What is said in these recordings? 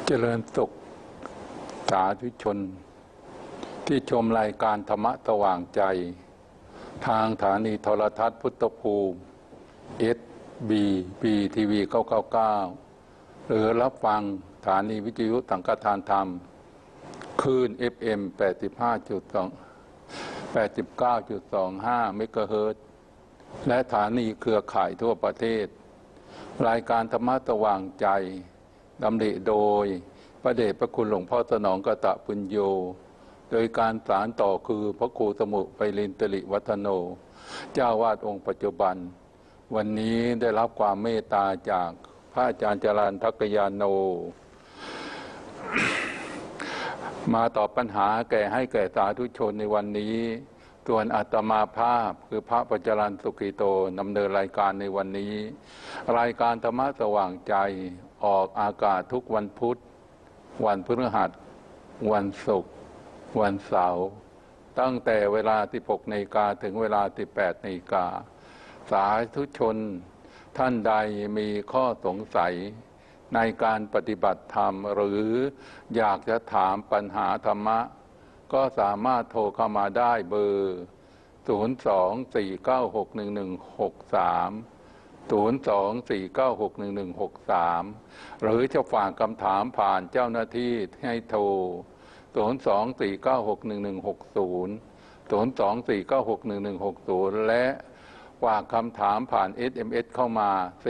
เจริญสุขสาธุชนที่ชมรายการธรรมะสว่างใจทางสถานีโทรทัศน์พุทธภูมิ SBB TV 999หรือรับฟังสถานีวิทยุสังฆทานธรรมคลื่น FM 89.25 เมกะเฮิรตซ์และสถานีเครือข่ายทั่วประเทศรายการธรรมะสว่างใจดำริโดยพระเดชพระคุณหลวงพ่อสนองกตปุญโญโดยการสานต่อคือพระครูสมุไพลินตริวัฒโนเจ้าวาดองค์ปัจจุบันวันนี้ได้รับความเมตตาจากพระอาจารย์จรัญทักยาโนมาตอบปัญหาแก่สาธุชนในวันนี้ส่วนอาตมาภาพคือพระปัจจรัญสุขิโตดำเนินรายการในวันนี้รายการธรรมะสว่างใจออกอากาศทุกวันพุธวันพฤหัสวันศุกร์วันเสาร์ตั้งแต่เวลา 16 นาฬิกาถึงเวลา 18 นาฬิกาสาธุชนท่านใดมีข้อสงสัยในการปฏิบัติธรรมหรืออยากจะถามปัญหาธรรมะก็สามารถโทรเข้ามาได้เบอร์ 024961163 024961163 หรือจะฝากคำถามผ่านเจ้าหน้าที่ให้โทร 024961160 024961160 และฝากคำถามผ่าน SMS เข้ามา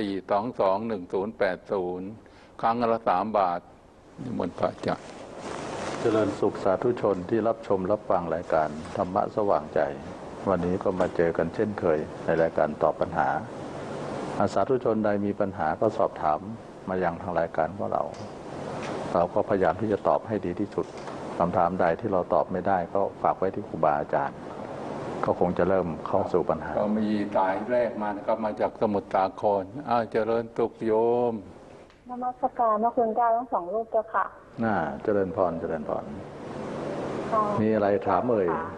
4221080 ครั้งละ3 บาทนิมนต์พระอาจารย์เจริญสุขสาธุชนที่รับชมรับฟังรายการธรรมะสว่างใจวันนี้ก็มาเจอกันเช่นเคยในรายการตอบปัญหาสาธุชนใดมีปัญหาก็สอบถามมายังทางรายการของเราก็พยายามที่จะตอบให้ดีที่สุดคำถามใดที่เราตอบไม่ได้ก็ฝากไว้ที่ครูบาอาจารย์ก็คงจะเริ่มเข้าสู่ปัญหาก็มีสายแรกมานะครับมาจากสมุทรสาครเจริญสุขโยมนมัสการพระคุณเจ้าทั้ง2 รูปเจ้าค่ะเจริญพรเจริญพรมีอะไรถาม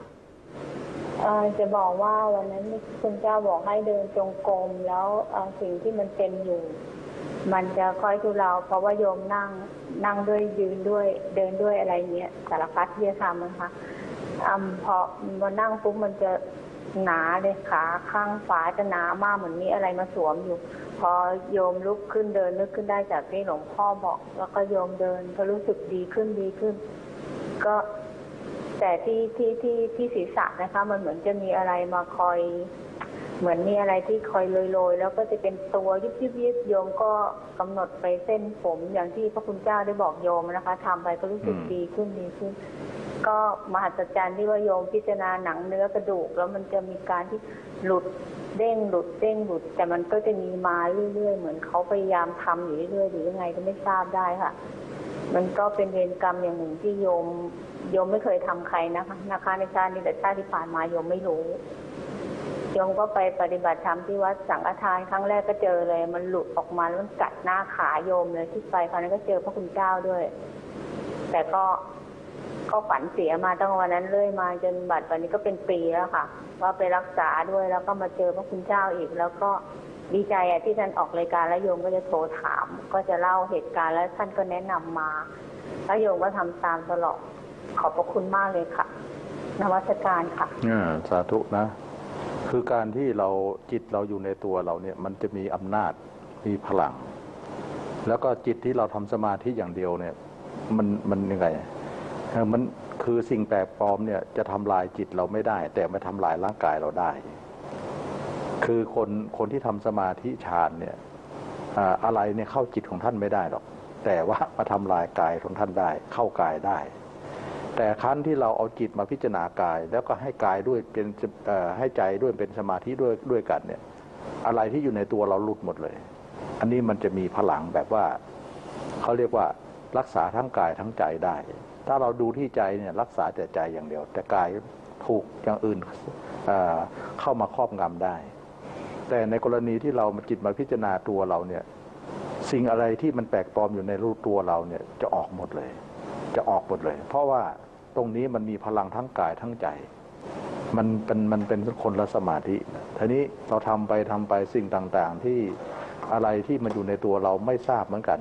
จะบอกว่าวันนั้นคุณเจ้าบอกให้เดินจงกรมแล้วสิ่งที่มันเป็นอยู่มันจะค่อยทุเลาเพราะว่าโยมนั่งด้วยยืนด้วยเดินด้วยอะไรเงี้ยสารพัดที่จะทำนะคะพอมานั่งปุ๊บมันจะหนาเลยขาข้างขวาจะหนามากเหมือนมีอะไรมาสวมอยู่พอโยมลุกขึ้นเดินนึกขึ้นได้จากที่หลวงพ่อบอกแล้วก็โยมเดินก็รู้สึกดีขึ้นก็แต่ที่ศีรษะนะคะมันเหมือนจะมีอะไรมาคอยเหมือนมีอะไรที่คอยโรยแล้วก็จะเป็นตัวยิบโยมก็กำหนดไปเส้นผมอย่างที่พระคุณเจ้าได้บอกโยมนะคะทำไปก็รู้สึกดีขึ้นก็มหัศจรรย์ที่ว่าโยมพิจารณาหนังเนื้อกระดูกแล้วมันจะมีการที่หลุดเด้งหลุดแต่มันก็จะมีมาเรื่อยๆเหมือนเขาพยายามทำอยู่เรื่อยๆหรือยังไงก็ไม่ทราบได้ค่ะมันก็เป็นเวรกรรมอย่างหนึ่งที่โยมไม่เคยทำใครนะคะในชาตินี้แต่ชาติที่ผ่านมาโยมไม่รู้โยมก็ไปปฏิบัติธรรมที่วัดสังฆทานครั้งแรกก็เจอเลยมันหลุดออกมาแล้วมันกัดหน้าขาโยมเลยที่ไปคราวนั้นก็เจอพระคุณเจ้าด้วยแต่ก็ฝันเสียมาตั้งวันนั้นเรื่อยมาจนบัดวันนี้ก็เป็นปีแล้วค่ะว่าไปรักษาด้วยแล้วก็มาเจอพระคุณเจ้าอีกแล้วก็ดีใจที่ท่านออกรายการแล้วโยมก็จะโทรถามก็จะเล่าเหตุการณ์แล้วท่านก็แนะนำมาแล้วโยมก็ทำตามตลอดขอบพระคุณมากเลยค่ะนมัสการค่ะสาธุนะคือการที่เราจิตเราอยู่ในตัวเราเนี่ยมันจะมีอำนาจมีพลังแล้วก็จิตที่เราทำสมาธิอย่างเดียวเนี่ยมันยังไงมันคือสิ่งแปลกปลอมเนี่ยจะทำลายจิตเราไม่ได้แต่มาทำลายร่างกายเราได้คือคนที่ทำสมาธิฌานเนี่ยอะไรเนี่ยเข้าจิตของท่านไม่ได้หรอกแต่ว่ามาทำลายกายของท่านได้เข้ากายได้แต่ครั้นที่เราเอาจิตมาพิจารณากายแล้วก็ให้กายด้วยเป็นให้ใจด้วยเป็นสมาธิด้วยกันเนี่ยอะไรที่อยู่ในตัวเราหลุดหมดเลยอันนี้มันจะมีพลังแบบว่าเขาเรียกว่ารักษาทั้งกายทั้งใจได้ถ้าเราดูที่ใจเนี่ยรักษาแต่ใจอย่างเดียวแต่กายถูกอย่างอื่นเข้ามาครอบงำได้แต่ในกรณีที่เราจิตมาพิจารณาตัวเราเนี่ยสิ่งอะไรที่มันแปลกปลอมอยู่ในรูปตัวเราเนี่ยจะออกหมดเลยเพราะว่าตรงนี้มันมีพลังทั้งกายทั้งใจมันเป็นคนละสมาธิทีนี้เราทำไปสิ่งต่างๆที่อะไรที่มันอยู่ในตัวเราไม่ทราบเหมือนกัน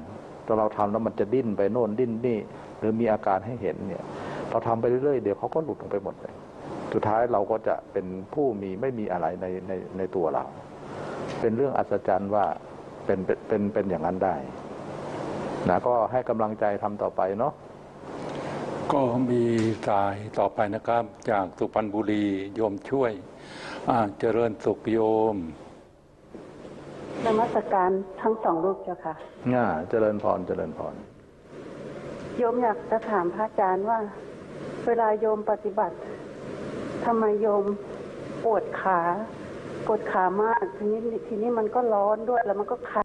ถ้าเราทำแล้วมันจะดิ้นไปโน่นดิ้นนี่หรือมีอาการให้เห็นเนี่ยเราทำไปเรื่อยๆเดี๋ยวเขาก็หลุดลงไปหมดเลยสุดท้ายเราก็จะเป็นผู้ไม่มีอะไรในตัวเราเป็นเรื่องอัศจรรย์ว่าเป็นอย่างนั้นได้นะก็ให้กำลังใจทำต่อไปเนาะก็มีสายต่อไปนะครับจากสุพรรณบุรีโยมช่วยเจริญสุขโยมนมัสการทั้งสองรูปเจ้าค่ะเจริญพรเจริญพรโยมอยากจะถามพระอาจารย์ว่าเวลาโยมปฏิบัติทำไมโยมปวดขามากทีนี้มันก็ร้อนด้วยแล้วมันก็คัน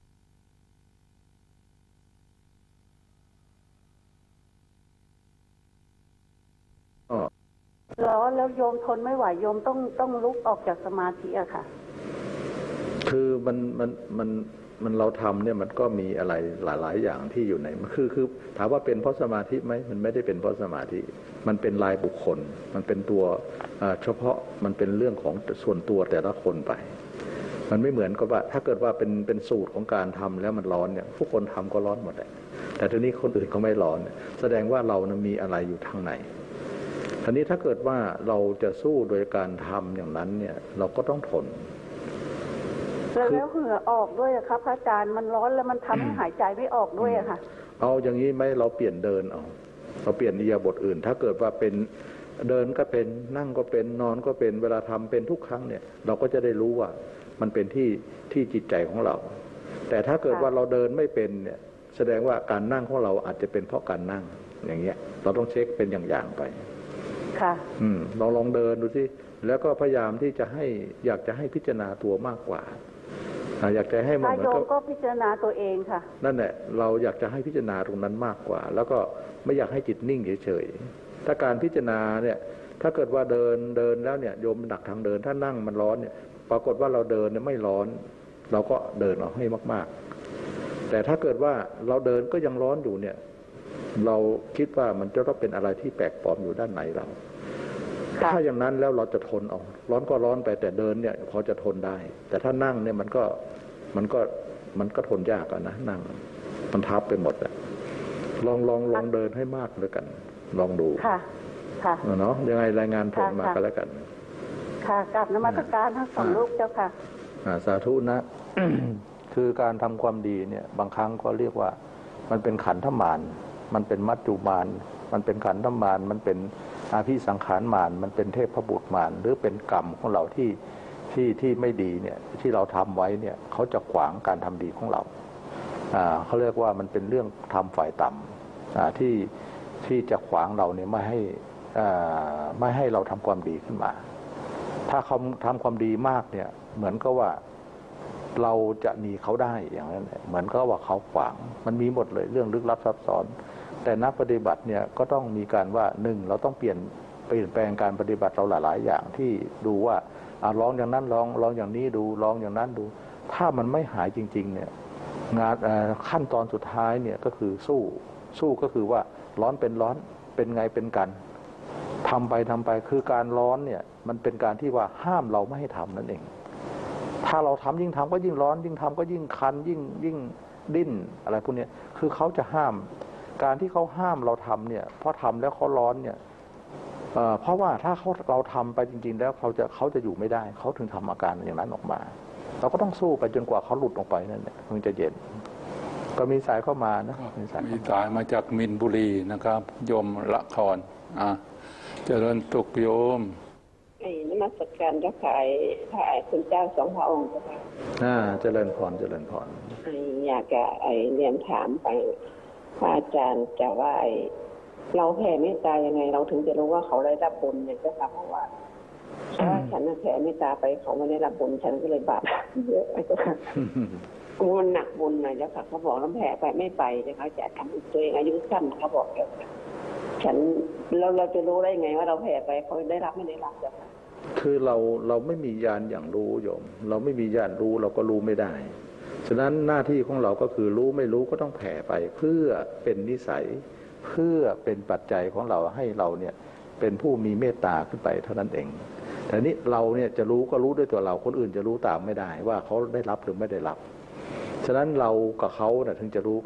ร้อนแล้วโยมทนไม่ไหวโยมต้องลุกออกจากสมาธิอะค่ะคือมันเราทำเนี่ยมันก็มีอะไรหลายๆอย่างที่อยู่ในคือถามว่าเป็นเพราะสมาธิไหมมันไม่ได้เป็นเพราะสมาธิมันเป็นรายบุคคลมันเป็นตัวเฉพาะมันเป็นเรื่องของส่วนตัวแต่ละคนไปมันไม่เหมือนกับว่าถ้าเกิดว่าเป็นสูตรของการทำแล้วมันร้อนเนี่ยผู้คนทำก็ร้อนหมดเลยแต่ทีนี้คนอื่นเขาไม่ร้อนแสดงว่าเรานะมีอะไรอยู่ทางในทีนี้ถ้าเกิดว่าเราจะสู้โดยการทำอย่างนั้นเนี่ยเราก็ต้องทนแล้วเหงื่อออกด้วยครับพระอาจารย์มันร้อนแล้วมันทำให้หายใจไม่ออกด้วยอะค่ะเอาอย่างนี้ไหมเราเปลี่ยนเดินเราเปลี่ยนอิริยาบถอื่นถ้าเกิดว่าเป็นเดินก็เป็นนั่งก็เป็นนอนก็เป็นเวลาทำเป็นทุกครั้งเนี่ยเราก็จะได้รู้ว่ามันเป็นที่จิตใจของเราแต่ถ้าเกิดว่าเราเดินไม่เป็นเนี่ยแสดงว่าการนั่งของเราอาจจะเป็นเพราะการนั่งอย่างเงี้ยเราต้องเช็คเป็นอย่างๆไปค่ะเราลองเดินดูสิแล้วก็พยายามที่จะอยากจะให้พิจารณาตัวมากกว่าอยากจะให้มันเหมือนก็พิจารณาตัวเองค่ะนั่นแหละเราอยากจะให้พิจารณาตรงนั้นมากกว่าแล้วก็ไม่อยากให้จิตนิ่งเฉยๆถ้าการพิจารณาเนี่ยถ้าเกิดว่าเดินแล้วเนี่ยโยมหนักทางเดินถ้านั่งมันร้อนเนี่ยปรากฏว่าเราเดินเนี่ยไม่ร้อนเราก็เดินออกให้มากๆแต่ถ้าเกิดว่าเราเดินก็ยังร้อนอยู่เนี่ยเราคิดว่ามันจะต้องเป็นอะไรที่แปลกปลอมอยู่ด้านในเราถ้าอย่างนั้นแล้วเราจะทนเอาร้อนก็ร้อนไปแต่เดินเนี่ยพอจะทนได้แต่ถ้านั่งเนี่ยมันก็ทนยากนะนั่งมันทับไปหมดอ่ะลองเดินให้มากเลยกันลองดูค่ะเนาะยังไงรายงานผลมากันแล้วกันค่ะกราบนมัสการทั้งสองรูปเจ้าค่ะสาธุนะ คือการทำความดีเนี่ยบางครั้งก็เรียกว่ามันเป็นขันธมารมันเป็นมัจจุมารมันเป็นขันธมารมันเป็นอาภิสังขารมารมันเป็นเทพบุตรมารหรือเป็นกรรมของเราที่ไม่ดีเนี่ยที่เราทำไว้เนี่ยเขาจะขวางการทำดีของเราเขาเรียกว่ามันเป็นเรื่องทำฝ่ายต่ำที่จะขวางเราเนี่ยไม่ให้เราทำความดีขึ้นมาถ้าเขาทำความดีมากเนี่ยเหมือนกับว่าเราจะหนีเขาได้อย่างนั้นเหมือนกับว่าเขาขวางมันมีหมดเลยเรื่องลึกลับซับซ้อนแต่นักปฏิบัติเนี่ยก็ต้องมีการว่าเราต้องเปลี่ยนแปลงการปฏิบัติเราหลายๆอย่างที่ดูว่าลองอย่างนั้นลองอย่างนี้ดูลองอย่างนั้นดูถ้ามันไม่หายจริงๆเนี่ยงานขั้นตอนสุดท้ายเนี่ยก็คือสู้ก็คือว่าร้อนเป็นร้อนเป็นไงเป็นกันทำไปคือการร้อนเนี่ยมันเป็นการที่ว่าห้ามเราไม่ให้ทำนั่นเองถ้าเราทำยิ่งทำก็ยิ่งร้อนยิ่งทำก็ยิ่งคันยิ่งดิ้นอะไรพวกนี้คือเขาจะห้ามการที่เขาห้ามเราทำเนี่ยเพราะทำแล้วเขาร้อนเนี่ยเพราะว่าถ้าเราทำไปจริงๆแล้วเขาจะอยู่ไม่ได้เขาถึงทำอาการอย่างนั้นออกมาเราก็ต้องสู้ไปจนกว่าเขาหลุดออกไปนั่นแหละมันจะเย็นก็มีสายเข้ามานะมีสายมาจากมินบุรีนะครับโยมละครเจริญสุขโยมนมัสการเจ้าถ่ายคุณเจ้าสองพระองค์เจ้าค่ะเจริญพรอยากจะเรียนถามไปพระอาจารย์จะว่าเราแผ่เมตตายังไงเราถึงจะรู้ว่าเขาได้รับบุญเนี่ยเจ้าค่ะเพราะว่าฉันแผ่เมตตาไปเขาไม่ได้รับบุญฉันก็เลยบาปเยอะไปเจ้าค่ะมันหนักบุญนะเจ้าค่ะเขาบอกเราแผ่ไปไม่ไปเจ้าค่ะจะทำตัวเองอายุสั้นเขาบอกเจ้าค่ะฉันเราจะรู้ได้ไงว่าเราแผ่ไปเขาได้รับไม่ได้รับเจ้าค่ะคือเราไม่มีญาณอย่างรู้โยมเราไม่มีญาณรู้เราก็รู้ไม่ได้ฉะนั้นหน้าที่ของเราก็คือรู้ไม่รู้ก็ต้องแผ่ไปเพื่อเป็นนิสัยเพื่อเป็นปัจจัยของเราให้เราเนี่ยเป็นผู้มีเมตตาขึ้นไปเท่านั้นเองแต่นี้เราเนี่ยจะรู้ก็รู้ด้วยตัวเราคนอื่นจะรู้ตามไม่ได้ว่าเขาได้รับหรือไม่ได้รับฉะนั้นเรากับเขาถึงจะรู้กัน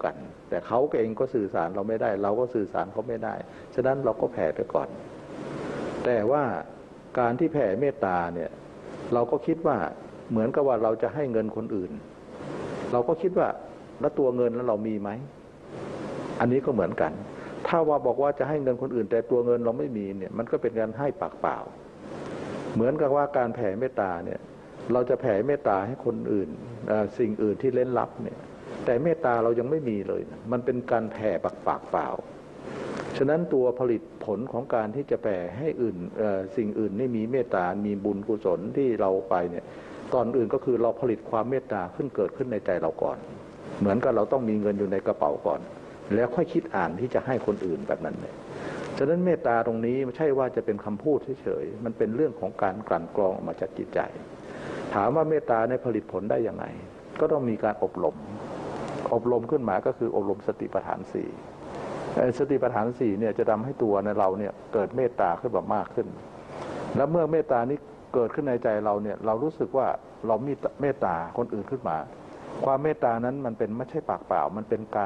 แต่เขาเองก็สื่อสารเราไม่ได้ เราก็สื่อสารเขาไม่ได้ฉะนั้นเราก็แผ่ไปก่อนแต่ว่าการที่แผ่เมตตาเนี่ยเราก็คิดว่าเหมือนกับว่าเราจะให้เงินคนอื่นเราก็คิดว่าแล้วตัวเงินแล้วเรามีไหมอันนี้ก็เหมือนกันถ้าว่าบอกว่าจะให้เงินคนอื่นแต่ตัวเงินเราไม่มีเนี่ยมันก็เป็นการให้ปากเปล่าเหมือนกับว่าการแผ่เมตตาเนี่ยเราจะแผ่เมตตาให้คนอื่นสิ่งอื่นที่เล่นลับเนี่ยแต่เมตตาเรายังไม่มีเลยนะมันเป็นการแผ่ปากเปล่าฉะนั้นตัวผลิตผลของการที่จะแผ่ให้อื่นสิ่งอื่นนี่มีเมตตามีบุญกุศลที่เราไปเนี่ยตอนอื่นก็คือเราผลิตความเมตตาเกิดขึ้นในใจเราก่อนเหมือนกับเราต้องมีเงินอยู่ในกระเป๋าก่อนแล้วค่อยคิดอ่านที่จะให้คนอื่นแบบนั้นเนี่ยฉะนั้นเมตตาตรงนี้ไม่ใช่ว่าจะเป็นคำพูดเฉยๆมันเป็นเรื่องของการกลั่นกรองออกมาจากจิตใจถามว่าเมตตาในผลิตผลได้ยังไงก็ต้องมีการอบรมขึ้นมาก็คืออบรมสติปัฏฐานสี่สติปัฏฐานสี่เนี่ยจะทำให้ตัวในเราเนี่ยเกิดเมตตาขึ้นแบบมากขึ้นแล้วเมื่อเมตตานี้เกิดขึ้นในใจเราเนี่ยเรารู้สึกว่าเรามีเมตตาคนอื่นขึ้นมาความเมตตานั้นมันเป็นไม่ใช่ปากเปล่ามันเป็นการ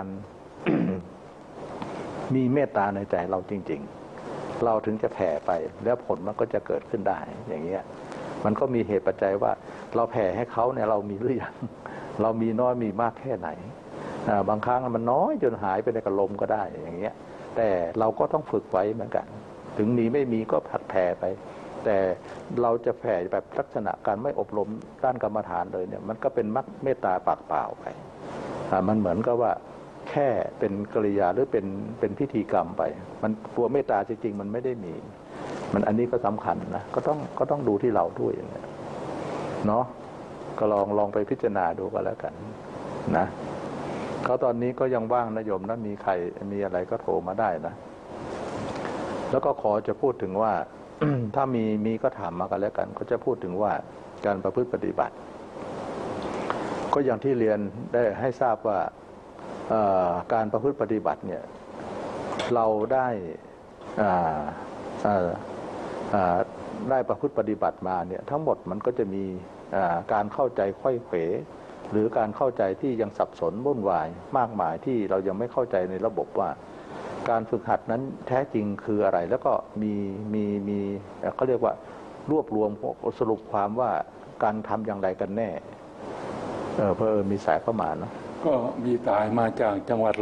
มีเมตตาในใจเราจริงๆเราถึงจะแผ่ไปแล้วผลมันก็จะเกิดขึ้นได้อย่างเงี้ยมันก็มีเหตุปัจจัยว่าเราแผ่ให้เขาเนี่ยเรามีหรือยังเรามีน้อยมีมากแค่ไหนบางครั้งมันน้อยจนหายไปในกระลมก็ได้อย่างเงี้ยแต่เราก็ต้องฝึกไว้เหมือนกันถึงมีไม่มีก็ผัดแผ่ไปแต่เราจะแผ่แบบลักษณะการไม่อบรมด้านกรรมฐานเลยเนี่ยมันก็เป็นมักเมตตาปากเปล่าไปมันเหมือนกับว่าแค่เป็นกริยาหรือเป็นพิธีกรรมไปมันตัวเมตตาจริงๆมันไม่ได้มีมันอันนี้ก็สำคัญนะก็ต้องดูที่เราด้วยอย่างเงี้ยเนาะก็ลองไปพิจารณาดูก็แล้วกันนะเขาตอนนี้ก็ยังว่างนะโยมนะมีใครมีอะไรก็โทรมาได้นะแล้วก็ขอจะพูดถึงว่า ถ้ามีก็ถามมากันแล้วกันก็จะพูดถึงว่าการประพฤติปฏิบัติก็อย่างที่เรียนได้ให้ทราบว่าการประพฤติปฏิบัติเนี่ยเราได้ประพฤติปฏิบัติมาเนี่ยทั้งหมดมันก็จะมีการเข้าใจค่อยเขวหรือการเข้าใจที่ยังสับสนวุ่นวายมากมายที่เรายังไม่เข้าใจในระบบว่าการฝึกหัดนั้นแท้จริงคืออะไรแล้วก็มีเขาเรียกว่ารวบรวมสรุปความว่าการทำอย่างไรกันแน่เพื่อมีสายเข้ามาเนาะก็มีสายมาจากจังหวัด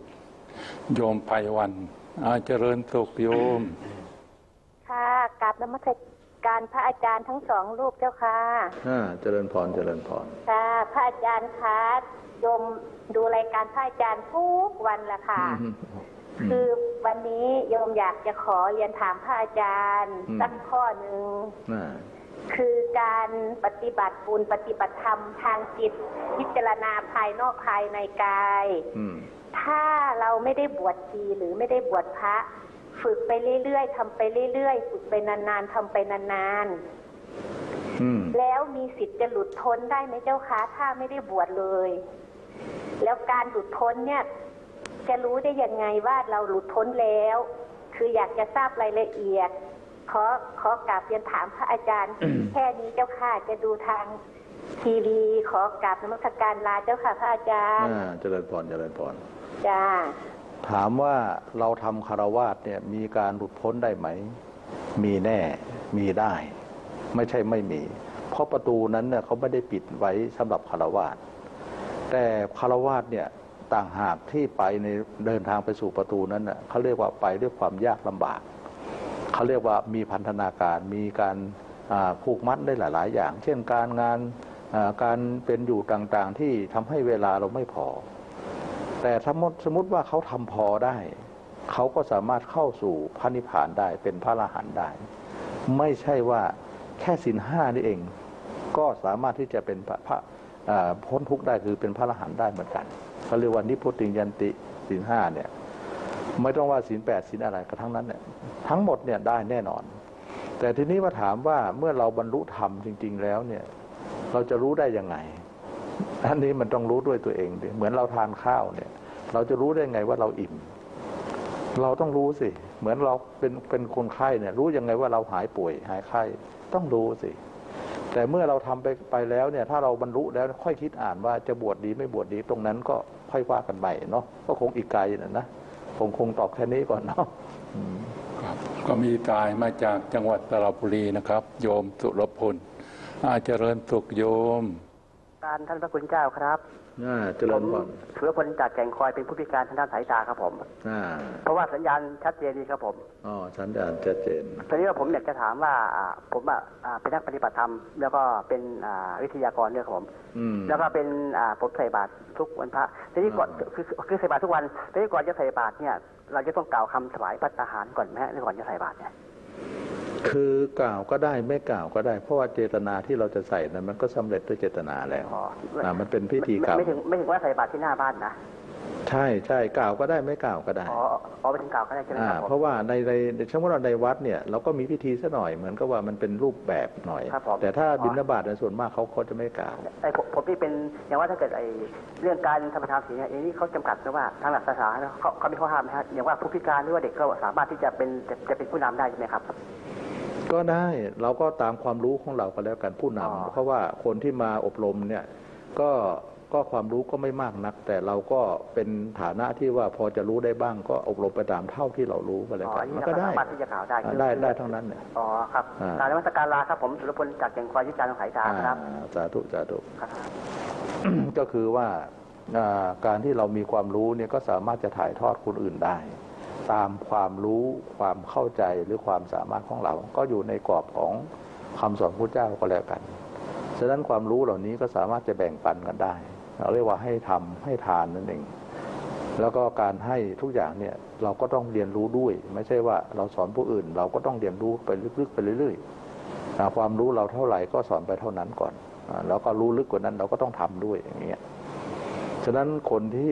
101โยมไพวันเจริญสุขโยมค่ะกราบนมัสการพระอาจารย์ทั้งสองรูปเจ้าค่ะเจริญพรค่ะพระอาจารย์คะโยมดูรายการพระอาจารย์ทุกวันละค่ะคือวันนี้โยมอยากจะขอเรียนถามพระอาจารย์สักข้อหนึ่งคือการปฏิบัติบุญปฏิบัติธรรมทางจิตพิจารณาภายนอกภายในกายถ้าเราไม่ได้บวชชีหรือไม่ได้บวชพระฝึกไปเรื่อยๆทำไปเรื่อยๆฝึกไปนานๆทำไปนานๆแล้วมีสิทธิ์จะหลุดพ้นได้ไหมเจ้าคะถ้าไม่ได้บวชเลยแล้วการหลุดพ้นเนี่ยจะรู้ได้ยังไงว่าเราหลุดพ้นแล้วคืออยากจะทราบรายละเอียดขอกราบเรียนถามพระอาจารย์ แค่นี้เจ้าค่ะจะดูทางทีวีขอกราบนมัสการลาเจ้าค่ะพระอาจารย์เจริญพรจ้าถามว่าเราทำคฤหัสถ์เนี่ยมีการหลุดพ้นได้ไหมมีแน่มีได้ไม่ใช่ไม่มีเพราะประตูนั้นเนี่ยเขาไม่ได้ปิดไว้สำหรับคฤหัสถ์แต่คฤหัสถ์เนี่ยต่างหากที่ไปในเดินทางไปสู่ประตูนั้นน่ะเขาเรียกว่าไปด้วยความยากลำบากเขาเรียกว่ามีพันธนาการมีการผูกมัดได้หลายๆอย่างเช่นการงานการเป็นอยู่ต่างๆที่ทำให้เวลาเราไม่พอแต่สมมติว่าเขาทำพอได้เขาก็สามารถเข้าสู่พระนิพพานได้เป็นพระอรหันต์ได้ไม่ใช่ว่าแค่ศีลห้านี่เองก็สามารถที่จะเป็นพระพ้นทุกข์ได้คือเป็นพระอรหันต์ได้เหมือนกันเขาเรียกว่านิพพุติยันติศีลห้าเนี่ยไม่ต้องว่าศีล8ศีลอะไรก็ทั้งนั้นเนี่ยทั้งหมดเนี่ยได้แน่นอนแต่ทีนี้มาถามว่าเมื่อเราบรรลุธรรมจริงๆแล้วเนี่ยเราจะรู้ได้ยังไงอันนี้มันต้องรู้ด้วยตัวเองดิเหมือนเราทานข้าวเนี่ยเราจะรู้ได้ไงว่าเราอิ่มเราต้องรู้สิเหมือนเราเป็นคนไข้เนี่ยรู้ยังไงว่าเราหายป่วยหายไข้ต้องรู้สิแต่เมื่อเราทำไปแล้วเนี่ยถ้าเราบรรลุแล้วค่อยคิดอ่านว่าจะบวชดีไม่บวชดีตรงนั้นก็ค่อยว่ากันใหม่เนาะก็คงอีกไกลนะคงตอบแค่นี้ก่อนเนาะครับก็มีตายมาจากจังหวัดสระบุรีนะครับโยมสุรพลเจริญสุขโยมการท่านพระคุณเจ้าครับเจริญพรสุรพลจากแก่งคอยเป็นผู้พิการทางด้านสายตาครับผมเพราะว่าสัญญาณชัดเจนดีครับผมสัญญาณชัดเจนทีนี้ว่าผมอยากจะถามว่าผมเป็นนักปฏิบัติธรรมแล้วก็เป็นวิทยากรด้วยครับผมแล้วก็เป็นผมใส่บาตรทุกวันพระทีนี้ก่อนคือใส่บาตรทุกวันทีนี้ก่อนจะใส่บาตรเนี่ยเราจะต้องกล่าวคำถวายภัตตาหารก่อนไหมฮะก่อนจะใส่บาตรเนี่ยคือกล่าวก็ได้ไม่กล่าวก็ได้เพราะว่าเจตนาที่เราจะใส่นั้นมันก็สำเร็จด้วยเจตนาแล้วมันเป็นพิธีกรรมไม่ถึงว่าใส่บาตรที่หน้าบ้านนะใช่กล่าวก็ได้ไม่กล่าวก็ได้ไปถึงกล่าวก็ได้ใช่ไหมครับเพราะว่าในช่วงว่าในวัดเนี่ยเราก็มีพิธีซะหน่อยเหมือนกับว่ามันเป็นรูปแบบหน่อยแต่ถ้าบิณฑบาตในส่วนมากเขาจะไม่กล่าวผมที่เป็นอย่างว่าถ้าเกิดเรื่องการทำทานศีลเนี่ยนี่เขาจำกัดนะว่าทางหลักศาสนาเขามีข้อห้ามไหมครับอย่างว่าผู้พิการหรือว่าเด็กก็สามารถที่จะเป็นผู้นำได้ใช่ไหมครับก็ได้เราก็ตามความรู้ของเราก็แล้วกันผู้นำเพราะว่าคนที่มาอบรมเนี่ยก็ความรู้ก็ไม่มากนักแต่เราก็เป็นฐานะที่ว่าพอจะรู้ได้บ้างก็อบรมไปตามเท่าที่เรารู้ก็แล้วกันมันก็ได้ที่จะกล่าวได้ได้ทั้งนั้นเนี่ยครับการนมัสการลาครับผมสุรพลจากแก่งคอยวิจารณ์สายตาครับสาธุก็คือว่าการที่เรามีความรู้เนี่ยก็สามารถจะถ่ายทอดคนอื่นได้ตามความรู้ความเข้าใจหรือความสามารถของเราก็อยู่ในกรอบของคำสอนพระเจ้าก็แล้วกันฉะนั้นความรู้เหล่านี้ก็สามารถจะแบ่งปันกันได้เราเรียกว่าให้ทำให้ทานนั่นเองแล้วก็การให้ทุกอย่างเนี่ยเราก็ต้องเรียนรู้ด้วยไม่ใช่ว่าเราสอนผู้อื่นเราก็ต้องเรียนรู้ไปลึกๆไปเรื่อยๆความรู้เราเท่าไหร่ก็สอนไปเท่านั้นก่อนแล้วก็รู้ลึกกว่านั้นเราก็ต้องทำด้วยอย่างเงี้ยฉะนั้นคนที่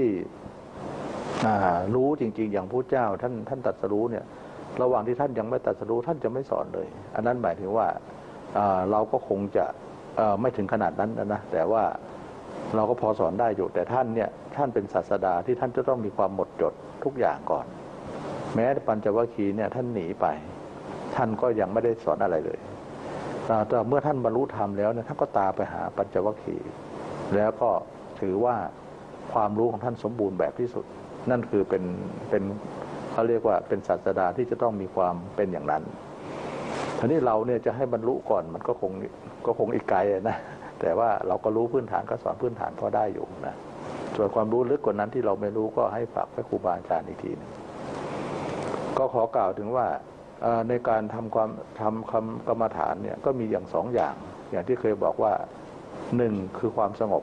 รู้จริงๆอย่างพระเจ้าท่านตรัสรู้เนี่ยระหว่างที่ท่านยังไม่ตรัสรู้ท่านจะไม่สอนเลยอันนั้นหมายถึงว่าเราก็คงจะไม่ถึงขนาดนั้นนะแต่ว่าเราก็พอสอนได้อยู่แต่ท่านเนี่ยท่านเป็นศาสดาที่ท่านจะต้องมีความหมดจดทุกอย่างก่อนแม้ปัญจวัคคีย์เนี่ยท่านหนีไปท่านก็ยังไม่ได้สอนอะไรเลยแต่เมื่อท่านบรรลุธรรมแล้วเนี่ยท่านก็ตามไปหาปัญจวัคคีย์แล้วก็ถือว่าความรู้ของท่านสมบูรณ์แบบที่สุดนั่นคือเป็นเขาเรียกว่าเป็นศาสดาที่จะต้องมีความเป็นอย่างนั้นทีนี้เราเนี่ยจะให้บรรลุก่อนมันก็คงอีกไกลนะแต่ว่าเราก็รู้พื้นฐานก็สอนพื้นฐานพอได้อยู่นะส่วนความรู้ลึกกว่านั้นที่เราไม่รู้ก็ให้ฝากให้ครูบาอาจารย์อีกทีนึงก็ขอกล่าวถึงว่าในการทำคำกรรมฐานเนี่ยก็มีอย่าง2อย่างที่เคยบอกว่า1คือความสงบ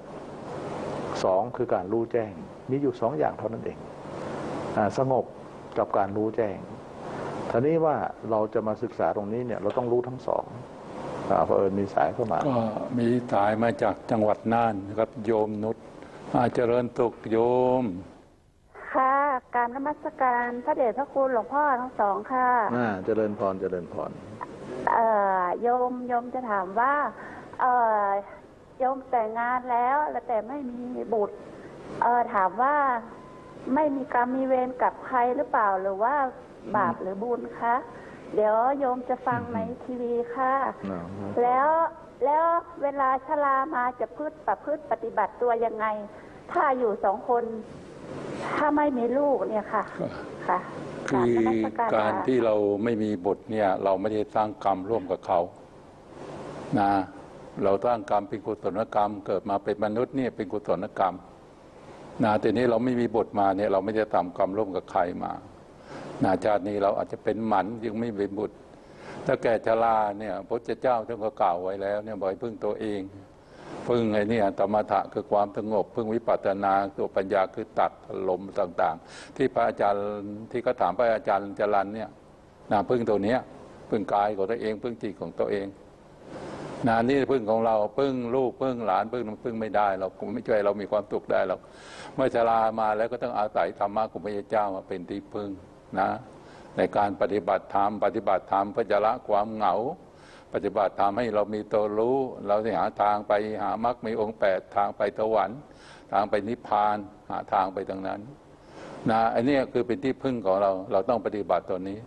2คือการรู้แจ้งมีอยู่2อย่างเท่านั้นเองสงบกับการรู้แจ้งทีนี้ว่าเราจะมาศึกษาตรงนี้เนี่ยเราต้องรู้ทั้งสองเพราะมีสายเข้ามาก็มีสายมาจากจังหวัดน่านนะครับโยมนุชเจริญสุขโยมค่ะการนมัสการพระเดชพระคุณหลวงพ่อทั้งสองค่ะเจริญพรโยมจะถามว่าโยมแต่งงานแล้วแต่ไม่มีบุตรถามว่าไม่มีกรรมมีเวรกับใครหรือเปล่าหรือว่าบาปหรือบุญคะเดี๋ยวโยมจะฟังในทีวีค่ะแล้วเวลาชรามาจะประพฤติปฏิบัติตัวยังไงถ้าอยู่2 คนถ้าไม่มีลูกเนี่ยค่ะคือการที่เราไม่มีบุตรเนี่ยเราไม่ได้สร้างกรรมร่วมกับเขานะเราสร้างกรรมเป็นกุศลกรรมเกิดมาเป็นมนุษย์เนี่ยเป็นกุศลกรรมแต่นี้เราไม่มีบุตรมาเนี่ยเราไม่ได้ทำกรรมร่วมกับใครมาชาตินี้เราอาจจะเป็นหมันยังไม่เป็นบุตรถ้าแก่ชราเนี่ยพระเจ้าท่านก็กล่าวไว้แล้วเนี่ยบอกให้พึ่งตัวเองพึ่งไอ้นี่ธรรมะคือความสงบพึ่งวิปัสสนาตัวปัญญาคือตัดลมต่างๆที่พระอาจารย์ที่เขาถามพระอาจารย์จรัญเนี่ยพึ่งตัวเนี้ยพึ่งกายของตัวเองพึ่งจิตของตัวเองนี่พึ่งของเราพึ่งลูกพึ่งหลานพึ่งไม่ได้เราคงไม่ช่วยเรามีความสุขได้หรอกเมื่อชรามาแล้วก็ต้องอาศัยธรรมะของพระเจ้ามาเป็นที่พึ่งในการปฏิบัติธรรมเพื่อจะละความเหงาปฏิบัติธรรมให้เรามีตัวรู้เราจะหาทางไปหามรรคมีองค์8ทางไปสวรรค์ทางไปนิพพานหาทางไปตรงนั้นอันนี้คือเป็นที่พึ่งของเราต้องปฏิบัติตัวนี้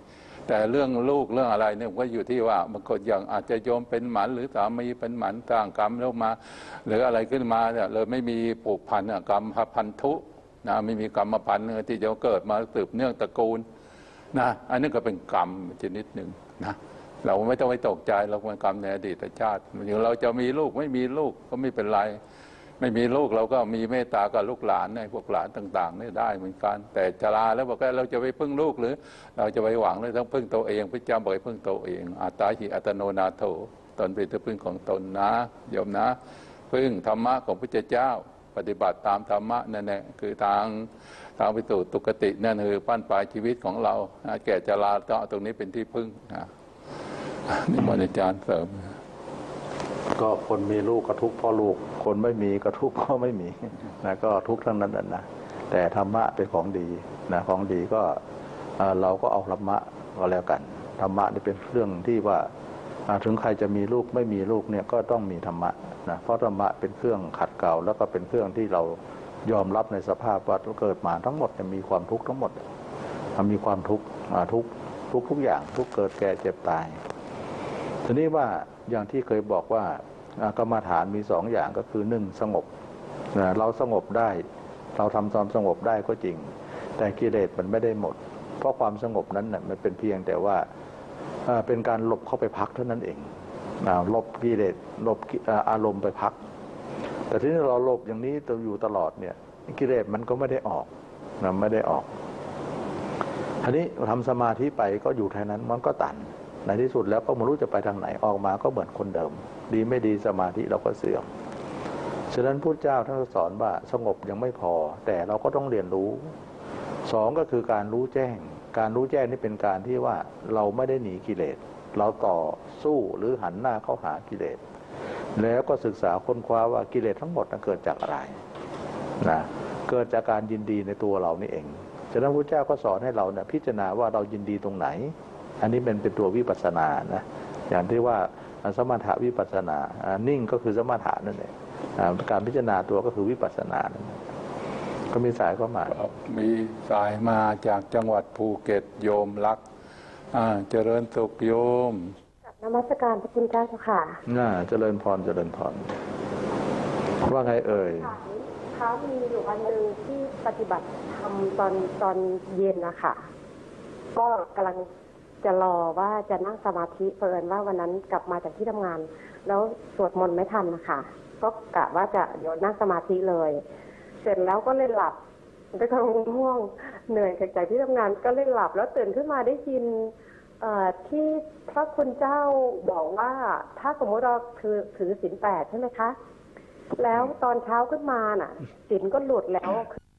แต่เรื่องลูกเรื่องอะไรเนี่ยก็อยู่ที่ว่าบางคนอย่างอาจจะโยมเป็นหมันหรือสามีเป็นหมันสร้างกรรมแล้วมาหรืออะไรขึ้นมาเนี่ยเลยไม่มีผูกพันกรรมพันธุนะไม่มีกรรมพันธุ์ที่จะเกิดมาสืบเนื่องตระกูลนะอันนี้ก็เป็นกรรมชนิดหนึ่งนะเราไม่ต้องไปตกใจเราเป็นกรรมในอดีตชาติอย่างเราจะมีลูกไม่มีลูกก็ไม่เป็นไรไม่มีลูกเราก็มีเมตตากับลูกหลานในพวกหลานต่างๆนี่ได้เหมือนกันแต่ชราแล้วบอกว่าเราจะไปพึ่งลูกหรือเราจะไปหวังเลยต้องพึ่งตัวเองพระเจ้าบอกให้พึ่งตัวเองอัตตาหิอัตโนนาโถตนเป็นที่พึ่งของตนนะโยมนะพึ่งธรรมะของพระเจ้าปฏิบัติตามธรรมะนั่นแหละคือทางไปสู่ตุกตินั่นคือปั้นปลายชีวิตของเราแก่ชราต้องเอาตรงนี้เป็นที่พึ่งนะนี่มนอาจารย์เสริมก็คนมีลูกก็ทุกข์เพราะลูกคนไม่มีก็ทุกข์เพราะไม่มีนะก็ทุกข์ทั้งนั้นนะแต่ธรรมะเป็นของดีนะของดีก็เราก็เอาธรรมะก็แล้วกันธรรมะนี่เป็นเรื่องที่ว่าถึงใครจะมีลูกไม่มีลูกเนี่ยก็ต้องมีธรรมะนะเพราะธรรมะเป็นเครื่องขัดเกลาแล้วก็เป็นเครื่องที่เรายอมรับในสภาพว่าเกิดมาทั้งหมดจะมีความทุกข์ทั้งหมดมีความทุกข์ทุกอย่างทุกเกิดแก่เจ็บตายทีนี้ว่าอย่างที่เคยบอกว่ากรรมฐานมีสองอย่างก็คือ1สงบเราสงบได้เราทำความสงบได้ก็จริงแต่กิเลสมันไม่ได้หมดเพราะความสงบนั้นน่ะมันเป็นเพียงแต่ว่าเป็นการหลบเข้าไปพักเท่านั้นเองหลบกิเลสหลบอารมณ์ไปพักแต่ที่เราหลบอย่างนี้ตัวอยู่ตลอดเนี่ยกิเลสมันก็ไม่ได้ออกไม่ได้ออกทีนี้ทำสมาธิไปก็อยู่แค่นั้นมันก็ตันในที่สุดแล้วก็ไม่รู้จะไปทางไหนออกมาก็เหมือนคนเดิมดีไม่ดีสมาธิเราก็เสื่อมฉะนั้นพุทธเจ้าท่านสอนว่าสงบยังไม่พอแต่เราก็ต้องเรียนรู้2ก็คือการรู้แจ้งการรู้แจ้งนี่เป็นการที่ว่าเราไม่ได้หนีกิเลสเราต่อสู้หรือหันหน้าเข้าหากิเลสแล้วก็ศึกษาค้นคว้าว่ากิเลสทั้งหมดนั้นเกิดจากอะไรนะเกิดจากการยินดีในตัวเรานี่เองฉะนั้นพุทธเจ้าก็สอนให้เราเนี่ยพิจารณาว่าเรายินดีตรงไหนอันนี้เป็นตัววิปัสสนานะอย่างที่ว่าสมถะวิปัสสนานิ่งก็คือสมถะนั่นเองการพิจารณาตัวก็คือวิปัสสนานั่นเองก็มีสายเข้ามามีสายมาจากจังหวัดภูเก็ตโยมรักเจริญสุขโยมนมัสการพระคุณเจ้าเจ้าค่ะเจริญพรเจริญพรว่าไงเอ่ยเขามีอยู่วันหนึ่งที่ปฏิบัติธรรมตอนเย็นนะคะก็กำลังจะรอว่าจะนั่งสมาธิเผอิญว่าวันนั้นกลับมาจากที่ทำงานแล้วสวดมนต์ไม่ทันนะคะก็กะว่าจะเดี๋ยวนั่งสมาธิเลยเสร็จแล้วก็เลยหลับด้วยความง่วงเหนื่อยจากที่ทำงานก็เลยหลับแล้วตื่นขึ้นมาได้ยินที่พระคุณเจ้าบอกว่าถ้าสมมติเราถือศีล8ใช่ไหมคะแล้วตอนเช้าขึ้นมาน่ะศีลก็หลุดแล้ว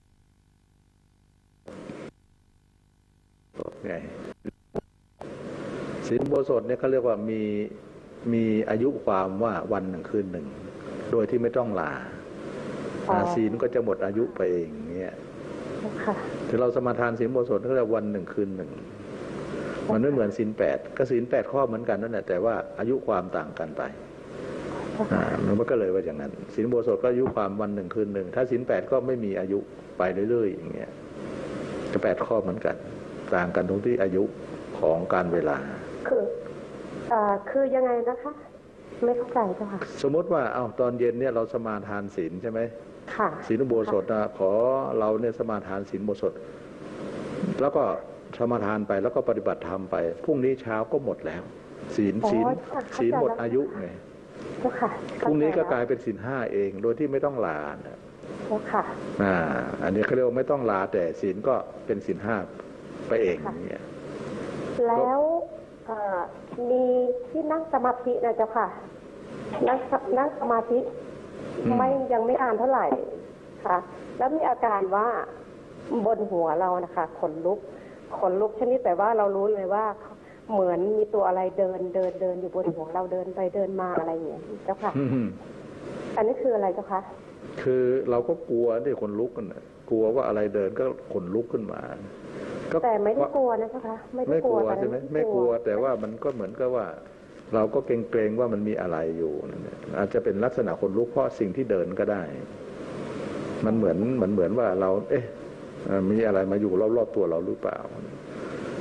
ไงศีลอุโบสถเนี่ยเขาเรียกว่ามีอายุความว่าวันหนึ่งคืนหนึ่งโดยที่ไม่ต้องลาศีลก็จะหมดอายุไปเองเนี่ยถ้าเราสมาทานศีลอุโบสถเขาเรียกวันหนึ่งคืนหนึ่งมันไม่เหมือนศีล8ก็ศีล8ข้อเหมือนกันนั่นแหละแต่ว่าอายุความต่างกันไปมันก็เลยว่าอย่างนั้นศีลอุโบสถก็อายุความวันหนึ่งคืนหนึ่งถ้าศีล8ก็ไม่มีอายุไปเรื่อยๆอย่างเงี้ยก็8ข้อเหมือนกันต่างกันตรงที่อายุของการเวลาคือยังไงนะคะไม่เข้าใจเจ้าค่ะสมมติว่าตอนเย็นเนี่ยเราสมาทานศีลใช่ไหมค่ะศีลอุโบสถขอเราเนี่ยสมาทานศีลอุโบสถแล้วก็สมาทานไปแล้วก็ปฏิบัติธรรมไปพรุ่งนี้เช้าก็หมดแล้วศีลหมดอายุไงพรุ่งนี้ก็กลายเป็นศีล5เองโดยที่ไม่ต้องลาอันนี้เขาเรียกว่าไม่ต้องลาแต่ศีลก็เป็นศีล5ไปเองเนี่ยแล้วมีที่นั่งสมาธินะเจ้าค่ะนั่งสมาธิยังไม่นานเท่าไหร่ค่ะแล้วมีอาการว่าบนหัวเรานะคะขนลุกชนิดแต่ว่าเรารู้เลยว่าเหมือนมีตัวอะไรเดินอยู่บนหัวเราเดินไปเดินมาอะไรอย่างเงี้ยเจ้าค่ะอันนี้คืออะไรเจ้าคะคือเราก็กลัวที่ขนลุกกันกลัวว่าอะไรเดินก็ขนลุกขึ้นมาแต่ไม่ได้กลัวนะเจ้าคะไม่กลัวใช่ไหมไม่กลัวแต่ว่ามันก็เหมือนกับว่าเราก็เกรงว่ามันมีอะไรอยู่อาจจะเป็นลักษณะขนลุกเพราะสิ่งที่เดินก็ได้มันเหมือนว่าเรามีอะไรมาอยู่รอบๆตัวเราหรือเปล่า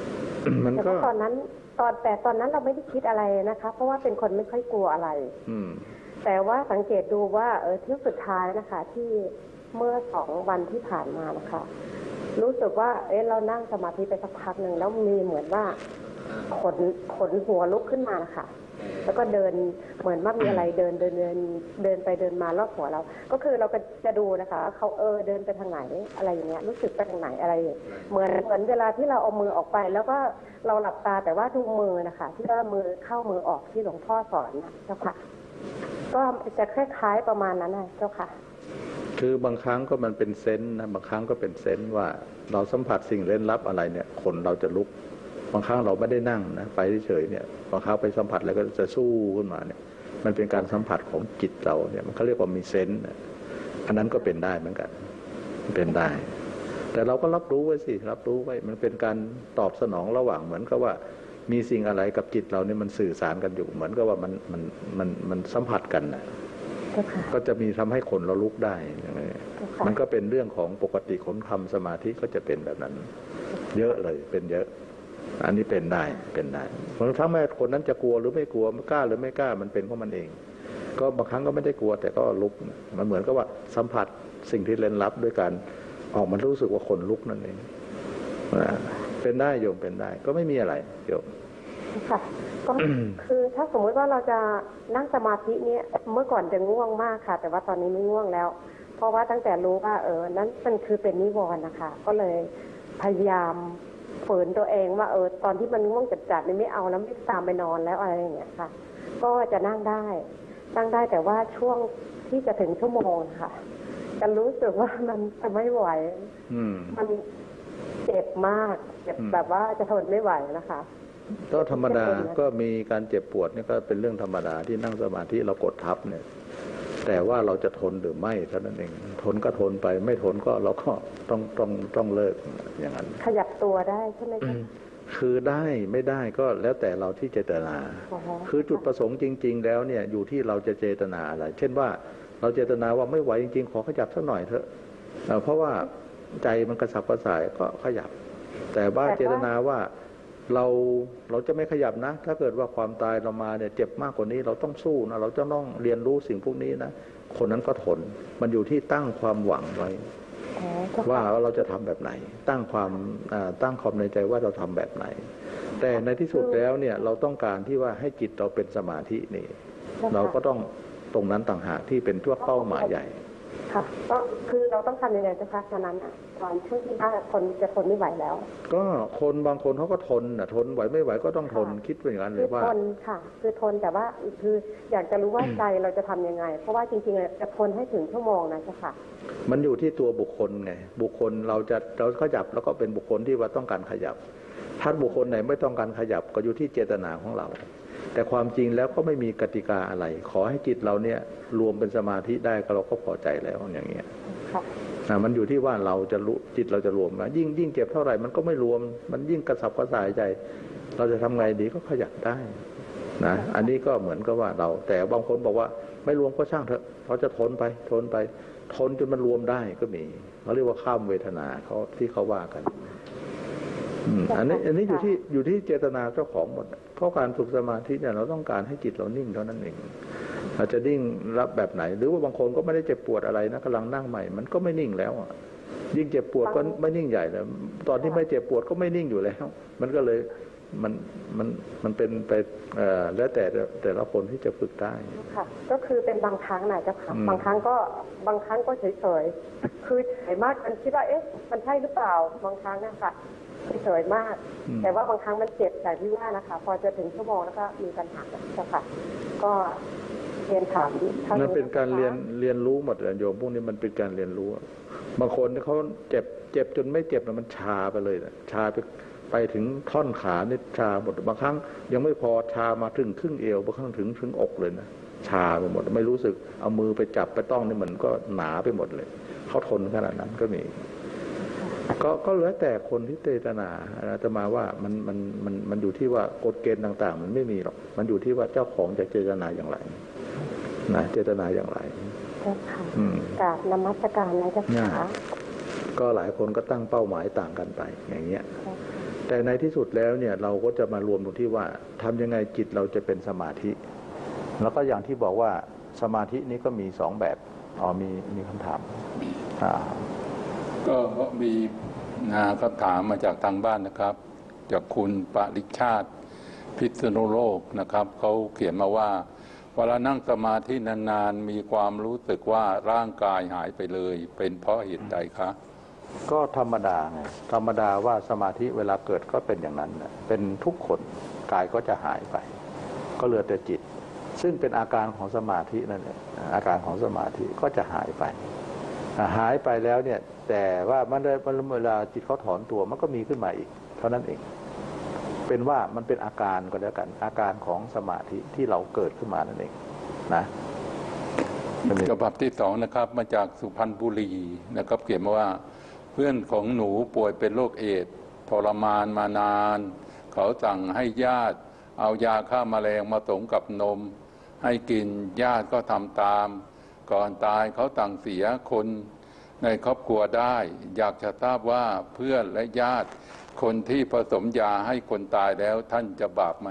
มันก็ตอนนั้นเราไม่ได้คิดอะไรนะคะ เพราะว่าเป็นคนไม่ค่อยกลัวอะไรแต่ว่าสังเกตดูว่าที่สุดท้ายนะคะ ที่เมื่อ2 วันที่ผ่านมานะคะรู้สึกว่าเรานั่งสมาธิไปสักพักหนึ่งแล้วมีเหมือนว่าขนหัวลุกขึ้นมานะคะแล้วก็เดินเหมือนว่ามีอะไรเดินไปเดินมารอบหัวเราก็คือเราก็จะดูนะคะเขาเดินไปทางไหนอะไรอย่างเงี้ยรู้สึกไปทางไหนอะไรเหมือนเวลาที่เราเอามือออกไปแล้วก็เราหลับตาแต่ว่าดูมือนะคะที่ว่ามือเข้ามือออกที่หลวงพ่อสอนนะเจ้าค่ะก็จะคล้ายๆประมาณนั้นนะเจ้าค่ะคือบางครั้งก็มันเป็นเซนส์นะบางครั้งก็เป็นเซนส์ว่าเราสัมผัสสิ่งเร้นลับอะไรเนี่ยขนเราจะลุกบางครั้งเราไม่ได้นั่งนะไปเฉยๆเนี่ยบางครั้งไปสัมผัสแล้วก็จะสู้ขึ้นมาเนี่ยมันเป็นการสัมผัสของจิตเราเนี่ยมันเขาเรียกว่ามีเซนส์อันนั้นก็เป็นได้เหมือนกันเป็นได้แต่เราก็รับรู้ไว้สิรับรู้ไว้มันเป็นการตอบสนองระหว่างเหมือนกับว่ามีสิ่งอะไรกับจิตเราเนี่ยมันสื่อสารกันอยู่เหมือนกับว่ามันสัมผัสกันนะก็จะมีทำให้ขนเราลุกได้มันก็เป็นเรื่องของปกติคนทำสมาธิก็จะเป็นแบบนั้นเยอะเลยเป็นเยอะอันนี้เป็นได้เพราะถ้าแม้คนนั้นจะกลัวหรือไม่กลัวกล้าหรือไม่กล้ามันเป็นของมันเองก็บางครั้งก็ไม่ได้กลัวแต่ก็ลุกมันเหมือนกับว่าสัมผัสสิ่งที่เร้นลับด้วยการออกมันรู้สึกว่าขนลุกนั่นเองเป็นได้โยมเป็นได้ก็ไม่มีอะไรโยมค่ะก็คือถ้าสมมติว่าเราจะนั่งสมาธินี้เมื่อก่อนจะง่วงมากค่ะแต่ว่าตอนนี้ไม่ง่วงแล้วเพราะว่าตั้งแต่รู้ว่านั้นมันคือเป็นนิวรณ์นะคะก็เลยพยายามฝืนตัวเองว่าตอนที่มันง่วงจัดๆนี่ไม่เอาแล้วไม่ตามไปนอนแล้วอะไรอย่างเงี้ยค่ะก็จะนั่งได้แต่ว่าช่วงที่จะถึงชั่วโมงค่ะจะรู้สึกว่ามันจะไม่ไหวมันเจ็บมากเจ็บแบบว่าจะทนไม่ไหวนะคะก็ธรรมดาก็มีการเจ็บปวดนี่ก็เป็นเรื่องธรรมดาที่นั่งสมาธิเรากดทับเนี่ยแต่ว่าเราจะทนหรือไม่เท่านั้นเองทนก็ทนไปไม่ทนก็เราก็ต้องเลิกอย่างนั้นขยับตัวได้ใช่ไหมคะคือได้ไม่ได้ก็แล้วแต่เราที่เจตนาคือจุดประสงค์จริงๆแล้วเนี่ยอยู่ที่เราจะเจตนาอะไรเช่นว่าเราเจตนาว่าไม่ไหวจริงๆขอขยับสักหน่อยเถอะเพราะว่าใจมันกระสับกระส่ายก็ขยับแต่ว่าเจตนาว่าเราจะไม่ขยับนะถ้าเกิดว่าความตายเรามาเนี่ยเจ็บมากกว่านี้เราต้องสู้นะเราจะต้องเรียนรู้สิ่งพวกนี้นะคนนั้นก็ทนมันอยู่ที่ตั้งความหวังไว้ว่าเราจะทำแบบไหนตั้งความในใจว่าเราทำแบบไหนแต่ในที่สุดแล้วเนี่ยเราต้องการที่ว่าให้จิตเราเป็นสมาธินี่เราก็ต้องตรงนั้นต่างหากที่เป็นตัวเป้าหมายใหญ่ค่ะก็คือเราต้องทำยังไงจะพักตอนนั้นตอนช่วงที่คนจะทนไม่ไหวแล้วก็คนบางคนเขาก็ทนทนไหวไม่ไหวก็ต้องทนคิดเป็นอย่างนั้นเลยว่าทนค่ะคือทนแต่ว่าคืออยากจะรู้ว่าใจเราจะทำยังไงเพราะว่าจริงๆจะทนให้ถึงชั่วโมงนะเจ้าค่ะมันอยู่ที่ตัวบุคคลไงบุคคลเราขยับแล้วก็เป็นบุคคลที่ว่าต้องการขยับถ้าบุคคลไหนไม่ต้องการขยับก็อยู่ที่เจตนาของเราแต่ความจริงแล้วก็ไม่มีกติกาอะไรขอให้จิตเราเนี่ยรวมเป็นสมาธิได้ก็เราก็พอใจแล้วอย่างเงี้ยมันอยู่ที่ว่าเราจะรู้จิตเราจะรวมนะยิ่งเจ็บเท่าไหร่มันก็ไม่รวมมันยิ่งกระสับกระส่ายใจเราจะทำไงดีก็ขยับได้นะอันนี้ก็เหมือนกับว่าเราแต่บางคนบอกว่าไม่รวมก็ช่างเถอะเราจะทนไปทนจนมันรวมได้ก็มีเขาเรียกว่าข้ามเวทนาเขาที่เขาว่ากันอันนี้อยู่ที่เจตนาเจ้าของหมดเพราะการฝึกสมาธิเนี่ยเราต้องการให้จิตเรานิ่งเท่านั้นเองเราจะนิ่งรับแบบไหนหรือว่าบางคนก็ไม่ได้เจ็บปวดอะไรนะกำลังนั่งใหม่มันก็ไม่นิ่งแล้วยิ่งเจ็บปวดก็ไม่นิ่งใหญ่แล้วตอนที่ไม่เจ็บปวดก็ไม่นิ่งอยู่แล้วมันก็เลยมันเป็นไปแล้วแต่ละคนที่จะฝึกได้ค่ะก็คือเป็นบางครั้งนะเจ้าค่ะบางครั้งก็เฉยๆคือเฉยมากมันคิดว่ามันใช่หรือเปล่าบางครั้งนะคะเฉยมากแต่ว่าบางครั้งมันเจ็บแต่ที่ว่านะคะพอจะถึงชั่วโมงแล้วก็มีปัญหาเจ้าค่ะก็เรียนถามนั่นเป็นการเรียนรู้หมดเลยโยมพวกนี้มันเป็นการเรียนรู้บางคนเขาเจ็บจนไม่เจ็บแล้วมันชาไปเลยชาไปถึงท่อนขาเนี่ยชาหมดบางครั้งยังไม่พอชามาถึงครึ่งเอวบางครั้งถึงอกเลยนะชาไปหมดไม่รู้สึกเอามือไปจับไปต้องนี่มันก็หนาไปหมดเลยเขาทนขนาดนั้นก็มีก็เหลือแต่คนที่เจตนาจะมาว่ามันอยู่ที่ว่ากฎเกณฑ์ต่างๆมันไม่มีหรอกมันอยู่ที่ว่าเจ้าของจะเจตนาอย่างไรนะเจตนาอย่างไรกราบนมัสการนะเจ้าค่ะก็หลายคนก็ตั้งเป้าหมายต่างกันไปอย่างเงี้ยแต่ในที่สุดแล้วเนี่ยเราก็จะมารวมตรงที่ว่าทำยังไงจิตเราจะเป็นสมาธิแล้วก็อย่างที่บอกว่าสมาธินี้ก็มี2แบบมีคำถามก็มีคำถามมาจากทางบ้านนะครับจากคุณปริชาติพิษณุโลกนะครับเขาเขียนมาว่าเวลานั่งสมาธินานๆมีความรู้สึกว่าร่างกายหายไปเลยเป็นเพราะเหตุใดคะก็ธรรมดาไงธรรมดาว่าสมาธิเวลาเกิดก็เป็นอย่างนั้นเป็นทุกคนกายก็จะหายไปก็เหลือแต่จิตซึ่งเป็นอาการของสมาธินั่นเองอาการของสมาธิก็จะหายไปแล้วเนี่ยแต่ว่ามันเวลาจิตเขาถอนตัวมันก็มีขึ้นมาอีกเท่านั้นเองเป็นว่ามันเป็นอาการก็แล้วกันอาการของสมาธิที่เราเกิดขึ้นมานั่นเองนะฉบับที่2นะครับมาจากสุพรรณบุรีนะครับเขียนมาว่าเพื่อนของหนูป่วยเป็นโรคเอดส์ทรมานมานานเขาสั่งให้ญาติเอายาฆ่าแมลงมาผสมกับนมให้กินญาติก็ทำตามก่อนตายเขาต่างเสียคนในครอบครัวได้อยากจะทราบว่าเพื่อนและญาติคนที่ผสมยาให้คนตายแล้วท่านจะบาปไหม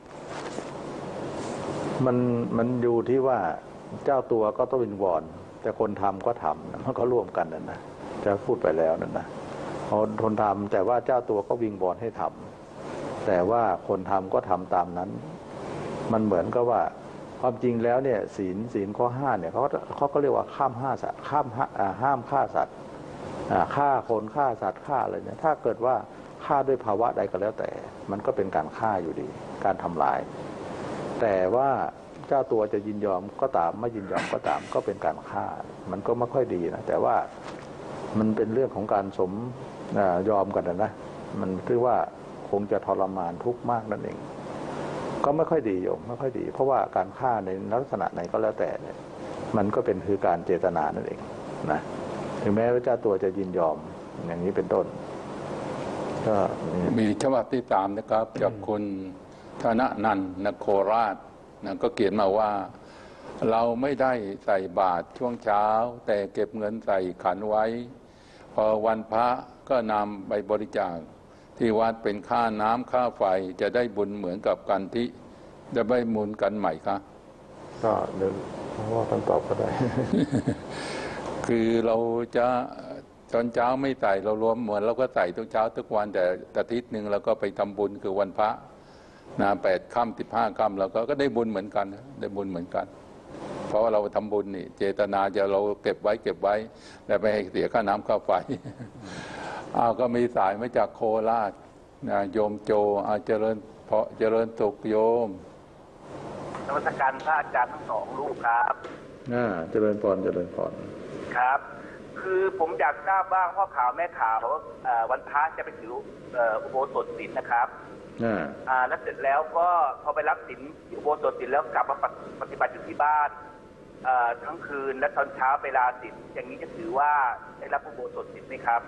มันอยู่ที่ว่าเจ้าตัวก็ต้องวิงวอนแต่คนทำก็ทำมันก็ร่วมกันนะจะพูดไปแล้วนั่นนะคนทำแต่ว่าเจ้าตัวก็วิงวอนให้ทำแต่ว่าคนทำก็ทำตามนั้นมันเหมือนกับว่าความจริงแล้วเนี่ยศีลข้อ5เนี่ยเขาก็เรียกว่าห้ามฆ่าสัตว์ห้ามฆ่าสัตว์ฆ่าคนฆ่าสัตว์ฆ่าอะไรเนี่ยถ้าเกิดว่าฆ่าด้วยภาวะใดก็แล้วแต่มันก็เป็นการฆ่าอยู่ดีการทำลายแต่ว่าเจ้าตัวจะยินยอมก็ตามไม่ยินยอมก็ตามก็เป็นการฆ่ามันก็ไม่ค่อยดีนะแต่ว่ามันเป็นเรื่องของการยอมกันนะมันคือว่าคงจะทรมานทุกข์มากนั่นเองก็ไม่ค่อยดีโยมไม่ค่อยดีเพราะว่าการฆ่าในลักษณะไหนก็แล้วแต่เนี่ยมันก็เป็นคือการเจตนานั่นเองนะถึงแม้ว่าเจ้าตัวจะยินยอมอย่างนี้เป็นต้นก็มีฉบับที่3นะครับจากคุณธนนันท์นโคราชก็เขียนมาว่าเราไม่ได้ใส่บาตรช่วงเช้าแต่เก็บเงินใส่ขันไว้พอวันพระก็นำไปบริจาคที่วัดเป็นค่าน้ำค่าไฟจะได้บุญเหมือนกับกันที่จะได้บุญกันใหม่ครับก็เดี๋ยวว่าคำตอบก็ได้คือเราจะตอนเช้าไม่ใส่เรารวมเหมือนเราก็ใส่ทุกเช้าทุกวันแต่อาทิตย์หนึ่งเราก็ไปทำบุญคือวันพระ8 ค่ำ 15 ค่ำเราก็ได้บุญเหมือนกันได้บุญเหมือนกันเพราะว่าเราทำบุญนี่เจตนาจะเราเก็บไว้แต่ไปให้เสียค่าน้ำค่าไฟก็มีสายมาจากโคราชโยมโจเจริญสุขโยมนมัสการพระอาจารย์ทั้ง2 รูปครับเจริญพรครับคือผมอยากทราบบ้างพ่อข่าวแม่ข่าววันพระจะไปถืออุโบสถศีลนะครับแล้วเสร็จแล้วก็พอไปรับศีลอุโบสถศีลแล้วกลับมาปฏิบัติอยู่ที่บ้านทั้งคืนและตอนเช้าไปลาศีลอย่างนี้จะถือว่าได้รับอุโบสถศีลไหมครับ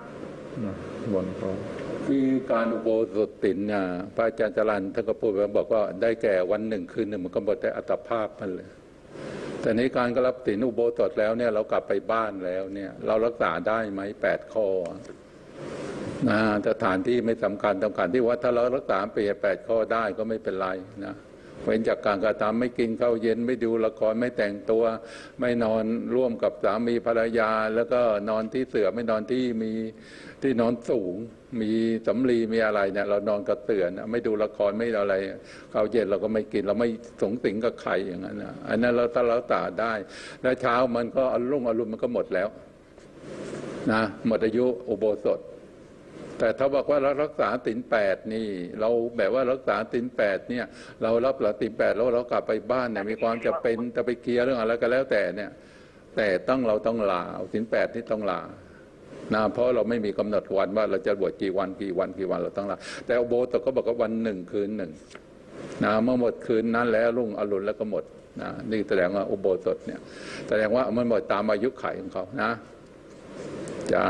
คือการอุโบสถศีลเนี่ยพระอาจารย์จรัญท่านก็พูดไว้บอกว่าได้แก่วัน1 คืน 1มันก็หมดแต่อัตภาพมันเลยแต่ในการก็รับศีลอุโบสถแล้วเนี่ยเรากลับไปบ้านแล้วเนี่ยเรารักษาได้ไหม8 ข้อสถานที่ไม่สำคัญที่ว่าถ้าเรารักษาไป8 ข้อได้ก็ไม่เป็นไรนะเว้นจากการกระทำไม่กินข้าวเย็นไม่ดูละครไม่แต่งตัวไม่นอนร่วมกับสามีภรรยาแล้วก็นอนที่เสื่อไม่นอนที่มีที่นอนสูงมีสำลีมีอะไรเนี่ยเรานอนกับเสื่อไม่ดูละครไม่อะไรข้าวเย็นเราก็ไม่กินเราไม่สงสิงกับใครอย่างนั้นนะอันนั้นเราถ้าเราตาได้แล้วเช้ามันก็อารมณ์มันก็หมดแล้วนะหมดอายุอุโบสถแต่ถ้าบอกว่าเรารักษาศีล8นี่เราแบบว่ารักษาศีล8เนี่ยเรารับหลักศีล8แล้วเรากลับไปบ้านเนี่ยมีความจะเป็นจะไปเคลียร์เรื่องอะไรก็แล้วแต่เนี่ยแต่เราต้องลาศีล8นี่ต้องลาเพราะเราไม่มีกำหนดวันว่าเราจะบวชกี่วันเราต้องลาแต่อุโบสถก็บอกว่าวัน1 คืน 1เมื่อหมดคืนนั้นแล้วรุ่งอรุณแล้วก็หมดนี่แสดงว่าอุโบสถเนี่ยแสดงว่ามันหมดตามอายุขัยของเขานะจ้า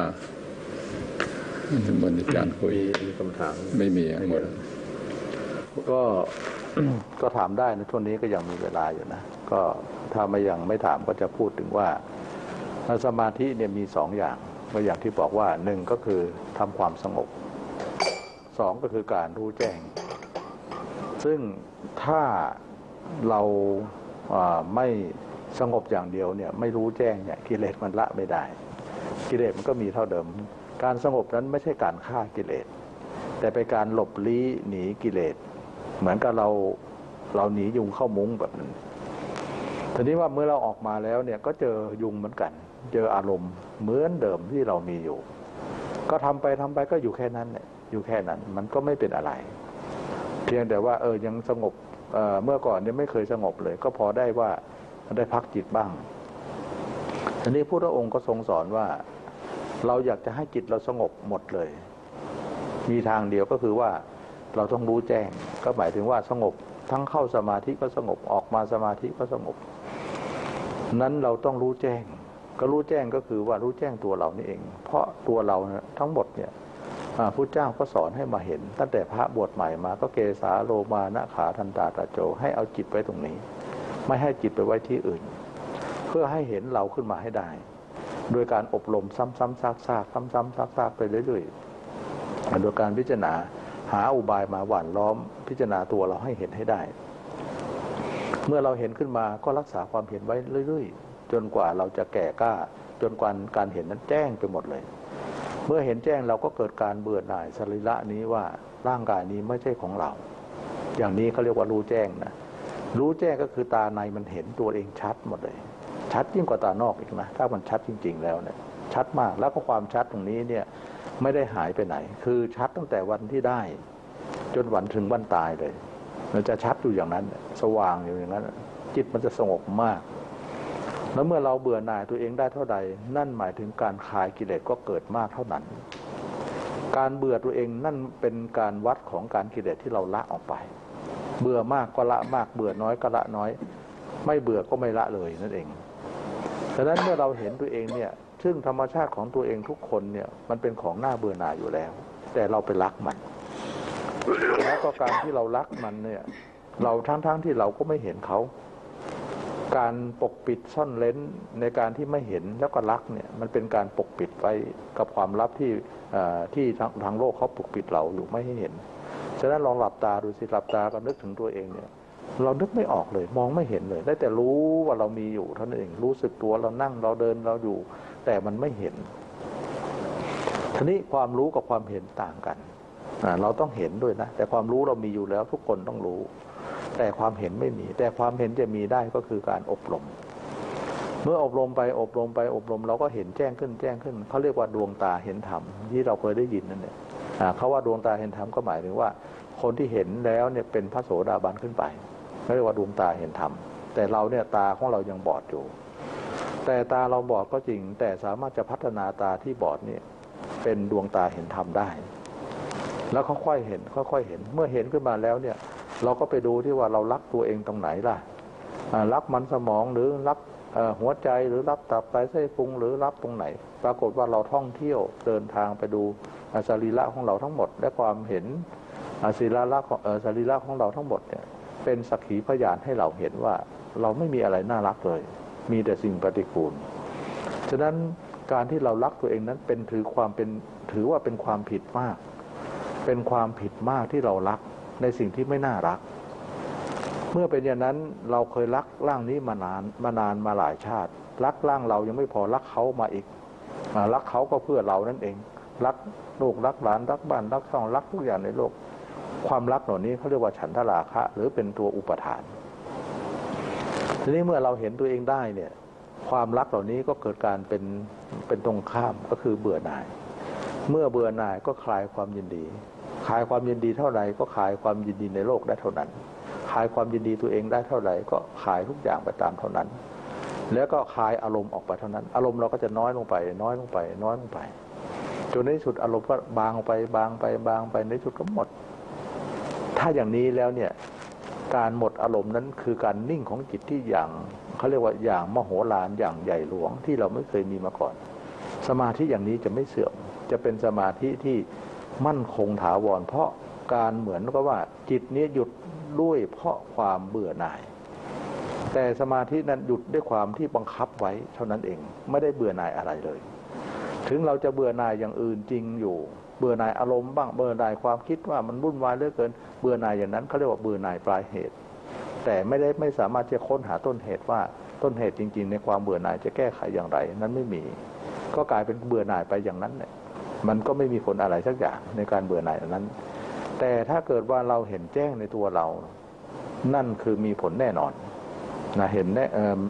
เหมือนอาจารย์คุยมีคำถามไม่มีหมดก็ถามได้ในช่วงนี้ก็ยังมีเวลาอยู่นะก็ถ้ายังไม่ถามก็จะพูดถึงว่าสมาธิเนี่ยมี2 อย่างก็อย่างที่บอกว่า1ก็คือทำความสงบ 2ก็คือการรู้แจ้งซึ่งถ้าเราไม่สงบอย่างเดียวเนี่ยไม่รู้แจ้งเนี่ยกิเลสมันละไม่ได้กิเลสมันก็มีเท่าเดิมการสงบนั้นไม่ใช่การฆ่ากิเลสแต่เป็นการหลบลี้หนีกิเลสเหมือนกับเราหนียุงเข้ามุ้งแบบนั้นทีนี้ว่าเมื่อเราออกมาแล้วเนี่ยก็เจอยุงเหมือนกันเจออารมณ์เหมือนเดิมที่เรามีอยู่ก็ทำไปก็อยู่แค่นั้นเนี่ยอยู่แค่นั้นมันก็ไม่เป็นอะไรเพียงแต่ว่ายังสงบเมื่อก่อนเนี่ยไม่เคยสงบเลยก็พอได้ว่าได้พักจิตบ้างทีนี้พระองค์ก็ทรงสอนว่าเราอยากจะให้จิตเราสงบหมดเลยมีทางเดียวก็คือว่าเราต้องรู้แจ้งก็หมายถึงว่าสงบทั้งเข้าสมาธิก็สงบออกมาสมาธิก็สงบนั้นเราต้องรู้แจ้งก็รู้แจ้งก็คือว่ารู้แจ้งตัวเรานี่เองเพราะตัวเราทั้งหมดเนี่ยพุทธเจ้าก็สอนให้มาเห็นตั้งแต่พระบวชใหม่มาก็เกสาโลมานะขาทันตาตะโจให้เอาจิตไว้ตรงนี้ไม่ให้จิตไปไว้ที่อื่นเพื่อให้เห็นเราขึ้นมาให้ได้โดยการอบรมซ้ำๆซากๆซ้ำๆซากๆไปเรื่อยๆโดยการพิจารณาหาอุบายมาหว่านล้อมพิจารณาตัวเราให้เห็นให้ได้เมื่อเราเห็นขึ้นมาก็รักษาความเห็นไว้เรื่อยๆจนกว่าเราจะแก่กล้าจนกว่าการเห็นนั้นแจ้งไปหมดเลยเมื่อเห็นแจ้งเราก็เกิดการเบื่อหน่ายสรีระนี้ว่าร่างกายนี้ไม่ใช่ของเราอย่างนี้เขาเรียกว่ารู้แจ้งนะรู้แจ้งก็คือตาในมันเห็นตัวเองชัดหมดเลยชัดยิ่งกว่าตานอกอีกนะถ้ามันชัดจริงๆแล้วเนี่ยชัดมากแล้วก็ความชัดตรงนี้เนี่ยไม่ได้หายไปไหนคือชัดตั้งแต่วันที่ได้จนวันถึงวันตายเลยมันจะชัดอยู่อย่างนั้นสว่างอยู่อย่างนั้นจิตมันจะสงบมากแล้วเมื่อเราเบื่อหน่ายตัวเองได้เท่าใดนั่นหมายถึงการคลายกิเลสก็เกิดมากเท่านั้นการเบื่อตัวเองนั่นเป็นการวัดของการกิเลสที่เราละออกไปเบื่อมากก็ละมากเบื่อน้อยก็ละน้อยไม่เบื่อก็ไม่ละเลยนั่นเองฉะนั้นเมื่อเราเห็นตัวเองเนี่ยซึ่งธรรมชาติของตัวเองทุกคนเนี่ยมันเป็นของน่าเบื่อหน่ายอยู่แล้วแต่เราไปรักมันแล้วก็การที่เรารักมันเนี่ยเราทั้งที่เราก็ไม่เห็นเขาการปกปิดซ่อนเร้นในการที่ไม่เห็นแล้วก็รักเนี่ยมันเป็นการปกปิดไว้กับความลับที่ทางโลกเขาปกปิดเราอยู่ไม่ให้เห็นฉะนั้นลองหลับตาดูสิหลับตาก็นึกถึงตัวเองเนี่ยเรานึกไม่ออกเลยมองไม่เห็นเลยได้แต่รู้ว่าเรามีอยู่เท่านั้นเองรู้สึกตัวเรานั่งเราเดินเราอยู่แต่มันไม่เห็นทีนี้ความรู้กับความเห็นต่างกันเราต้องเห็นด้วยนะแต่ความรู้เรามีอยู่แล้วทุกคนต้องรู้แต่ความเห็นไม่มีแต่ความเห็นจะมีได้ก็คือการอบรมเมื่ออบรมไปอบรมไปอบรมเราก็เห็นแจ้งขึ้นเขาเรียกว่าดวงตาเห็นธรรมที่เราเคยได้ยินนั่นเนี่ยเขาว่าดวงตาเห็นธรรมก็หมายถึงว่าคนที่เห็นแล้วเนี่ยเป็นพระโสดาบันขึ้นไปเขาเรียกว่าดวงตาเห็นธรรมแต่เราเนี่ยตาของเรายังบอดอยู่แต่ตาเราบอดก็จริงแต่สามารถจะพัฒนาตาที่บอดเนี่ยเป็นดวงตาเห็นธรรมได้แล้วค่อยๆเห็นเมื่อเห็นขึ้นมาแล้วเนี่ยเราก็ไปดูที่ว่าเรารักตัวเองตรงไหนล่ะรักมันสมองหรือรักหัวใจหรือรักตับไตไส้พุงหรือรักตรงไหนปรากฏว่าเราท่องเที่ยวเดินทางไปดูสรีระของเราทั้งหมดและความเห็นสรีระของเราทั้งหมดเนี่ยเป็นสักขีพยานให้เราเห็นว่าเราไม่มีอะไรน่ารักเลยมีแต่สิ่งปฏิกูลฉะนั้นการที่เรารักตัวเองนั้นถือว่าเป็นความผิดมากเป็นความผิดมากที่เรารักในสิ่งที่ไม่น่ารักเมื่อเป็นอย่างนั้นเราเคยรักร่างนี้มานานมาหลายชาติรักร่างเรายังไม่พอรักเขามาอีกรักเขาก็เพื่อเรานั่นเองรักลูกรักหลานรักบ้านรักช่องรักทุกอย่างในโลกความรักเหล่านี้เขาเรียกว่าฉันทราคะหรือเป็นตัวอุปทานทีนี้เมื่อเราเห็นตัวเองได้เนี่ยความรักเหล่านี้ก็เกิดการเป็นตรงข้ามก็คือเบื่อหน่ายเมื่อเบื่อหน่ายก็คลายความยินดีคลายความยินดีเท่าไหร่ก็คลายความยินดีในโลกได้เท่านั้นคลายความยินดีตัวเองได้เท่าไหร่ก็คลายทุกอย่างไปตามเท่านั้นแล้วก็คลายอารมณ์ออกไปเท่านั้นอารมณ์เราก็จะน้อยลงไปจนในที่สุดอารมณ์ก็บางไปในที่สุดก็หมดถ้าอย่างนี้แล้วเนี่ยการหมดอารมณ์นั้นคือการนิ่งของจิตที่อย่างเขาเรียกว่าอย่างมโหฬารอย่างใหญ่หลวงที่เราไม่เคยมีมาก่อนสมาธิอย่างนี้จะไม่เสื่อมจะเป็นสมาธิที่มั่นคงถาวรเพราะการเหมือนกับว่าจิตนี้หยุดด้วยเพราะความเบื่อหน่ายแต่สมาธินั้นหยุดด้วยความที่บังคับไว้เท่านั้นเองไม่ได้เบื่อหน่ายอะไรเลยถึงเราจะเบื่อหน่ายอย่างอื่นจริงอยู่เบื่อหน่ายอารมณ์บ้างเบื่อหน่ายความคิดว่ามันวุ่นวายเหลือเกินเบื่อหน่ายอย่างนั้นเขาเรียกว่าเบื่อหน่ายปลายเหตุแต่ไม่สามารถจะค้นหาต้นเหตุว่าต้นเหตุจริงๆในความเบื่อหน่ายจะแก้ไขอย่างไรนั้นไม่มีก็กลายเป็นเบื่อหน่ายไปอย่างนั้นเนี่ยมันก็ไม่มีผลอะไรสักอย่างในการเบื่อหน่ายนั้นแต่ถ้าเกิดว่าเราเห็นแจ้งในตัวเรานั่นคือมีผลแน่นอนนะเห็นแน่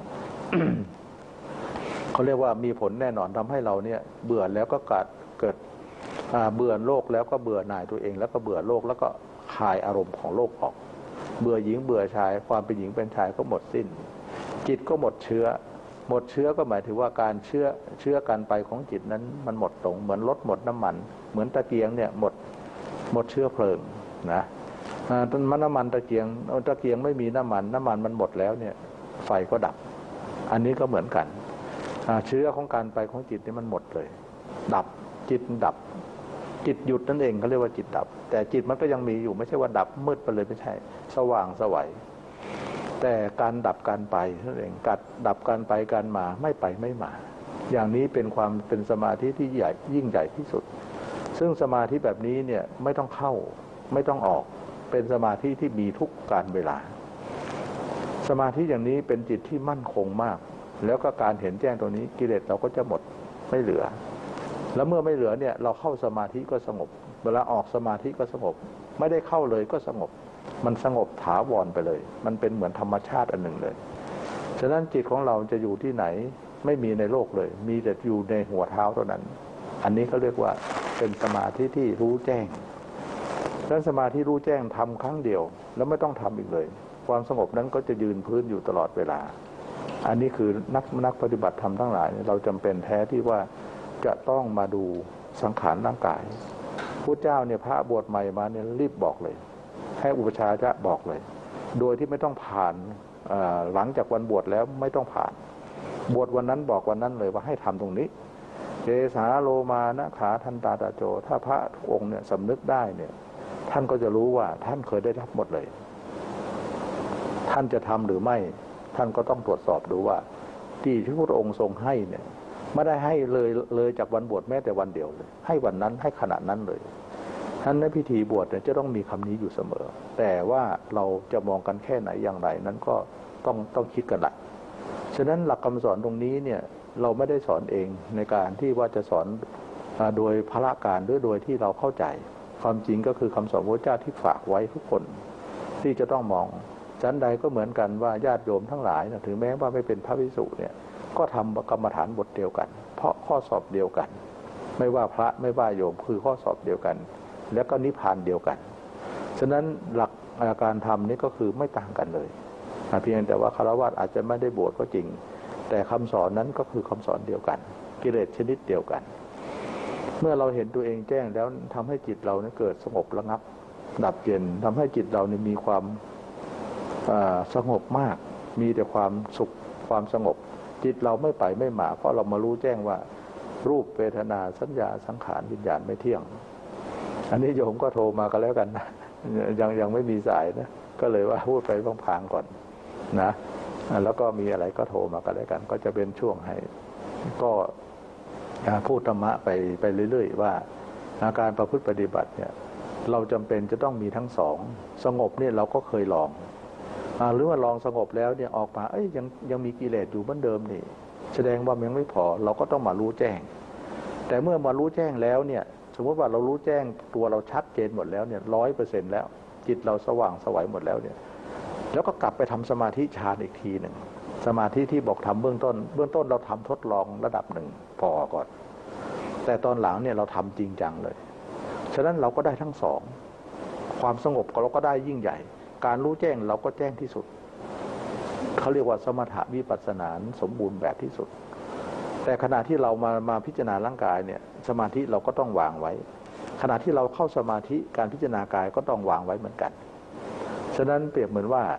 เขาเรียกว่ามีผลแน่นอนทำให้เราเนี่ยเบื่อแล้วก็เกิดเบื่อโลกแล้วก็เบื่อหน่ายตัวเองแล้วก็เบื่อโลกแล้วก็คลายอารมณ์ของโลกออกเบื่อหญิงเบื่อชายความเป็นหญิงเป็นชายก็หมดสิ้นจิตก็หมดเชื้อก็หมายถึงว่าการเชื้อกันไปของจิตนั้นมันหมดลงเหมือนรถหมดน้ำมันเหมือนตะเกียงเนี่ยหมดเชื้อเพลิงนะน้ำมันตะเกียงไม่มีน้ำมันมันหมดแล้วเนี่ยไฟก็ดับอันนี้ก็เหมือนกันเชื้อของการไปของจิตนี่มันหมดเลยดับจิตดับจิตหยุดนั่นเองเขาเรียกว่าจิตดับแต่จิตมันก็ยังมีอยู่ไม่ใช่ว่าดับมืดไปเลยไม่ใช่สว่างไสวแต่การดับการไปนั่นเองดับการไปการมาไม่ไปไม่มาอย่างนี้เป็นสมาธิที่ยิ่งใหญ่ที่สุดซึ่งสมาธิแบบนี้เนี่ยไม่ต้องเข้าไม่ต้องออกเป็นสมาธิที่มีทุกการเวลาสมาธิอย่างนี้เป็นจิตที่มั่นคงมากแล้วก็การเห็นแจ้งตัวนี้กิเลสเราก็จะหมดไม่เหลือแล้วเมื่อไม่เหลือเนี่ยเราเข้าสมาธิก็สงบเวลาออกสมาธิก็สงบไม่ได้เข้าเลยก็สงบมันสงบถาวรไปเลยมันเป็นเหมือนธรรมชาติอันหนึ่งเลยฉะนั้นจิตของเราจะอยู่ที่ไหนไม่มีในโลกเลยมีแต่อยู่ในหัวเท้าเท่านั้นอันนี้เขาเรียกว่าเป็นสมาธิที่รู้แจ้งนั้นสมาธิรู้แจ้งทำครั้งเดียวแล้วไม่ต้องทำอีกเลยความสงบนั้นก็จะยืนพื้นอยู่ตลอดเวลาอันนี้คือนักปฏิบัติธรรมทั้งหลายเราจำเป็นแท้ที่ว่าจะต้องมาดูสังขารร่างกายพุทธเจ้าเนี่ยพระบวชใหม่มาเนี่ยรีบบอกเลยให้อุปชาจะบอกเลยโดยที่ไม่ต้องผ่านหลังจากวันบวชแล้วไม่ต้องผ่านบวชวันนั้นบอกวันนั้นเลยว่าให้ทำตรงนี้เจสาโลมานะขาทันตาตาโจถ้าพระทุกองค์เนี่ยสำนึกได้เนี่ยท่านก็จะรู้ว่าท่านเคยได้รับหมดเลยท่านจะทำหรือไม่ท่านก็ต้องตรวจสอบดูว่าที่พระองค์ทรงให้เนี่ยไม่ได้ให้เลยจากวันบวชแม้แต่วันเดียวเลยให้วันนั้นให้ขณะนั้นเลยท่านในพิธีบวชเนี่ยจะต้องมีคำนี้อยู่เสมอแต่ว่าเราจะมองกันแค่ไหนอย่างไรนั้นก็ต้องคิดกันละฉะนั้นหลักคำสอนตรงนี้เนี่ยเราไม่ได้สอนเองในการที่ว่าจะสอนโดยพละการหรือโดยที่เราเข้าใจความจริงก็คือคำสอนพระเจ้าที่ฝากไว้ทุกคนที่จะต้องมองชั้นใดก็เหมือนกันว่าญาติโยมทั้งหลายถึงแม้ว่าไม่เป็นพระภิกษุเนี่ยก็ทำกรรมฐานบทเดียวกันเพราะข้อสอบเดียวกันไม่ว่าพระไม่ว่าโยมคือข้อสอบเดียวกันแล้วก็นิพพานเดียวกันฉะนั้นหลักการทำนี้ก็คือไม่ต่างกันเลยเพียงแต่ว่าฆราวาสอาจจะไม่ได้บวชก็จริงแต่คำสอนนั้นก็คือคำสอนเดียวกันกิเลสชนิดเดียวกันเมื่อเราเห็นตัวเองแจ้งแล้วทำให้จิตเราเนี่ยเกิดสงบระงับดับเย็นทำให้จิตเราเนี่ยมีความสงบมากมีแต่ความสุขความสงบจิตเราไม่ไปไม่มาเพราะเรามารู้แจ้งว่ารูปเวทนาสัญญาสังขารวิญญาณไม่เที่ยงอันนี้โยมก็โทรมากันแล้วกันนะยังไม่มีสายนะก็เลยว่าพูดไปพลางๆก่อนนะแล้วก็มีอะไรก็โทรมากันแล้วกันก็จะเป็นช่วงให้ก็พูดธรรมะไปเรื่อยๆว่าอาการประพฤติปฏิบัติเนี่ยเราจำเป็นจะต้องมีทั้งสองสงบเนี่ยเราก็เคยลองหรือว่าลองสงบแล้วเนี่ยออกมายังมีกิเลสอยู่เหมือนเดิมนี่แสดงว่ามันยังไม่พอเราก็ต้องมารู้แจ้งแต่เมื่อมารู้แจ้งแล้วเนี่ยสมมติว่าเรารู้แจ้งตัวเราชัดเจนหมดแล้วเนี่ย100%แล้วจิตเราสว่างไสวหมดแล้วเนี่ยแล้วก็กลับไปทำสมาธิฌานอีกทีหนึ่งสมาธิที่บอกทำเบื้องต้นเราทำทดลองระดับหนึ่งพอก่อนแต่ตอนหลังเนี่ยเราทำจริงจังเลยฉะนั้นเราก็ได้ทั้งสองความสงบเราก็ได้ยิ่งใหญ่การรู้แจ้งเราก็แจ้งที่สุดเขาเรียกว่าสมถะวิปัสสนาสมบูรณ์แบบที่สุดแต่ขณะที่เรามาพิจารณาร่างกายเนี่ยสมาธิเราก็ต้องวางไว้ขณะที่เราเข้าสมาธิการพิจารณากายก็ต้องวางไว้เหมือนกันฉะนั้นเปรียบเหมือนว่า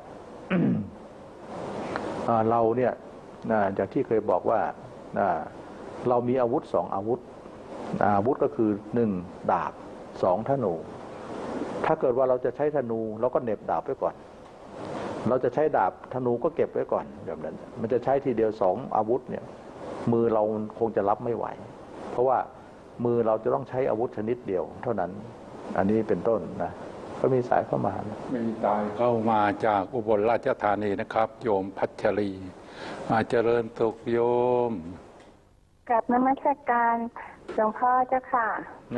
เราเนี่ยจากที่เคยบอกว่าเรามีอาวุธ2อาวุธก็คือ1ดาบ2ธนูถ้าเกิดว่าเราจะใช้ธนูเราก็เหน็บดาบไว้ก่อนเราจะใช้ดาบธนูก็เก็บไว้ก่อนแบบนั้นมันจะใช้ทีเดียว2อาวุธเนี่ยมือเราคงจะรับไม่ไหวเพราะว่ามือเราจะต้องใช้อาวุธชนิดเดียวเท่านั้นอันนี้เป็นต้นนะก็มีสายเข้ามามีสายเข้ามาจากอุบลราชธานีนะครับโยมพัชรีเจริญสุขโยมกับนมัสการหลวงพ่อเจ้าค่ะ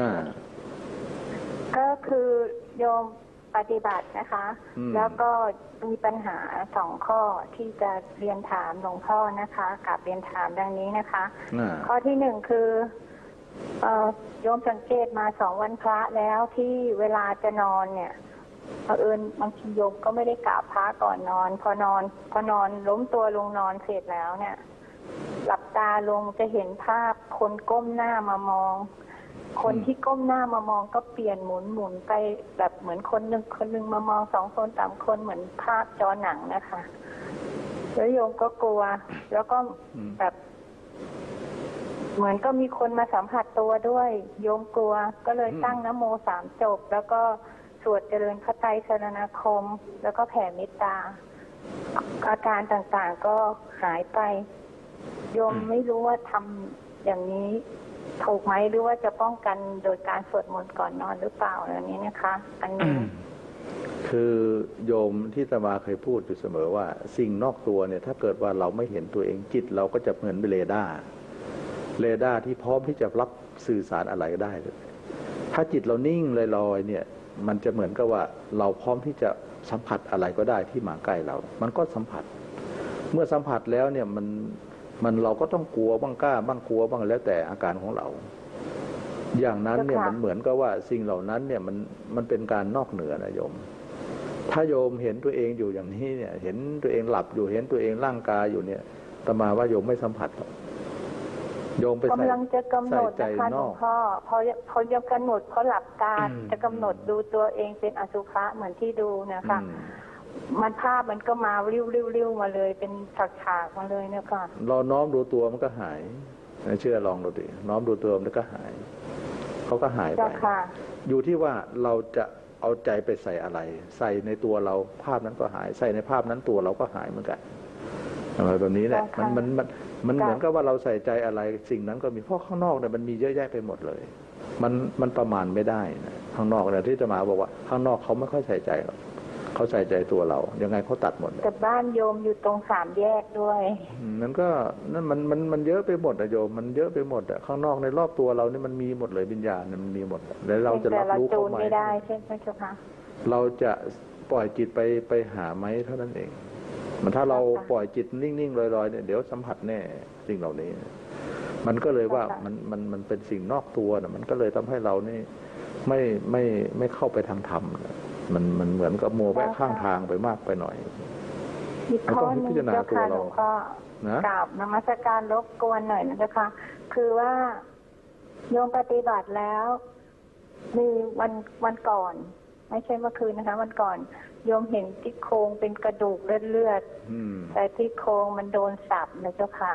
ก็คือโยมปฏิบัตินะคะแล้วก็มีปัญหา2 ข้อที่จะเรียนถามหลวงพ่อนะคะกับเรียนถามดังนี้นะคะข้อที่1คือโยมสังเกตมา2 วันพระแล้วที่เวลาจะนอนเนี่ยเผอิญบางทีโยมก็ไม่ได้กราบพระก่อนนอนพอนอนล้มตัวลงนอนเสร็จแล้วเนี่ยหลับตาลงจะเห็นภาพคนก้มหน้ามามองคนที่ก้มหน้ามามองก็เปลี่ยนหมุนไปแบบเหมือนคนหนึ่งมามอง2 คน3 คนเหมือนภาพจอหนังนะคะแล้วโยมก็กลัวแล้วก็แบบเหมือนก็มีคนมาสัมผัสตัวด้วยโยมกลัวก็เลยตั้งนะโม3 จบแล้วก็สวดเจริญพระไตรสรณคมแล้วก็แผ่เมตตาอาการต่างๆก็หายไปโยมไม่รู้ว่าทำอย่างนี้ถูกไหมหรือว่าจะป้องกันโดยการสวดมนต์ก่อนนอนหรือเปล่าอย่างนี้นะคะอันนี้คือโยมที่อาตมาเคยพูดอยู่เสมอว่าสิ่งนอกตัวเนี่ยถ้าเกิดว่าเราไม่เห็นตัวเองจิตเราก็จะเหมือนเรดาร์ที่พร้อมที่จะรับสื่อสารอะไรได้เลยถ้าจิตเรานิ่งลอยๆเนี่ยมันจะเหมือนกับว่าเราพร้อมที่จะสัมผัสอะไรก็ได้ที่มาใกล้เรามันก็สัมผัสเมื่อสัมผัสแล้วเนี่ยมันเราก็ต้องกลัวบ้างกล้าบ้างกลัวบ้างแล้วแต่อาการของเราอย่างนั้นเนี่ยมันเหมือนกับว่าสิ่งเหล่านั้นเนี่ยมันเป็นการนอกเหนือนะโยมถ้าโยมเห็นตัวเองอยู่อย่างนี้เนี่ยเห็นตัวเองหลับอยู่เห็นตัวเองร่างกายอยู่เนี่ยอาตมาว่าโยมไม่สัมผัสหรอกโยมไปกำลังจะกำหนดนะคะหลวงพ่อพอจะกำหนดเพราะหลับตาจะกำหนดดูตัวเองเป็นอสุภะเหมือนที่ดูนะคะมันภาพมันก็มาริ้วมาเลยเป็นฉากมาเลยเนี่ยค่ะเราน้อมดูตัวมันก็หายเชื่อลองดูดิน้อมดูตัวมันก็หายเขาก็หายไปอยู่ที่ว่าเราจะเอาใจไปใส่อะไรใส่ในตัวเราภาพนั้นก็หายใส่ในภาพนั้นตัวเราก็หายเหมือนกันอะไรแบบนี้แหละมันเหมือนกับว่าเราใส่ใจอะไรสิ่งนั้นก็มีเพราะข้างนอกเนี่ยมันมีเยอะแยะไปหมดเลยมันประมาณไม่ได้นะข้างนอกเนี่ยที่จะมาบอกว่าข้างนอกเขาไม่ค่อยใส่ใจหรอกเขาใส่ใจตัวเรายังไงเขาตัดหมดแต่บ้านโยมอยู่ตรง3 แยกด้วยนั่นก็นั่นมันเยอะไปหมดอะโยมมันเยอะไปหมดอะข้างนอกในรอบตัวเราเนี่ยมันมีหมดเลยวิญญาณมันมีหมดแล้วเราจะรับรู้เขาไหมไม่ได้ใช่ไหมเจ้าค่ะเราจะปล่อยจิตไปหาไหมเท่านั้นเองมันถ้าเราปล่อยจิตนิ่งๆลอยๆเนี่ยเดี๋ยวสัมผัสแน่สิ่งเหล่านี้มันก็เลยว่ามันเป็นสิ่งนอกตัวนะมันก็เลยทำให้เรานี่ไม่เข้าไปทางธรรมมันเหมือนกับมัวแวะข้างทางไปมากไปหน่อยอีกข้อนึงเจ้าค่ะหลวงพ่อ กราบนมัสการรบกวนหน่อยนะคะคือว่าโยมปฏิบัติแล้วมีวันก่อนไม่ใช่เมื่อคืนนะคะวันก่อนโยมเห็นที่โครงเป็นกระดูกเลือดแต่ที่โครงมันโดนสับนะเจ้าค่ะ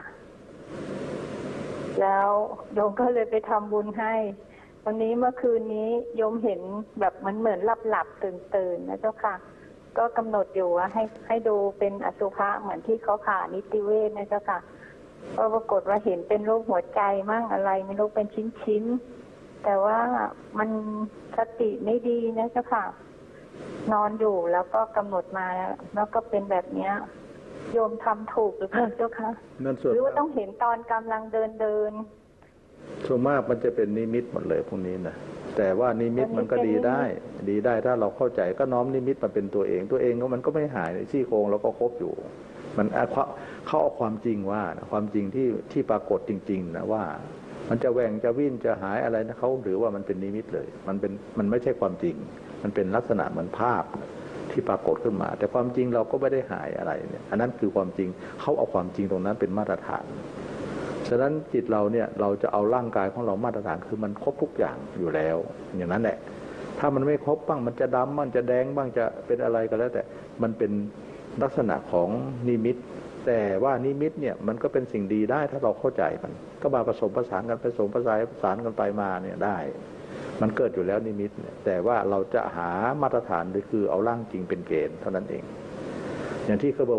แล้วโยมก็เลยไปทำบุญให้วันนี้เมื่อคืนนี้โยมเห็นแบบมันเหมือนหลับตื่นนะเจ้าค่ะก็กำหนดอยู่ว่าให้ดูเป็นอสุภะเหมือนที่เขาผ่านิติเวชนะเจ้าค่ะก็ปรากฏว่าเห็นเป็นรูปหัวใจมั่งอะไรไม่รู้เป็นชิ้นแต่ว่ามันสติไม่ดีนะเจ้าค่ะนอนอยู่แล้วก็กำหนดมาแล้วก็เป็นแบบเนี้ยโยมทำถูกหรือเปล่าเจ้าค่ะหรือว่าต้องเห็นตอนกำลังเดินส่วนมากมันจะเป็นนิมิตหมดเลยพวกนี้นะแต่ว่านิมิตมันก็ดีได้ถ้าเราเข้าใจก็น้อมนิมิตมาเป็นตัวเองก็มันก็ไม่หายซี่โครงเราก็ครบอยู่มันเขาเอาความจริงว่าความจริงที่ปรากฏจริงๆนะว่ามันจะแหว่งจะวิ่งจะหายอะไรนะเขาหรือว่ามันเป็นนิมิตเลยมันไม่ใช่ความจริงมันเป็นลักษณะเหมือนภาพที่ปรากฏขึ้นมาแต่ความจริงเราก็ไม่ได้หายอะไรเนี่ยอันนั้นคือความจริงเขาเอาความจริงตรงนั้นเป็นมาตรฐานฉะนั้นจิตเราเนี่ยเราจะเอาร่างกายของเรามาตรฐานคือมันครบทุกอย่างอยู่แล้วอย่างนั้นแหละถ้ามันไม่ครบบ้างมันจะดำบ้างจะแดงบ้างจะเป็นอะไรก็แล้วแต่มันเป็นลักษณะของนิมิตแต่ว่านิมิตเนี่ยมันก็เป็นสิ่งดีได้ถ้าเราเข้าใจมันก็มาผสมผสานกันผสมผสานกันไปมาเนี่ยได้มันเกิดอยู่แล้วนิมิตแต่ว่าเราจะหามาตรฐานหรือคือเอาร่างจริงเป็นเกณฑ์เท่านั้นเองอย่างที่เขาบอกว่า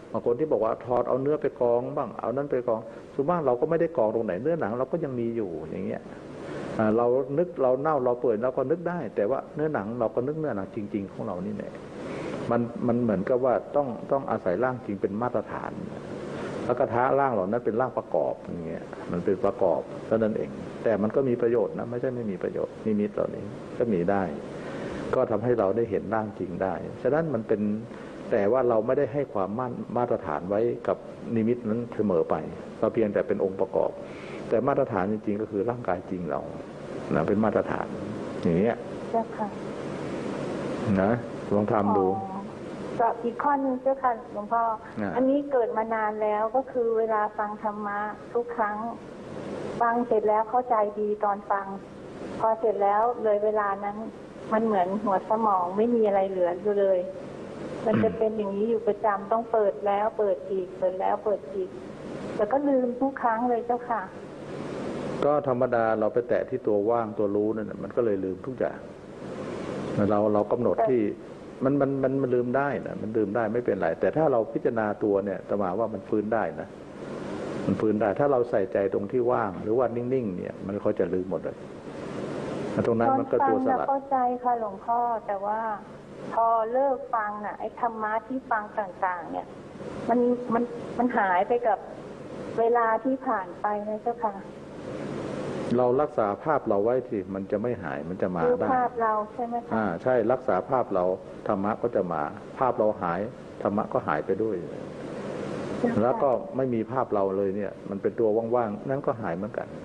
บางคนที่บอกว่าถอดเอาเนื้อไปกองบ้างเอานั้นไปกองส่วนมากเราก็ไม่ได้กองตรงไหนเนื้อหนังเราก็ยังมีอยู่อย่างเงี้ยเรานึกเราเน่าเราเปื่อยเราก็นึกได้แต่ว่าเนื้อหนังเราก็นึกเนื้อหนังจริงๆของเรานี่แหละมันเหมือนกับว่าต้องอาศัยร่างจริงเป็นมาตรฐานแล้วกระทะร่างเหล่านั้นเป็นร่างประกอบอย่างเงี้ยมันเป็นประกอบเท่านั้นเองแต่มันก็มีประโยชน์นะไม่ใช่ไม่มีประโยชน์นิมิตเหล่านี้ก็มีได้ก็ทำให้เราได้เห็นร่างจริงได้ฉะนั้นมันเป็นแต่ว่าเราไม่ได้ให้ความมาตรฐานไว้กับนิมิตนั้นเสมอไปเราเพียงแต่เป็นองค์ประกอบแต่มาตรฐานจริงๆก็คือร่างกายจริงเรานะเป็นมาตรฐานอย่างเงี้ยเจ้าค่ะนะลองทำดูกับอีกข้อนึงเจ้าค่ะหลวงพ่ออันนี้เกิดมานานแล้วก็คือเวลาฟังธรรมะทุกครั้งฟังเสร็จแล้วเข้าใจดีตอนฟังพอเสร็จแล้วเลยเวลานั้นมันเหมือนหัวสมองไม่มีอะไรเหลืออยู่เลยมันจะเป็นอย่างนี้อยู่ประจำต้องเปิดแล้วเปิดอีกเปิดแล้วเปิดอีกแล้วก็ลืมทุกครั้งเลยเจ้าค่ะก็ธรรมดาเราไปแตะที่ตัวว่างตัวรู้นั่นมันก็เลยลืมทุกอย่างเรากำหนดที่มันลืมได้นะมันลืมได้ไม่เป็นไรแต่ถ้าเราพิจารณาตัวเนี่ยตมาว่ามันฟื้นได้นะมันฟื้นได้ถ้าเราใส่ใจตรงที่ว่างหรือว่านิ่งๆเนี่ยมันก็จะลืมหมดเลยตรงนั้นมันก็ตัวสลัดเข้าใจค่ะหลวงพ่อแต่ว่าพอเลิกฟังน่ะไอ้ธรรมะที่ฟังต่างๆเนี่ยมันหายไปกับเวลาที่ผ่านไปนะเจ้าค่ะเรารักษาภาพเราไว้ที่มันจะไม่หายมันจะมาได้ภาพเราใช่ไหมคะใช่รักษาภาพเราธรรมะก็จะมาภาพเราหายธรรมะก็หายไปด้วยแล้วก็ไม่มีภาพเราเลยเนี่ยมันเป็นตัวว่างๆนั่นก็หายเหมือนกัน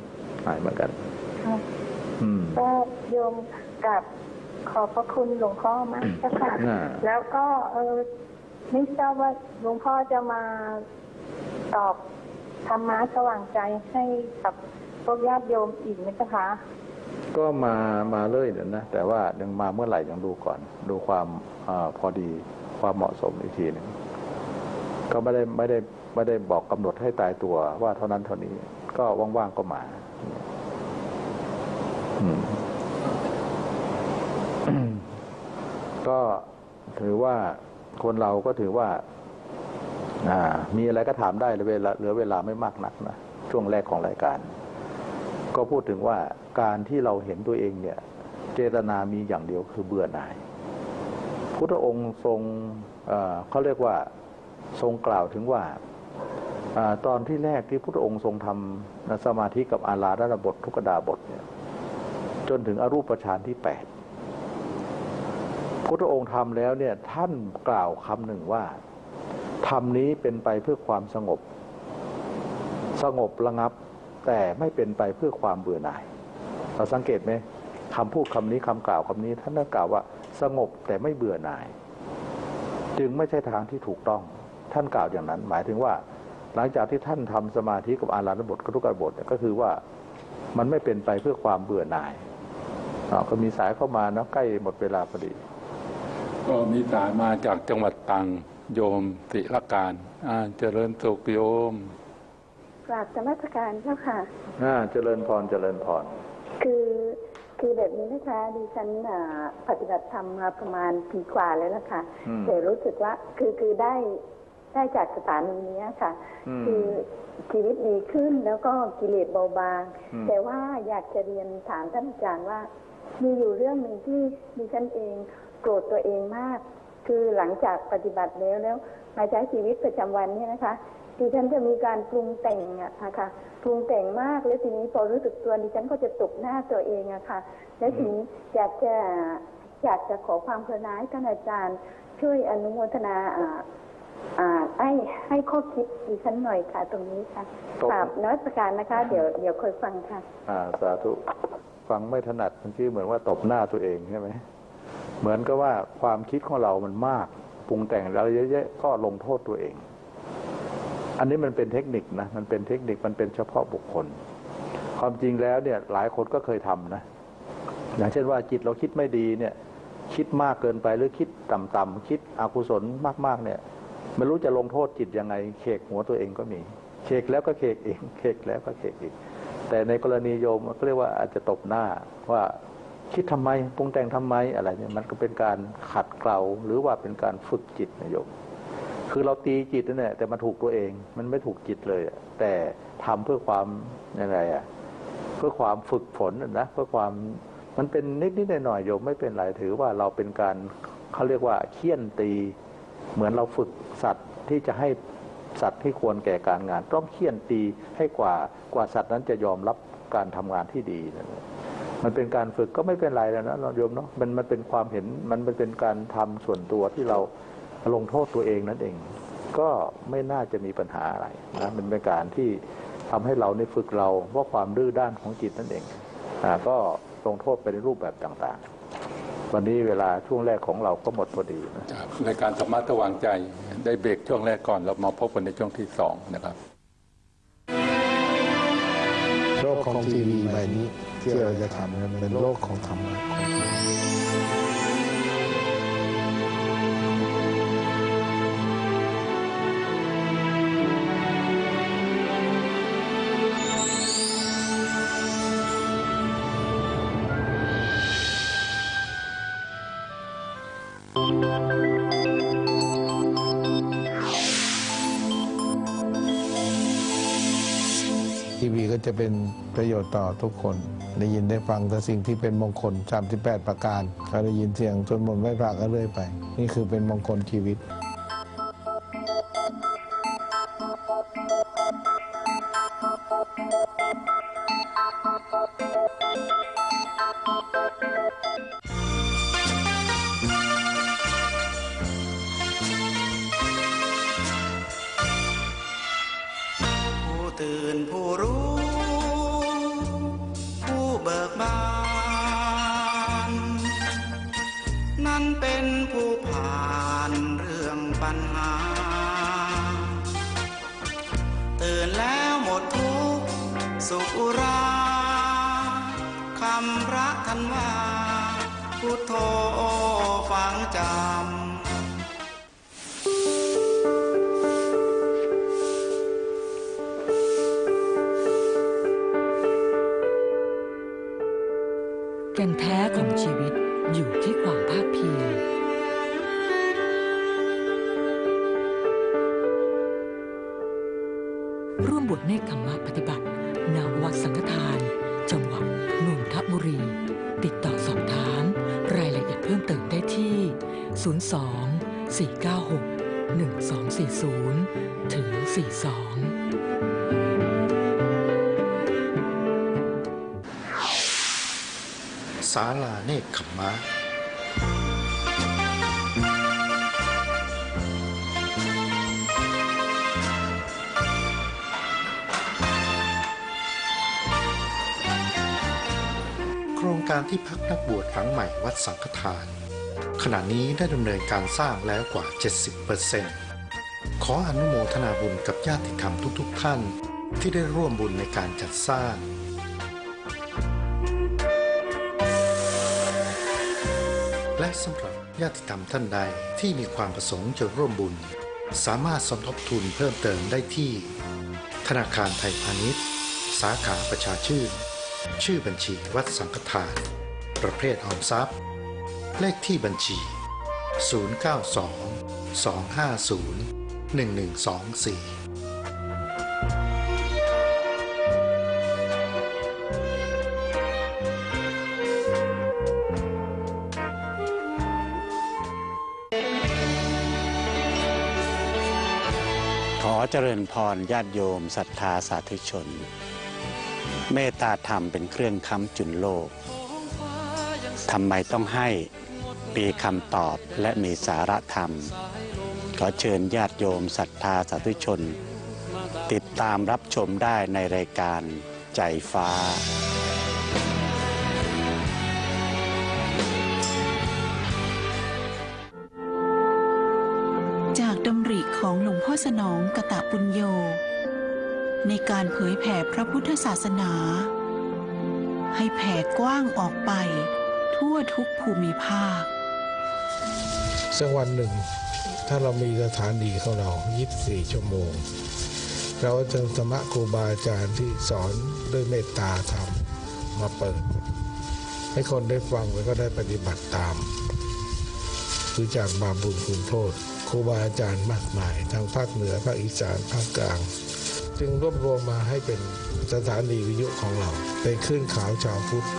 ก็โยมกับขอบพระคุณหลวงพ่อมากเจ้าค่ะแล้วก็ไม่ทราบว่าหลวงพ่อจะมาตอบธรรมะสว่างใจให้กับพวกญาติโยมอีกไหมเจ้าคะก็มาเลยเดี๋ยวนะแต่ว่ายังมาเมื่อไหร่ยังดูก่อนดูความพอดีความเหมาะสมอีกทีนึงก็ไม่ได้บอกกำหนดให้ตายตัวว่าเท่านั้นเท่านี้ก็ว่างๆก็มาก็ถือว่าคนเราก็ถือว่ามีอะไรก็ถามได้เหลือเวลาไม่มากนักนะช่วงแรกของรายการก็พูดถึงว่าการที่เราเห็นตัวเองเนี่ยเจตนามีอย่างเดียวคือเบื่อหน่ายพุทธองค์ทรงเขาเรียกว่าทรงกล่าวถึงว่าตอนที่แรกที่พุทธองค์ทรงทำสมาธิกับอาราธนบททุกดาบทเนี่ยจนถึงอรูปฌานที่8พุทธองค์ทำแล้วเนี่ยท่านกล่าวคำหนึ่งว่าธรรมนี้เป็นไปเพื่อความสงบระงับแต่ไม่เป็นไปเพื่อความเบื่อหน่ายเราสังเกตไหมคำพูดคำนี้คำกล่าวคำนี้ท่านได้กล่าวว่าสงบแต่ไม่เบื่อหน่ายจึงไม่ใช่ทางที่ถูกต้องท่านกล่าวอย่างนั้นหมายถึงว่าหลังจากที่ท่านทำสมาธิกับอาราธนบทกับทุกขบทก็คือว่ามันไม่เป็นไปเพื่อความเบื่อหน่ายก็มีสายเข้ามานะใกล้หมดเวลาพอดีก็มีสายมาจากจังหวัดตรังโยมศิลการเจริญสุขโยมกราบนมัสการเจ้าค่ะเจริญพรคือแบบนี้นะคะดิฉันปฏิบัติธรรมมาประมาณปีกว่าแล้วล่ะค่ะแต่รู้สึกว่าคือได้จากสถานีนี้ค่ะคือชีวิตดีขึ้นแล้วก็กิเลสเบาบางแต่ว่าอยากจะเรียนถามท่านอาจารย์ว่ามีอยู่เรื่องหนึ่งที่ดิฉันเองโกรธตัวเองมากคือหลังจากปฏิบัติแล้วมาใช้ชีวิตประจำวันนี่นะคะดิฉันจะมีการปรุงแต่งค่ะปรุงแต่งมากแล้วทีนี้พอรู้สึกตัวดิฉันก็จะตบหน้าตัวเองค่ะแล้วทีนี้อยากจะขอความกรุณาให้ท่านอาจารย์ช่วยอนุโมทนาให้ข้อคิดดิฉันหน่อยค่ะตรงนี้ค่ะกราบนมัสการนะคะเดี๋ยวคอยฟังค่ะสาธุฟังไม่ถนัดบางทีเหมือนว่าตบหน้าตัวเองใช่ไหมเหมือนกับว่าความคิดของเรามันมากปรุงแต่งเราเยอะๆก็ลงโทษตัวเองอันนี้มันเป็นเทคนิคนะมันเป็นเทคนิคมันเป็นเฉพาะบุคคลความจริงแล้วเนี่ยหลายคนก็เคยทำนะอย่างเช่นว่าจิตเราคิดไม่ดีเนี่ยคิดมากเกินไปหรือคิดต่ำๆคิดอกุศลมากๆเนี่ยไม่รู้จะลงโทษจิตยังไงเขกหัวตัวเองก็มีเขกแล้วก็เขกเองเขกแล้วก็เขกอีกแต่ในกรณีโยมก็เรียกว่าอาจจะตบหน้าว่าคิดทำไมปรุงแต่งทำไมอะไรเนี่ยมันก็เป็นการขัดเกลาหรือว่าเป็นการฝึกจิตนะโยมคือเราตีจิตนั่นแหละแต่มาถูกตัวเองมันไม่ถูกจิตเลยแต่ทำเพื่อความยังไงเพื่อความฝึกฝนนะเพื่อความมันเป็นนิดๆหน่อยๆโยมไม่เป็นไรถือว่าเราเป็นการเขาเรียกว่าเคี่ยนตีเหมือนเราฝึกสัตว์ที่จะให้สัตว์ที่ควรแก่การงานต้องเคี่ยนตีให้กว่าสัตว์นั้นจะยอมรับการทำงานที่ดีนะมันเป็นการฝึกก็ไม่เป็นไรแล้วนะโยมเนาะมันเป็นความเห็นมันเป็นการทำส่วนตัวที่เราลงโทษตัวเองนั่นเองก็ไม่น่าจะมีปัญหาอะไรนะมันเป็นการที่ทำให้เราในฝึกเราเพราะความดื้อด้านของจิตนั่นเองก็ลงโทษไปในรูปแบบต่างๆวันนี้เวลาช่วงแรกของเราก็หมดพอดีนะในการธรรมะระวังใจได้เบรกช่วงแรกก่อนเรามาพบกันในช่วงที่2นะครับโลกของทีวีใบนี้ที่เราจะทำนั้นเป็นโลกของธรรมะทีวีก็จะเป็นประโยชน์ต่อทุกคนได้ยินได้ฟังแต่สิ่งที่เป็นมงคล38ประการก็ได้ยินเสียงจนหมดไม่พระก็เรื่อยไปนี่คือเป็นมงคลชีวิตตื่นผู้รู้ผู้เบิกบานนั้นเป็นผู้ผ่านเรื่องปัญหาตื่นแล้วหมดทุกข์สุขอุราคำพระท่านว่าพุทโธฟังจำแก่นแท้ของชีวิตอยู่ที่ความภาคเพียรร่วมบวชเนกธรรมะปฏิบัติณวัดสังฆทานจังหวัดนนทบุรีติดต่อสอบถามรายละเอียดเพิ่มเติมได้ที่02-496-1240ถึง42 ศาลาเนกขัมมะโครงการที่พักนักบวชหลังใหม่วัดสังฆทานขณะนี้ได้ดำเนินการสร้างแล้วกว่า 70% ขออนุโมทนาบุญกับญาติธรรมทุกๆท่านที่ได้ร่วมบุญในการจัดสร้างและสำหรับญาติธรรมท่านใดที่มีความประสงค์จะร่วมบุญสามารถสมทบทุนเพิ่มเติมได้ที่ธนาคารไทยพาณิชย์สาขาประชาชื่นชื่อบัญชีวัดสังฆทานประเภทออมทรัพย์เลขที่บัญชี092-250-1124 ขอเจริญพรญาติโยมศรัทธาสาธุชนเมตตาธรรมเป็นเครื่องค้ำจุนโลกทำไมต้องให้มีคำตอบและมีสาระธรรมขอเชิญญาติโยมศรัทธาสาธุชนติดตามรับชมได้ในรายการใจฟ้าจากดำริของหลวงพ่อสนองกตปุญโญในการเผยแผ่พระพุทธศาสนาให้แผ่กว้างออกไปทั่วทุกภูมิภาคสักวันหนึ่งถ้าเรามีสถานีของเรา24 ชั่วโมงเราจะธรรมะครูบาอาจารย์ที่สอนด้วยเมตตาธรรมมาเปิดให้คนได้ฟังแล้วก็ได้ปฏิบัติตามคือจากบาปบุญคุณโทษครูบาอาจารย์มากมายทางภาคเหนือภาคอีสานภาคกลางจึงรวบรวมมาให้เป็นสถานีวิทยุของเราเป็นคลื่นข่าวชาวพุทธ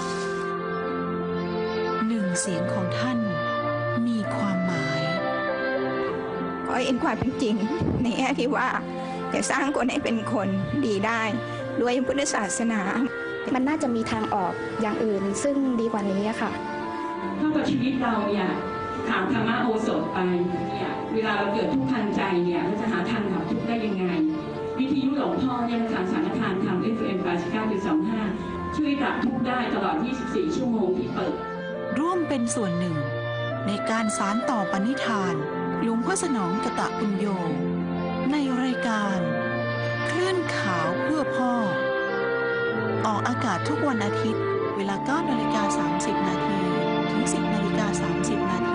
หนึ่งเสียงของท่านมีความหมายขอเห็นความเป็นจริงในแง่ที่ว่าจะสร้างคนให้เป็นคนดีได้ด้วยพุทธศาสนามันน่าจะมีทางออกอย่างอื่นซึ่งดีกว่านี้ค่ะเท่ากับชีวิตเราเนี่ยถามธรรมะโอสถไปเนี่ยเวลาเราเกิดทุกข์ทางใจเนี่ยเราจะหาทางดับทุกข์ได้ยังไงวิทยุหลวงพ่อเนี่ยทางสังฆทานทาง FM 89.25ช่วยดับทุกข์ได้ตลอด24ชั่วโมงที่เปิดร่วมเป็นส่วนหนึ่งในการสานต่อปณิธานหลวงพ่อสนองกตปุญโญในรายการคลื่นข่าวเพื่อพ่อออกอากาศทุกวันอาทิตย์เวลา 9:30 น.ถึง 10:30 น.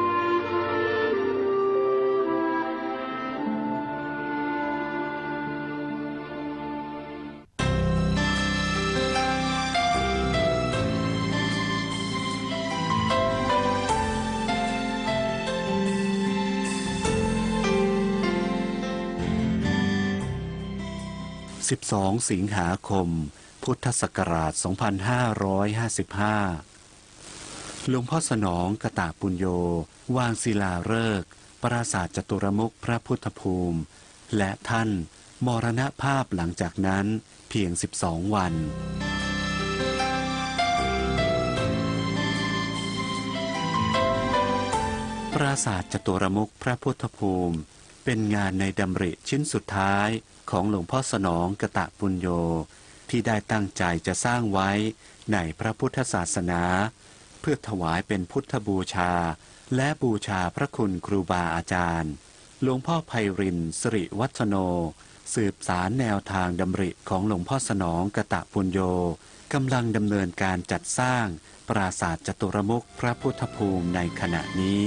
12 สิงหาคมพุทธศักราช 2555 หลวงพ่อสนองกตปุญโญวางศิลาฤกษ์ปราสาทจตุรมุขพระพุทธภูมิและท่านมรณภาพหลังจากนั้นเพียง12 วันปราสาทจตุรมุขพระพุทธภูมิเป็นงานในดำริชิ้นสุดท้ายของหลวงพ่อสนองกตปุญโญที่ได้ตั้งใจจะสร้างไว้ในพระพุทธศาสนาเพื่อถวายเป็นพุทธบูชาและบูชาพระคุณครูบาอาจารย์หลวงพ่อไพรินทร์สิริวัฒโนสืบสารแนวทางดำริของหลวงพ่อสนองกตปุญโญกำลังดำเนินการจัดสร้างปราสาทจตุรมุขพระพุทธภูมิในขณะนี้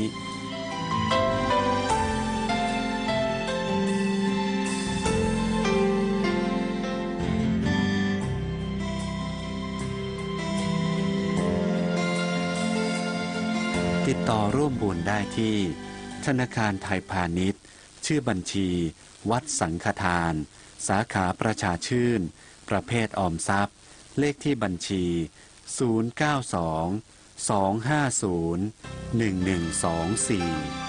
ติดต่อร่วมบุญได้ที่ธนาคารไทยพาณิชย์ชื่อบัญชีวัดสังฆทานสาขาประชาชื่นประเภทออมทรัพย์เลขที่บัญชี092-250-1124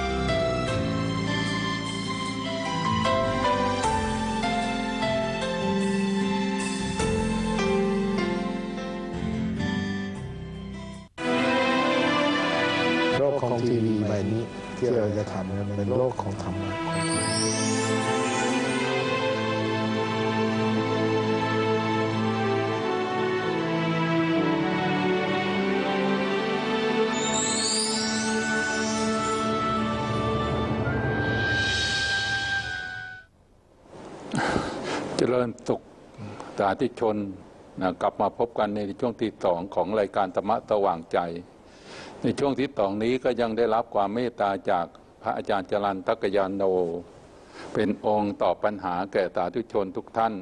ของทีวีใบนี้ที่เราจะทำเป็นโลกของธรรมะเจริญสุขสาธุชนกลับมาพบกันในช่วงที่2ของรายการธรรมะสว่างใจในช่วงที่2นี้ก็ยังได้รับความเมตตาจากพระอาจารย์จรัญทักกยานโนเป็นองค์ตอบปัญหาแก่สาธุชนทุกท่าน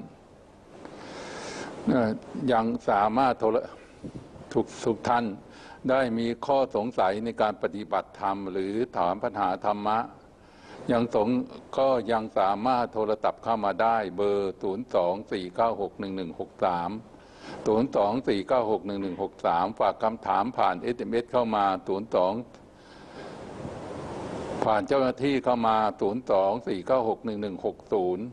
ยังสามารถทุกท่านได้มีข้อสงสัยในการปฏิบัติธรรมหรือถามปัญหาธรรมะก็ยังสามารถโทรศัพท์เข้ามาได้เบอร์ 024961163 024961163 ฝากคำถามผ่าน SMS เข้ามา 02ผ่านเจ้าหน้าที่เข้ามา 024961160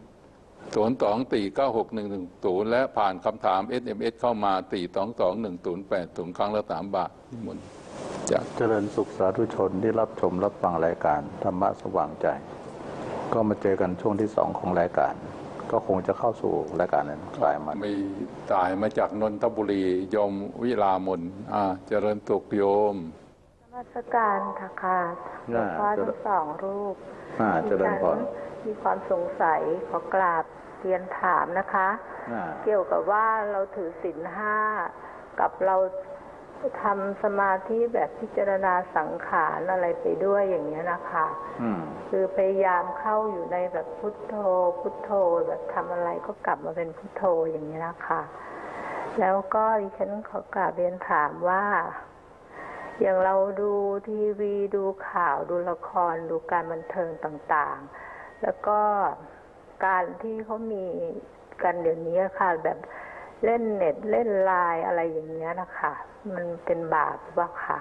024961110 และผ่านคำถาม SMS เข้ามา 4221080 ครั้งละ3 บาทนิมนต์จากเจริญสุขสาธุชนที่รับชมรับฟังรายการธรรมะสว่างใจก็มาเจอกันช่วงที่2ของรายการก็คงจะเข้าสู่รายการนั้นสายมามีสายมาจากนนทบุรีโยมวิลามนเจริญสุขโยมนมัสการค่ะหลวงพ่อทั้ง2 รูปมีความสงสัยขอกราบเรียนถามนะคะเกี่ยวกับว่าเราถือศีล 5กับเราทำสมาธิแบบพิจารณาสังขารอะไรไปด้วยอย่างนี้นะคะคือพยายามเข้าอยู่ในแบบพุทโธพุทโธแบบทำอะไรก็กลับมาเป็นพุทโธอย่างนี้นะคะแล้วก็ดิฉันขอกราบเรียนถามว่าอย่างเราดูทีวีดูข่าวดูละครดูการบันเทิงต่างๆแล้วก็การที่เขามีกันเดี๋ยวนี้ค่ะแบบเล่นเน็ตเล่นไลน์อะไรอย่างเงี้ยนะคะมันเป็นบาปว่าค่ะ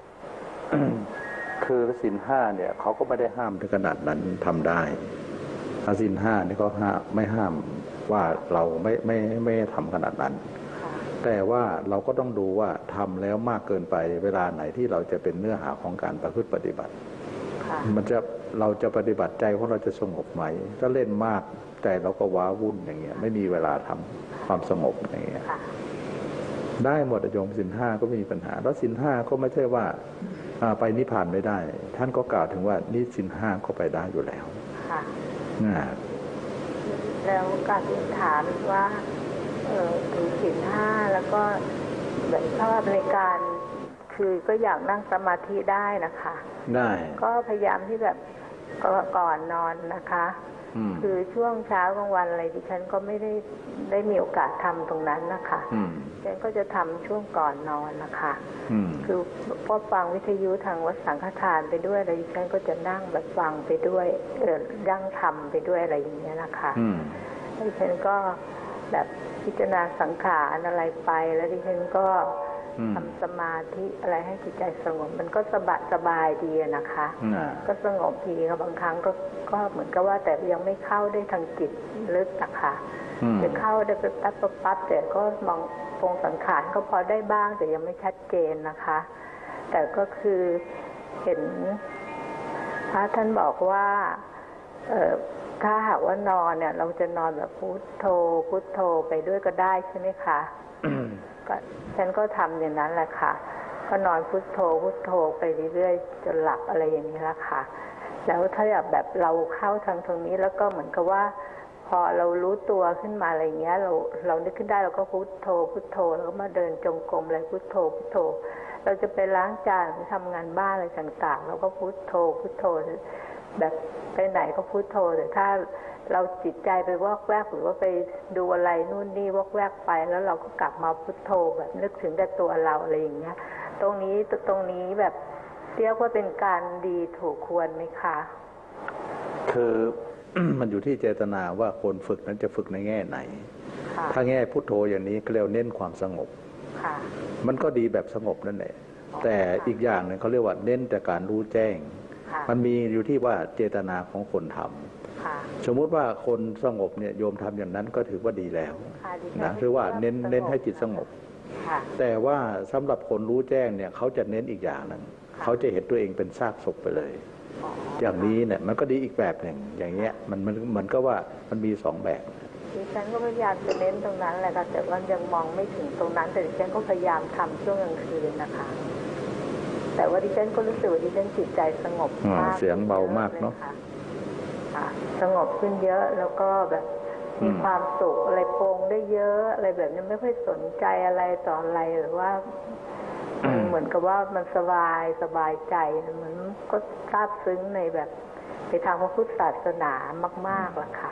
คือศีลห้าเนี่ยเขาก็ไม่ได้ห้ามถึงขนาดนั้นทำได้ศีลห้านี่ก็ไม่ห้ามว่าเราไม่ทำขนาดนั้นแต่ว่าเราก็ต้องดูว่าทำแล้วมากเกินไปเวลาไหนที่เราจะเป็นเนื้อหาของการประพฤติปฏิบัติเราจะปฏิบัติใจของเราจะสงบไหมถ้าเล่นมากใจเราก็ว้าวุ่นอย่างเงี้ยไม่มีเวลาทำความสงบอย่างเงี้ยได้หมดโยมศีลห้าก็ไม่มีปัญหาแล้วศีลห้าก็ไม่ใช่ว่าไปนิพพานไม่ได้ท่านก็กล่าวถึงว่านี่ศีลห้าก็ไปได้อยู่แล้วแล้วการถามว่าถือศีลห้าแล้วก็แบบชอบในการคือก็อยากนั่งสมาธิได้นะคะได้ก็พยายามที่แบบก่อนนอนนะคะคือช่วงเช้ากลางวันอะไรดิฉันก็ไม่ได้มีโอกาสทำตรงนั้นนะคะฉันก็จะทำช่วงก่อนนอนนะคะคือพอฟังวิทยุทางวัดสังฆทานไปด้วยอะไรดิฉันก็จะนั่งแบบฟังไปด้วยนั่งทำไปด้วยอะไรอย่างเงี้ยนะคะดิฉันก็แบบพิจารณาสังขารอะไรไปแล้วดิฉันก็ทำสมาธิอะไรให้จิตใจสงบมันก็สบายดีนะคะก็สงบดีค่ะบางครั้งก็เหมือนกับว่าแต่ยังไม่เข้าได้ทางจิตลึกนะคะจะเข้าได้ปั๊บแต่ก็มองปรงสังขารก็พอได้บ้างแต่ยังไม่ชัดเจนนะคะแต่ก็คือเห็นพระท่านบอกว่าถ้าหากว่านอนเนี่ยเราจะนอนแบบพุทโธพุทโธไปด้วยก็ได้ใช่ไหมคะก็ฉันก็ทำอย่างนั้นแหละค่ะก็นอนพุทโธพุทโธไปเรื่อยๆจนหลับอะไรอย่างนี้ละค่ะแล้วถ้าแบบเราเข้าทางตรงนี้แล้วก็เหมือนกับว่าพอเรารู้ตัวขึ้นมาอะไรเงี้ยเรานึกขึ้นได้เราก็พุทโธพุทโธแล้วก็มาเดินจงกรมอะไรพุทโธพุทโธเราจะไปล้างจานทำงานบ้านอะไรต่างๆเราก็พุทโธพุทโธแบบไปไหนก็พุทโธแต่ถ้าเราจิตใจไปวอกแวกหรือว่าไปดูอะไรนู่นนี่วอกแวกไปแล้วเราก็กลับมาพุทโธแบบนึกถึงแต่ตัวเราอะไรอย่างเงี้ยตรงนี้แบบเรียกว่าเป็นการดีถูกควรไหมคะคือ มันอยู่ที่เจตนาว่าคนฝึกนั้นจะฝึกในแง่ไหนถ้าแง่พุทโธอย่างนี้ก็เรียกเน้นความสงบมันก็ดีแบบสงบนั่นแหละแต่อีกอย่างหนึ่งเขาเรียกว่าเน้นแต่การรู้แจ้งมันมีอยู่ที่ว่าเจตนาของคนทำสมมุติว่าคนสงบเนี่ยโยมทำอย่างนั้นก็ถือว่าดีแล้วนะคือว่าเน้นให้จิตสงบแต่ว่าสำหรับคนรู้แจ้งเนี่ยเขาจะเน้นอีกอย่างหนึ่งเขาจะเห็นตัวเองเป็นซากศพไปเลยอย่างนี้เนี่ยมันก็ดีอีกแบบหนึ่งอย่างเงี้ยมันเหมือนก็ว่ามันมีสองแบบดิฉันก็พยายามจะเน้นตรงนั้นแหละค่ะแต่ว่ายังมองไม่ถึงตรงนั้นแต่ดิฉันก็พยายามทำช่วงกลางคืนนะคะแต่ว่าดิฉันก็รู้สึกว่าดิฉันจิตใจสงบมากเสียงเบามากเนาะสงบขึ้นเยอะแล้วก็แบบมีความสุขอะไรโปร่งได้เยอะอะไรแบบนี้ไม่ค่อยสนใจอะไรต่ออะไรหรือว่าเหมือนกับว่ามันสบายใจมันก็ซาบซึ้งในแบบในทางพระพุทธศาสนามากๆล่ะค่ะ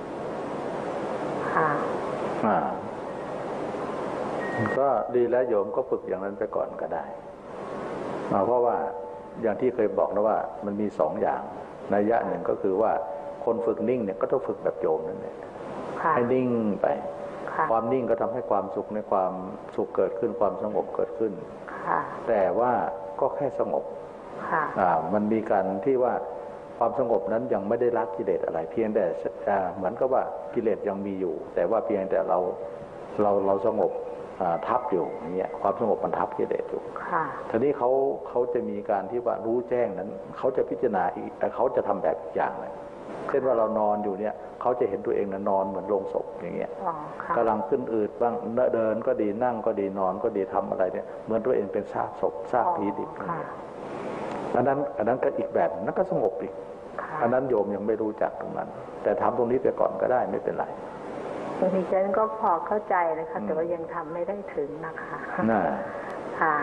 ก็ดีแล้วโยมก็ฝึกอย่างนั้นไปก่อนก็ได้เพราะว่าอย่างที่เคยบอกนะว่ามันมีสองอย่างนัยยะหนึ่งก็คือว่าคนฝึกนิ่งเนี่ยก็ต้องฝึกแบบโยมนั่นแหละให้นิ่งไปความนิ่งก็ทำให้ความสุขในความสุขเกิดขึ้นความสงบเกิดขึ้นแต่ว่าก็แค่สงบมันมีการที่ว่าความสงบนั้นยังไม่ได้ละกิเลสอะไรเพียงแต่เหมือนกับว่ากิเลสยังมีอยู่แต่ว่าเพียงแต่เราสงบทับอยู่อย่างเงี้ยความสงบมันทับกิเลสอยู่ทีนี้เขาจะมีการที่ว่ารู้แจ้งนั้นเขาจะพิจารณาอีกเขาจะทำแบบอีกอย่างเลยเช่นว่าเรานอนอยู่เนี่ยเขาจะเห็นตัวเองนอนเหมือนโลงศพอย่างเงี้ยกำลังขึ้นอืดบ้างเดินก็ดีนั่งก็ดีนอนก็ดีทำอะไรเนี่ยเหมือนตัวเองเป็นซากศพซากผีดิบอันนั้นก็อีกแบบนั้นก็สงบอีกอันนั้นโยมยังไม่รู้จักตรงนั้นแต่ทำตรงนี้ไปก่อนก็ได้ไม่เป็นไรดิฉันก็พอเข้าใจนะคะแต่ว่ายังทำไม่ได้ถึงนะคะค่ะ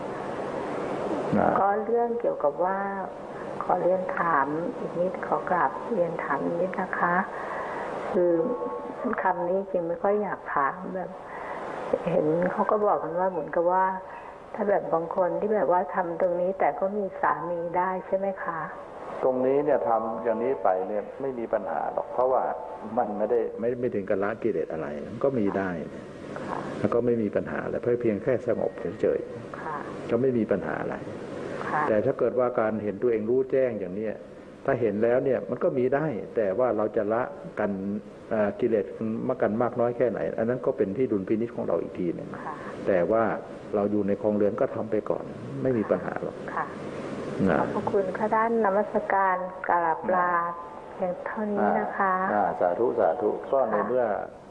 ก็เรื่องเกี่ยวกับว่าขอเรียนถามอีกนิดขอกราบเรียนถามนิดนะคะคือคำนี้จริงไม่ค่อยอยากถามแบบเห็นเขาก็บอกกันว่าเหมือนกับว่าถ้าแบบบางคนที่แบบว่าทำตรงนี้แต่ก็มีสามีได้ใช่ไหมคะตรงนี้เนี่ยทำอย่างนี้ไปเนี่ยไม่มีปัญหาหรอกเพราะว่ามันไม่ถึงกับละกิเลสอะไรมันก็มีได้แล้วก็ไม่มีปัญหาอะไรเพียงแค่สงบเฉยๆก็ไม่มีปัญหาอะไรแต่ถ้าเกิดว่าการเห็นตัวเองรู้แจ้งอย่างนี้ถ้าเห็นแล้วเนี่ยมันก็มีได้แต่ว่าเราจะละกันกิเลสมากันมากน้อยแค่ไหนอันนั้นก็เป็นที่ดุลพินิจของเราอีกทีนึงแต่ว่าเราอยู่ในครองเรือนก็ทำไปก่อนไม่มีปัญหาหรอกขอบคุณค่ะด้านนมัสการกราบลาเพียงเท่านี้นะคะสาธุสาธุก็ในเมื่อ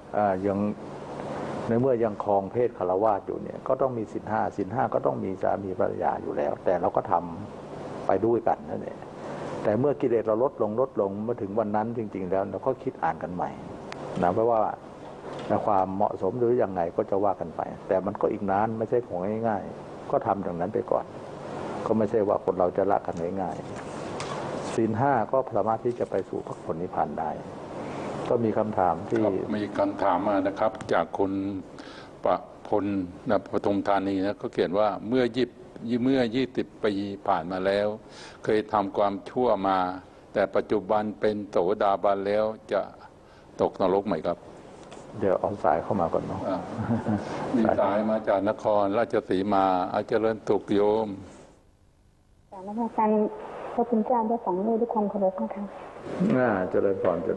ยังครองเพศฆราวาสอยู่เนี่ยก็ต้องมีศีลห้าก็ต้องมีสามีภรรยาอยู่แล้วแต่เราก็ทำไปด้วยกันนั่นเองแต่เมื่อกิเลสเราลดลงมาถึงวันนั้นจริงๆแล้วเราก็คิดอ่านกันใหม่นะเพราะว่าความเหมาะสมหรือยังไงก็จะว่ากันไปแต่มันก็อีกนานไม่ใช่ของง่ายๆก็ทำอย่างนั้นไปก่อนก็ไม่ใช่ว่าคนเราจะละกันง่ายๆศีลห้าก็สามารถที่จะไปสู่พระผลนิพพานได้ก็มีคำถามที่มีคำถามมานะครับจากคุณประพลปทุมธานีนะก็เขียนว่าเมื่อ20 ปีผ่านมาแล้วเคยทำความชั่วมาแต่ปัจจุบันเป็นโสดาบันแล้วจะตกนรกไหมครับเดี๋ยวเอาสายเข้ามาก่อนเนาะมีสายมาจากนครราชสีมาอาเจริญสุขโยมจากนักการพระคุณเจ้าได้ฝังมือด้วยความเคารพนะคะเจริญพร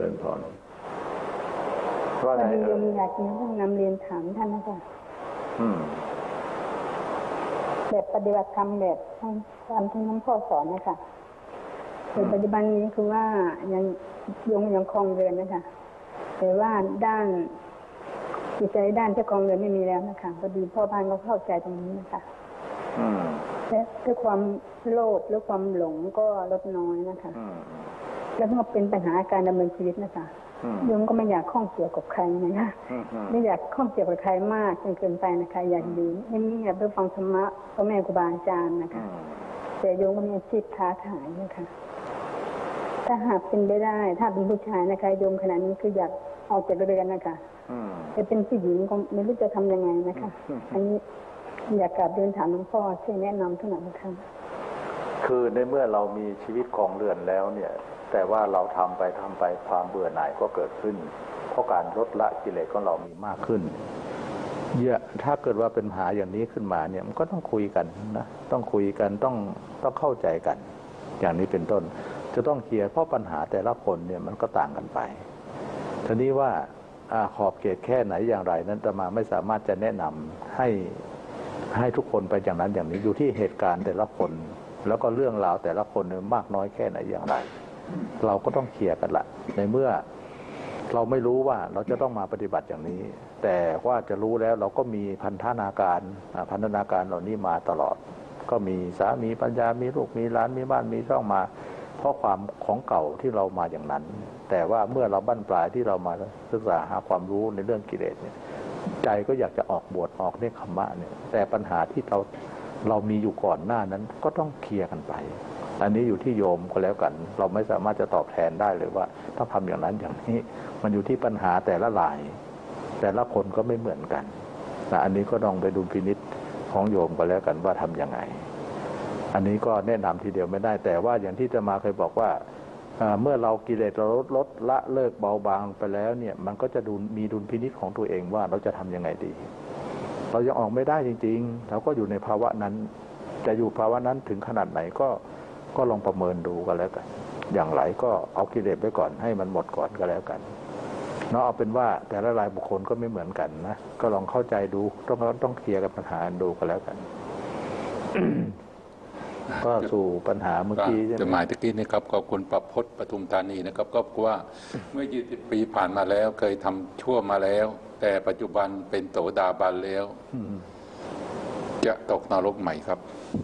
ว่าไงโยมอยากจะนำเรียนถามท่านนะคะแบบปฏิบัติธรรมแบบตามที่น้ำพ่อสอนนะคะในปัจจุบันนี้คือว่ายังครองเรือนนะคะแต่ว่าด้านจิตใจด้านเจ้าครองเรือนไม่มีแล้วนะคะพอดีพ่อบ้านก็เข้าใจตรงนี้นะคะและด้วยความโลภหรือความหลงก็ลดน้อยนะคะแล้วก็เป็นปัญหาการดำเนินชีวิตนะคะโยมก็ไม่อยากข้องเกี่ยวกับใครนะคะไม่อยากข้องเกี่ยวกับใครมากจนเกินไปนะคะอยากอยู่นี่อยากไปฟังธรรมะพ่อแม่ครูบาอาจารย์นะคะแต่โยมก็มีอาชีพค้าขายนะคะถ้าหากเป็นไปได้ถ้าเป็นผู้ชายนะคะโยมขณะนี้คืออยากออกจากเรือนนะคะแต่เป็นผู้หญิงก็ไม่รู้จะทำยังไงนะคะอันนี้อยากกลับเรียนถามหลวงพ่อช่วยแนะนำทุกหน่อยนะคะคือในเมื่อเรามีชีวิตของเรือนแล้วเนี่ยแต่ว่าเราทำไปความเบื่อหน่ายก็เกิดขึ้นเพราะการลดละกิเลสของเรามีมากขึ้นถ้าเกิดว่าเป็นปัญหาอย่างนี้ขึ้นมาเนี่ยมันก็ต้องคุยกันนะต้องคุยกันต้องเข้าใจกันอย่างนี้เป็นต้นจะต้องเคลียร์เพราะปัญหาแต่ละคนเนี่ยมันก็ต่างกันไปทีนี้ว่าขอบเขตแค่ไหนอย่างไรนั้นอาตมาไม่สามารถจะแนะนำให้ทุกคนไปอย่างนั้นอย่างนี้อยู่ที่เหตุการณ์แต่ละคนแล้วก็เรื่องราวแต่ละคนมากน้อยแค่ไหนอย่างไรเราก็ต้องเคลียร์กันละในเมื่อเราไม่รู้ว่าเราจะต้องมาปฏิบัติอย่างนี้แต่ว่าจะรู้แล้วเราก็มีพันธนาการเหล่านี้มาตลอดก็มีสามีปัญญามีลูกมีหลานมีบ้านมีช่องมาเพราะความของเก่าที่เรามาอย่างนั้นแต่ว่าเมื่อเราบั้นปลายที่เรามาศึกษาหาความรู้ในเรื่องกิเลสเนี่ยใจก็อยากจะออกบวชออกเนคขมะเนี่ยแต่ปัญหาที่เรามีอยู่ก่อนหน้านั้นก็ต้องเคลียร์กันไปอันนี้อยู่ที่โยมก็แล้วกันเราไม่สามารถจะตอบแทนได้เลยว่าต้องทำอย่างนั้นอย่างนี้มันอยู่ที่ปัญหาแต่ละรายแต่ละคนก็ไม่เหมือนกันอันนี้ก็ต้องไปดูพินิจของโยมก็แล้วกันว่าทำยังไงอันนี้ก็แนะนำทีเดียวไม่ได้แต่ว่าอย่างที่จะมาเคยบอกว่าเมื่อเรากิเลสเราลดละเลิกเบาบางไปแล้วเนี่ยมันก็จะมีดุลพินิจของตัวเองว่าเราจะทำยังไงดีเรายังออกไม่ได้จริงๆเราก็อยู่ในภาวะนั้นจะอยู่ภาวะนั้นถึงขนาดไหนก็ลองประเมินดูกันแล้วกันอย่างไรก็เอากิเลสไว้ก่อนให้มันหมดก่อนก็แล้วกันเนาะเอาเป็นว่าแต่ละรายบุคคลก็ไม่เหมือนกันนะก็ลองเข้าใจดูต้องเคลียร์กับปัญหาดูก็แล้วกัน ก็สู่ปัญหาเมื่อกี้จะหมายตะกี้นี่ครับขอบคุณประพจน์ปทุมธานีนะครับก็ว่าเมื่อ20 ปีผ่านมาแล้วเคยทำชั่วมาแล้วแต่ปัจจุบันเป็นโสดาบันแล้วจะตกนรกใหม่ครับ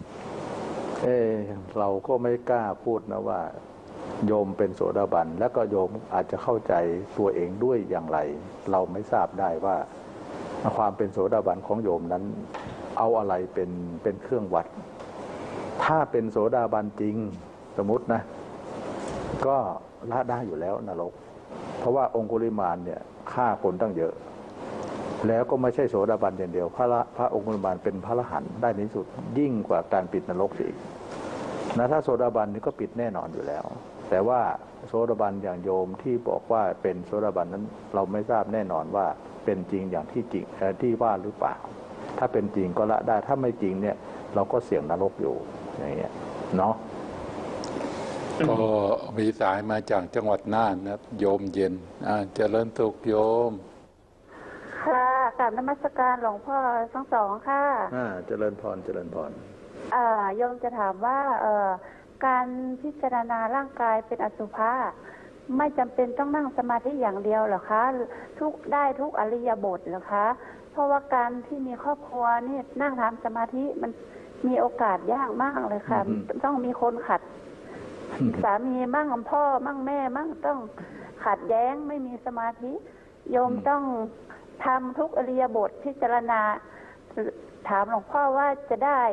เราก็ไม่กล้าพูดนะว่าโยมเป็นโสดาบันแล้วก็โยมอาจจะเข้าใจตัวเองด้วยอย่างไรเราไม่ทราบได้ว่าความเป็นโสดาบันของโยมนั้นเอาอะไรเป็นเครื่องวัดถ้าเป็นโสดาบันจริงสมมตินะก็ละได้อยู่แล้วนรกเพราะว่าองคุลิมานเนี่ยฆ่าคนตั้งเยอะแล้วก็ไม่ใช่โสดาบันอย่างเดียวพระองค์โสดาบันเป็นพระอรหันต์ได้ในที่สุดยิ่งกว่าการปิดนรกอีกนะถ้าโสดาบันนี่ก็ปิดแน่นอนอยู่แล้วแต่ว่าโสดาบันอย่างโยมที่บอกว่าเป็นโสดาบันนั้นเราไม่ทราบแน่นอนว่าเป็นจริงอย่างที่จริงที่ว่าหรือเปล่าถ้าเป็นจริงก็ละได้ถ้าไม่จริงเนี่ยเราก็เสี่ยงนรกอยู่อย่างเงี้ยเนาะก็มีสายมาจากจังหวัดน่านนะโยมเย็นเจริญสุขโยมค่ะกราบนมัสการหลวงพ่อทั้งสองค่ะเจริญพรเจริญพรโยมจะถามว่าการพิจารณาร่างกายเป็นอสุภะไม่จำเป็นต้องนั่งสมาธิอย่างเดียวหรอคะได้ทุกอริยบทหรอคะเพราะว่าการที่มีครอบครัวนี่นั่งทำสมาธิมันมีโอกาสยากมากเลยค่ะต้องมีคนขัดสามีมั่งพ่อมั่งแม่มั่งต้องขัดแย้งไม่มีสมาธิโยมต้องทำทุกอริยบทพิจารณาถามหลวงพ่อว่าจะ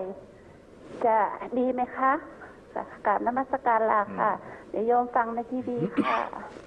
ดีไหมคะกราบนมัสการลาค่ะเดี๋ยวโยมฟังในทีวีค่ะ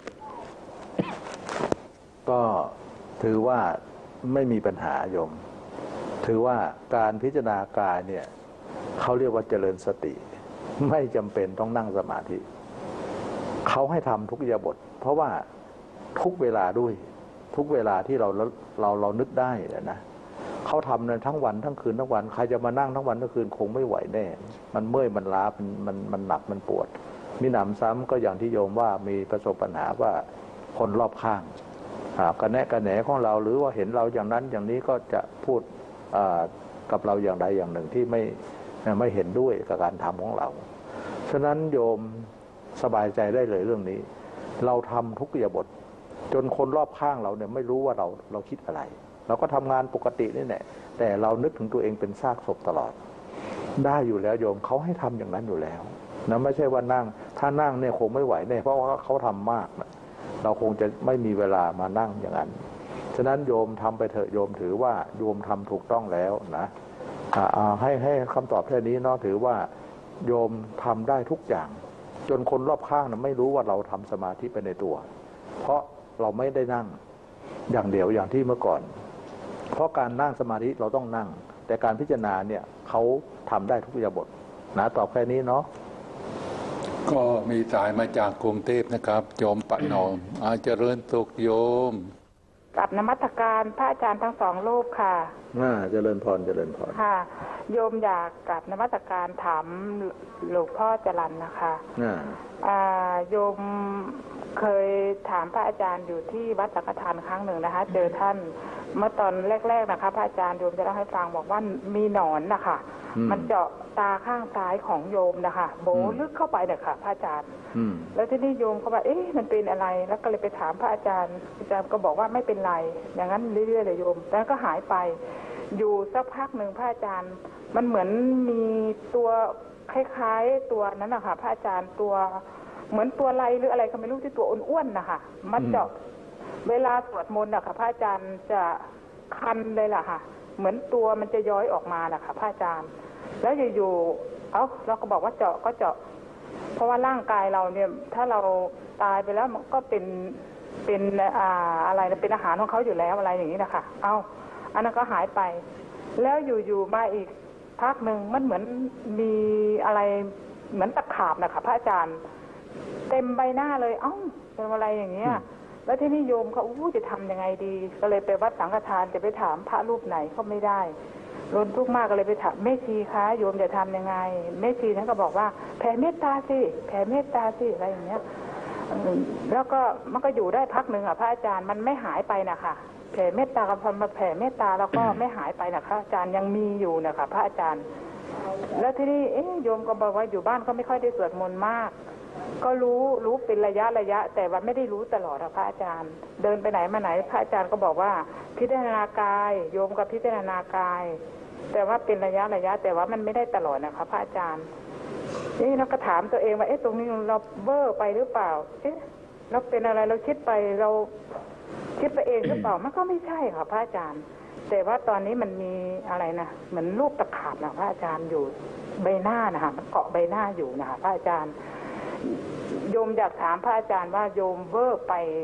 ก็ถือว่าไม่มีปัญหาโยมถือว่าการพิจารณากายเนี่ยเขาเรียกว่าเจริญสติไม่จำเป็นต้องนั่งสมาธิเขาให้ทำทุกอิริยาบถเพราะว่าทุกเวลาด้วยทุกเวลาที่เรานึกได้นะเขาทำในทั้งวันทั้งคืนทั้งวันใครจะมานั่งทั้งวันทั้งคืนคงไม่ไหวแน่มันเมื่อยมันล้ามันหนักมันปวดมีหนำซ้ำก็อย่างที่โยมว่ามีประสบปัญหาว่าคนรอบข้างกระแนะกระแหนของเราหรือว่าเห็นเราอย่างนั้นอย่างนี้ก็จะพูดกับเราอย่างใดอย่างหนึ่งที่ไม่เห็นด้วยกับการทำของเราฉะนั้นโยมสบายใจได้เลยเรื่องนี้เราทำทุกอิริยาบถจนคนรอบข้างเราเนี่ยไม่รู้ว่าเราคิดอะไรเราก็ทำงานปกตินี่แหละแต่เรานึกถึงตัวเองเป็นซากศพตลอดได้อยู่แล้วโยมเขาให้ทำอย่างนั้นอยู่แล้วนะไม่ใช่ว่านั่งถ้านั่งเนี่ยคงไม่ไหวแน่เพราะว่าเขาทำมากนะเราคงจะไม่มีเวลามานั่งอย่างนั้นฉะนั้นโยมทำไปเถอะโยมถือว่าโยมทำถูกต้องแล้วนะให้คำตอบแค่นี้เนาะถือว่าโยมทำได้ทุกอย่างจนคนรอบข้างนะไม่รู้ว่าเราทำสมาธิไปในตัวเพราะเราไม่ได้นั่งอย่างเดียวอย่างที่เมื่อก่อนเพราะการนั่งสมาธิเราต้องนั่งแต่การพิจารณาเนี่ยเขาทำได้ทุกอิริยาบถนะตอบแค่นี้เนาะก็มีสายมาจากกรุงเทพนะครับโยมปะนอมเจริญสุขโยมกับนมัสการพระอาจารย์ทั้งสองรูปค่ะเจริญพรเจริญพรค่ะโยมอยากกับนมัสการถามหลวงพ่อจรัญนะคะโยมเคยถามพระอาจารย์อยู่ที่วัดสังฆทานครั้งหนึ่งนะคะเจอท่านเมื่อตอนแรกๆนะคะพระอาจารย์โยมจะเล่าให้ฟังบอกว่ามีหนอนนะคะมันเจาะตาข้างซ้ายของโยมนะคะโบลึกเข้าไปเนี่ยค่ะพระอาจารย์แล้วที่นี่โยมเขาบอกมันเป็นอะไรแล้วก็เลยไปถามพระอาจารย์ก็บอกว่าไม่เป็นไรอย่างนั้นเรื่อยๆเลยโยมแล้วก็หายไปอยู่สักพักหนึ่งพระอาจารย์มันเหมือนมีตัวคล้ายๆตัวนั้นนะคะพระอาจารย์ตัวเหมือนตัวไรหรืออะไรก็ไม่รู้ที่ตัวอ้วนๆนะคะมันเจาะเวลาสวดมนต์นะคะพระอาจารย์จะคันเลยล่ะค่ะเหมือนตัวมันจะย้อยออกมานะคะพระอาจารย์แล้วอยู่ๆเราก็บอกว่าเจาะก็เจาะเพราะว่าร่างกายเราเนี่ยถ้าเราตายไปแล้วมันก็เป็นอะไรเป็นอาหารของเขาอยู่แล้วอะไรอย่างนี้นะคะอันนั้นก็หายไปแล้วอยู่ๆมาอีกพักหนึ่งมันเหมือนมีอะไรเหมือนตะขาบนะคะพระอาจารย์เต็มใบหน้าเลยเป็นอะไรอย่างเงี้ยแล้วที่นี่โยมเขาจะทำยังไงดีก็เลยไปวัดสังฆทานจะไปถามพระรูปไหนก็ไม่ได้ร้นทุกข์มากก็เลยไปถามแม่ชีคะโยมจะทำยังไงแม่ชีนั้นก็บอกว่าแผ่เมตตาสิแผ่เมตตาสิอะไรอย่างเงี้ยแล้วก็มันก็อยู่ได้พักหนึ่งพระอาจารย์มันไม่หายไปนะคะแผ่เมตตากับพอมาแผ่เมตตาแล้วก็ไม่หายไปนะคะอาจารย์ยังมีอยู่นะคะพระอาจารย์แล้วที่นี่โยมก็บอกว่าอยู่บ้านก็ไม่ค่อยได้สวดมนต์มากก็รู้เป็นระยะแต่ว่าไม่ได้รู้ตลอดพระอาจารย์เดินไปไหนมาไหนพระอาจารย์ก็บอกว่าพิจารณากายโยมกับพิจารณากายแต่ว่าเป็นระยะแต่ว่ามันไม่ได้ตลอดนะคะพระอาจารย์เราก็ถามตัวเองว่าตรงนี้เราเบ้อไปหรือเปล่าเราเป็นอะไรเราคิดไปเราคิดไปเองหรือเปล่ามันก็ไม่ใช่ค่ะพระอาจารย์แต่ว่าตอนนี้มันมีอะไรนะเหมือนรูปตะขาบนะพระอาจารย์อยู่ใบหน้านะคะมันเกาะใบหน้าอยู่นะคะพระอาจารย์โยมอยากถามพระอาจารย์ว่าโยมเวอร์ไป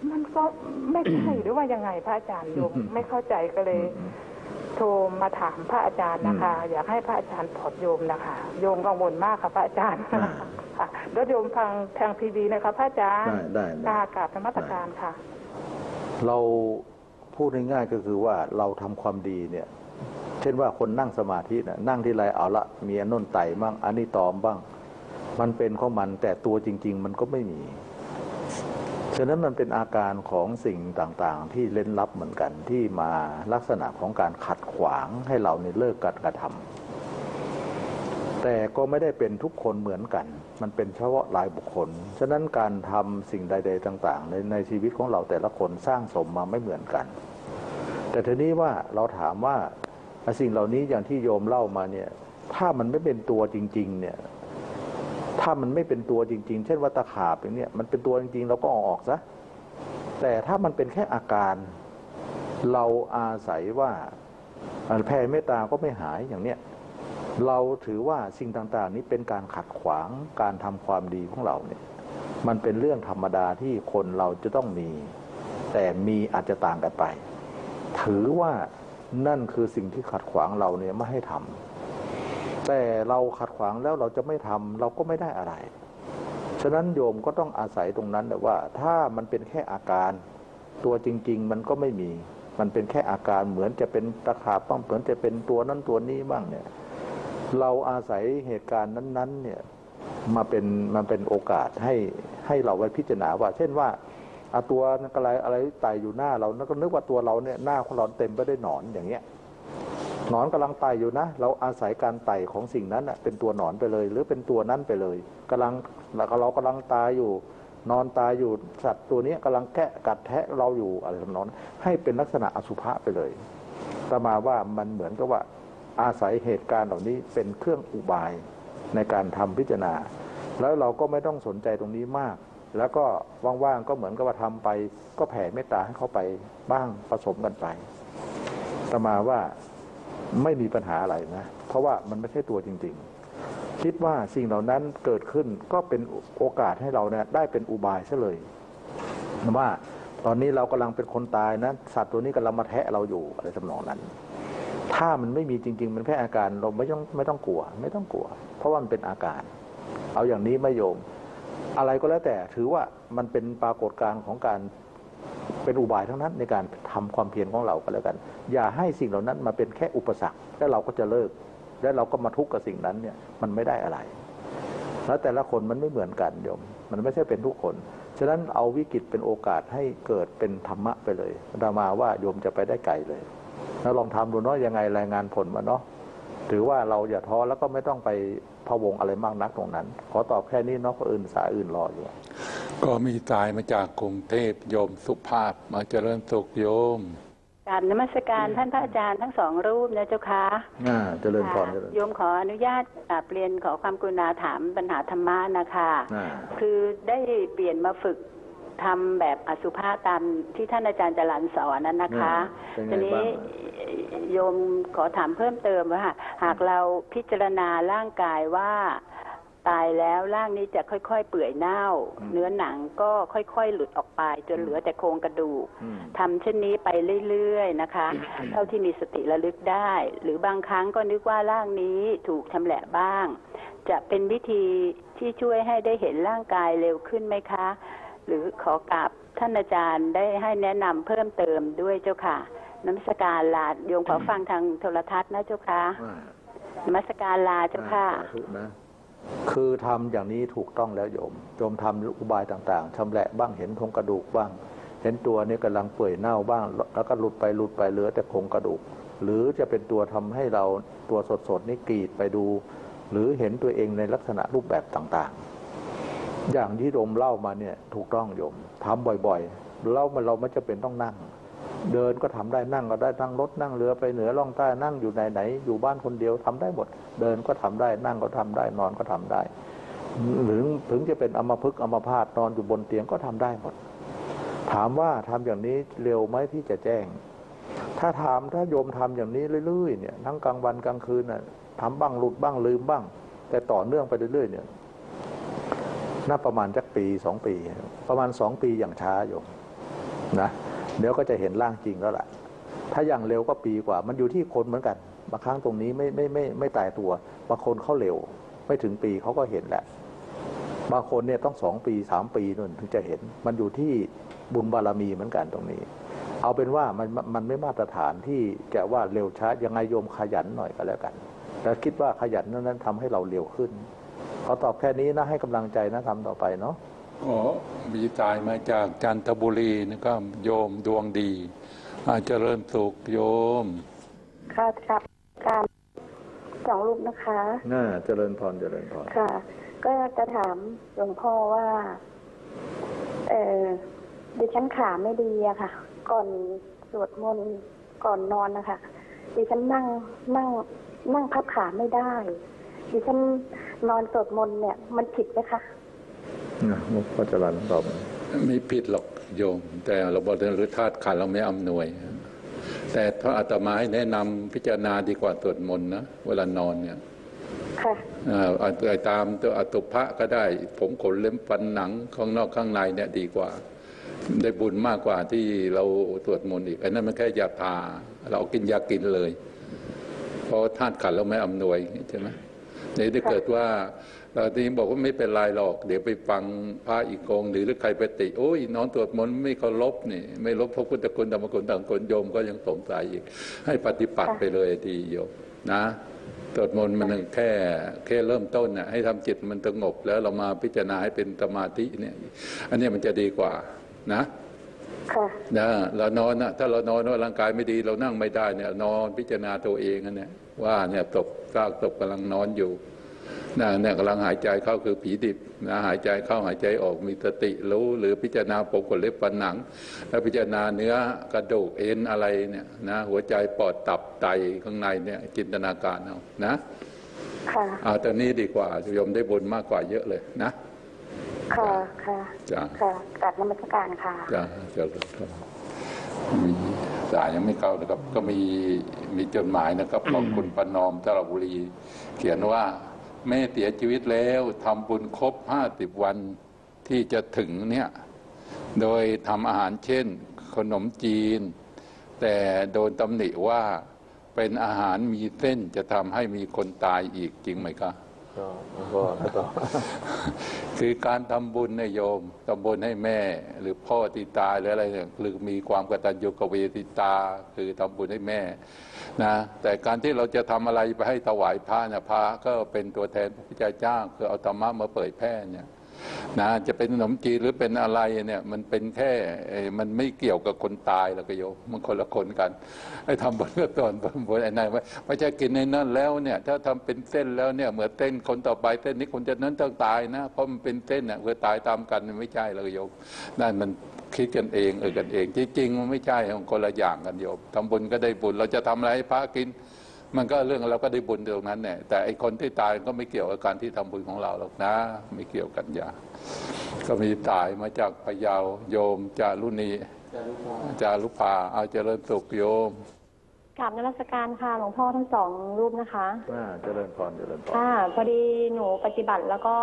มันก็ไม่ใช่หรือว่ายังไงพระอาจารย์โยมไม่เข้าใจก็เลยโทรมาถามพระอาจารย์นะคะ อยากให้พระอาจารย์ปลอบโยมนะคะโยมกังวลมากค่ะพระอาจารย์ค่ะแล้วโยมฟังทางทีวีนะคะพระอาจารย์ได้กราบนมัสการค่ะเราพูดง่ายๆก็คือว่าเราทำความดีเนี่ยเช่นว่าคนนั่งสมาธินะนั่งที่ไรเอาละมีอันโน้นไต่บ้างอันนี้ตอมบ้างมันเป็นของมันแต่ตัวจริงๆมันก็ไม่มีฉะนั้นมันเป็นอาการของสิ่งต่างๆที่เล่นลับเหมือนกันที่มาลักษณะของการขัดขวางให้เราเนี่ยเลิกการกระทำแต่ก็ไม่ได้เป็นทุกคนเหมือนกันมันเป็นเฉพาะรายบุคคลฉะนั้นการทำสิ่งใดๆต่างๆในชีวิตของเราแต่ละคนสร้างสมมาไม่เหมือนกันแต่ทีนี้ว่าเราถามว่าสิ่งเหล่านี้อย่างที่โยมเล่ามาเนี่ยถ้ามันไม่เป็นตัวจริงๆเนี่ยถ้ามันไม่เป็นตัวจริงๆเช่นว่าตะขาบอย่างเนี้ยมันเป็นตัวจริงๆเราก็ออกซะแต่ถ้ามันเป็นแค่อาการเราอาศัยว่าแผ่เมตตาก็ไม่หายอย่างเนี้ยเราถือว่าสิ่งต่างๆนี้เป็นการขัดขวางการทำความดีของเราเนี่ยมันเป็นเรื่องธรรมดาที่คนเราจะต้องมีแต่มีอาจจะต่างกันไปถือว่านั่นคือสิ่งที่ขัดขวางเราเนี่ยไม่ให้ทำแต่เราขัดขวางแล้วเราจะไม่ทำเราก็ไม่ได้อะไรฉะนั้นโยมก็ต้องอาศัยตรงนั้นแต่ว่าถ้ามันเป็นแค่อาการตัวจริงๆมันก็ไม่มีมันเป็นแค่อาการเหมือนจะเป็นตะขาบบ้างเหมือนจะเป็นตัวนั้นตัวนี้บ้างเนี่ยเราอาศัยเหตุการณ์นั้นๆเนี่ยมาเป็นโอกาสให้เราไว้พิจารณาว่าเช่นว่าตัวอะไรไต่อยู่หน้าเราก็นึกว่าตัวเราเนี่ยหน้าของเราเต็มไปด้วยหนอนอย่างเงี้ยหนอนกำลังไต่อยู่นะเราอาศัยการไต่ของสิ่งนั้นเป็นตัวหนอนไปเลยหรือเป็นตัวนั้นไปเลยเรากำลังตายอยู่นอนตายอยู่สัตว์ตัวนี้กำลังแกะกัดแทะเราอยู่อะไรทำนองนั้นให้เป็นลักษณะอสุภะไปเลยแต่มาว่ามันเหมือนกับว่าอาศัยเหตุการณ์เหล่านี้เป็นเครื่องอุบายในการทำพิจารณาแล้วเราก็ไม่ต้องสนใจตรงนี้มากแล้วก็ว่างๆก็เหมือนกับว่าทำไปก็แผ่เมตตาให้เขาไปบ้างผสมกันไปแต่มาว่าไม่มีปัญหาอะไรนะเพราะว่ามันไม่ใช่ตัวจริงๆคิดว่าสิ่งเหล่านั้นเกิดขึ้นก็เป็นโอกาสให้เราเนี่ยได้เป็นอุบายซะเลยว่าตอนนี้เรากำลังเป็นคนตายนะสัตว์ตัวนี้กำลังมาแทะเราอยู่อะไรทำนองนั้นถ้ามันไม่มีจริงๆมันแค่อาการเราไม่ต้องกลัวไม่ต้องกลัวเพราะว่ามันเป็นอาการเอาอย่างนี้ไม่โยมอะไรก็แล้วแต่ถือว่ามันเป็นปรากฏการณ์ของการเป็นอุบายทั้งนั้นในการทำความเพียรของเราก็แล้วกันอย่าให้สิ่งเหล่านั้นมาเป็นแค่อุปสรรคแล้วเราก็จะเลิกแล้วเราก็มาทุกข์กับสิ่งนั้นเนี่ยมันไม่ได้อะไรแล้วแต่ละคนมันไม่เหมือนกันโยมมันไม่ใช่เป็นทุกคนฉะนั้นเอาวิกฤตเป็นโอกาสให้เกิดเป็นธรรมะไปเลยอามาว่าโยมจะไปได้ไกลเลยแล้วลองทำดูเนาะยังไงรายงานผลมาเนาะถือว่าเราอย่าท้อแล้วก็ไม่ต้องไปพะวงอะไรมากนักตรงนั้นขอตอบแค่นี้เนาะคนอื่นสายอื่นรออยู่ก็มีสายมาจากกรุงเทพโยมสุภาพมาเจริญสุขโยมกราบนมัสการท่านพระอาจารย์ทั้งสองรูปนะเจ้าค่ะเจริญพรโยมขออนุญาตเรียนขอความกรุณาถามปัญหาธรรมะนะคะคือได้เปลี่ยนมาฝึกทำแบบอสุภะตามที่ท่านอาจารย์จรัญสอนนั้นนะคะทีนี้โยมขอถามเพิ่มเติมว่าหากเราพิจารณาร่างกายว่าตายแล้วร่างนี้จะค่อยๆเปื่อยเน่าเนื้อหนังก็ค่อยๆหลุดออกไปจนเหลือแต่โครงกระดูกทำเช่นนี้ไปเรื่อยๆนะคะเท่าที่มีสติระลึกได้หรือบางครั้งก็นึกว่าร่างนี้ถูกชำแหละบ้างจะเป็นวิธีที่ช่วยให้ได้เห็นร่างกายเร็วขึ้นไหมคะหรือขอกราบท่านอาจารย์ได้ให้แนะนำเพิ่มเติมด้วยเจ้าค่ะนมัสการลาโยมขอฟังทางโทรทัศน์นะเจ้าค่ะนมัสการลาเจ้าค่ะคือทำอย่างนี้ถูกต้องแล้วโยมทำอุบายต่างๆชำแหละบ้างเห็นโครงกระดูกบ้างเห็นตัวนี้กำลังเปื่อยเน่าบ้างแล้วก็หลุดไปเหลือแต่โครงกระดูกหรือจะเป็นตัวทำให้เราตัวสดๆนี่กรีดไปดูหรือเห็นตัวเองในลักษณะรูปแบบต่างๆอย่างที่โยมเล่ามาเนี่ยถูกต้องโยมทำบ่อยๆเราไม่จำเป็นต้องนั่งเดินก็ทำได้นั่งก็ได้นั่งรถนั่งเรือไปเหนือล่องใต้นั่งอยู่ไหนอยู่บ้านคนเดียวทำได้หมดเดินก็ทำได้นั่งก็ทำได้นอนก็ทำได้หรือถึงจะเป็นอัมพฤกษ์อัมพาตนอนอยู่บนเตียงก็ทำได้หมดถามว่าทำอย่างนี้เร็วไหมที่จะแจ้งถ้าโยมทำอย่างนี้เรื่อยๆเนี่ยทั้งกลางวันกลางคืนน่ะทำบ้างหลุดบ้างลืมบ้างแต่ต่อเนื่องไปเรื่อยๆเนี่ยน่าประมาณสักปี2 ปีประมาณ2 ปีอย่างช้าโยมนะเดี๋ยวก็จะเห็นร่างจริงแล้วล่ะถ้าอย่างเร็วก็ปีกว่ามันอยู่ที่คนเหมือนกันบางครั้งตรงนี้ไม่ตายตัวบางคนเขาเร็วไม่ถึงปีเขาก็เห็นแหละบางคนเนี่ยต้อง2 ปี3 ปีนู่นถึงจะเห็นมันอยู่ที่บุญบารมีเหมือนกันตรงนี้เอาเป็นว่ามันไม่มาตรฐานที่จะว่าเร็วช้ายังไงโยมขยันหน่อยก็แล้วกันแต่คิดว่าขยันนั้นทำให้เราเร็วขึ้นเขาตอบแค่นี้นะให้กำลังใจนะทำต่อไปเนาะอ๋อมีตายมาจากจันทบุรีนะครับโยมดวงดีเจริญสุขโยมค่ะครับการ2 รูปนะคะเจริญพรเจริญพรค่ะก็จะถามหลวงพ่อว่าดิฉันขาไม่ดีอะค่ะก่อนสวดมนต์ก่อนนอนนะคะดิฉันนั่งพับขาไม่ได้ดิฉันนอนสวดมนต์เนี่ยมันผิดไหมคะมุขปัจจารตอบไม่ผิดหรอกโยมแต่เราบอกหรือธาตุขันธ์เราไม่อำนวยแต่พระอาตมาให้แนะนำพิจารณาดีกว่าสวดมนต์นะเวลานอนเนี่ยตามตัวอตุภะก็ได้ผมขนเล็บฟันหนังข้างนอกข้างในเนี่ยดีกว่าได้บุญมากกว่าที่เราสวดมนต์อีกอันนั้นมันแค่ยาทาเรากินยากินเลยเพราะธาตุขันธ์เราไม่อำนวยใช่ไหมนี่ถ้าเกิดว่าเราทีนี้บอกว่าไม่เป็นไรหรอกเดี๋ยวไปฟังพระอีกองหรือใครไปติโอ้ยน้องสวดมนต์ไม่เคารพนี่ไม่ลบพระพุทธคุณธรรมคุณต่างคนโยมก็ยังสงสัยอีกให้ปฏิบัติไปเลยดีโยมนะสวดมนต์มันแค่เริ่มต้นน่ะให้ทำจิตมันสงบแล้วเรามาพิจารณาให้เป็นสมาธิเนี่ยอันนี้มันจะดีกว่านะนะเรานอนนะถ้าเรานอนว่าร่างกายไม่ดีเรานั่งไม่ได้เนี่ยนอนพิจารณาตัวเองนั่นแหละว่าเนี่ยตกซากตกกำลังนอนอยู่เนี่ยกำลังหายใจเข้าคือผีดิบนะหายใจเข้าหายใจออกมีสติรู้หรือพิจารณาผมขนเล็บฟันหนังแล้วพิจารณาเนื้อกระดูกเอ็นอะไรเนี่ยนะหัวใจปอดตับไตข้างในเนี่ยจินตนาการเอานะเอาตอนนี้ดีกว่าโยมได้บุญมากกว่าเยอะเลยนะค่ะจ้ากราบนมัสการค่ะจ้ามีสายยังไม่เข้านะครับก็มีจดหมายนะครับของคุณปนอมสระบุรีเขียนว่าแม่เสียชีวิตแล้วทำบุญครบ50 วันที่จะถึงเนี่ยโดยทำอาหารเช่นขนมจีนแต่โดนตำหนิว่าเป็นอาหารมีเส้นจะทำให้มีคนตายอีกจริงไหมครับคือการทำบุญในโยมทำบุญให้แม่หรือพ่อที่ตายหรืออะไรเนี่ยหรือมีความกตัญญูกเวทิตาคือทำบุญให้แม่นะแต่การที่เราจะทำอะไรไปให้ถวายพระเนี่ยพระก็เป็นตัวแทนพระพุทธเจ้าคือเอาธรรมะมาเผยแพร่เนี่ยนะจะเป็นขนมจีนหรือเป็นอะไรเนี่ยมันเป็นแค่มันไม่เกี่ยวกับคนตายหรอกโยมมันคนละคนกันไอ้ทำบุญก็ตอนบุญไอ้นั่นไม่ใช่กินในนั่นแล้วเนี่ยถ้าทำเป็นเส้นแล้วเนี่ยเหมือนเต้นคนต่อไปเส้นนี้คนจะนั้นต้องตายนะเพราะมันเป็นเส้นเนี่ยเพื่อตายตามกันไม่ใช่เลยโยมนั่นมันคิดกันเองกันเองจริงๆมันไม่ใช่ของคนละอย่างกันโยมทำบุญก็ได้บุญเราจะทำอะไรให้พระกินมันก็เรื่องเราก็ได้บุญตรงนั้นเนี่ยแต่ไอ้คนที่ตายก็ไม่เกี่ยวกับการที่ทำบุญของเราหรอกนะไม่เกี่ยวกันอย่างก็มีตายมาจากพะเยาโยมจารุณีจารุภาเอาเจริญสุขโยมกราบนมัสการค่ะหลวงพ่อทั้ง2 รูปนะคะเจริญพรพอดีหนูปฏิบัติแล้วก็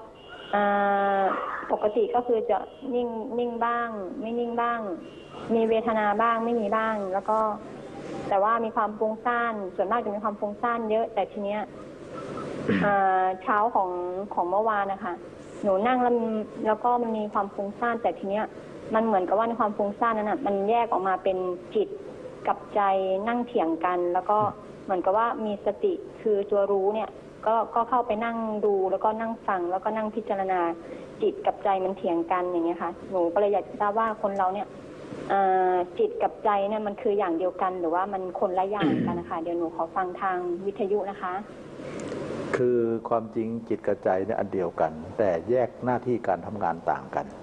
ปกติก็คือจะนิ่งบ้างไม่นิ่งบ้างมีเวทนาบ้างไม่มีบ้างแล้วก็แต่ว่ามีความฟุ้งซ่านส่วนมากจะมีความฟุ้งซ่านเยอะแต่ทีเนี้ยเช้าของเมื่อวานนะคะหนูนั่งแล้วก็มันมีความฟุ้งซ่านแต่ทีเนี้ยมันเหมือนกับว่าในความฟุ้งซ่านนั้นน่ะมันแยกออกมาเป็นจิตกับใจนั่งเถียงกันแล้วก็เหมือนกับว่ามีสติคือตัวรู้เนี่ยก็เข้าไปนั่งดูแล้วก็นั่งฟังแล้วก็นั่งพิจารณาจิตกับใจมันเถียงกันอย่างเงี้ยค่ะหนูก็เลยอยากจะทราบว่าคนเราเนี่ยจิตกับใจเนี่ยมันคืออย่างเดียวกันหรือว่ามันคนละอย่างกันนะคะเดี๋ยวหนูขอฟังทางวิทยุนะคะคือความจริงจิตกับใจเนี่ยอันเดียวกันแต่แยกหน้าที่การทำงานต่างกัน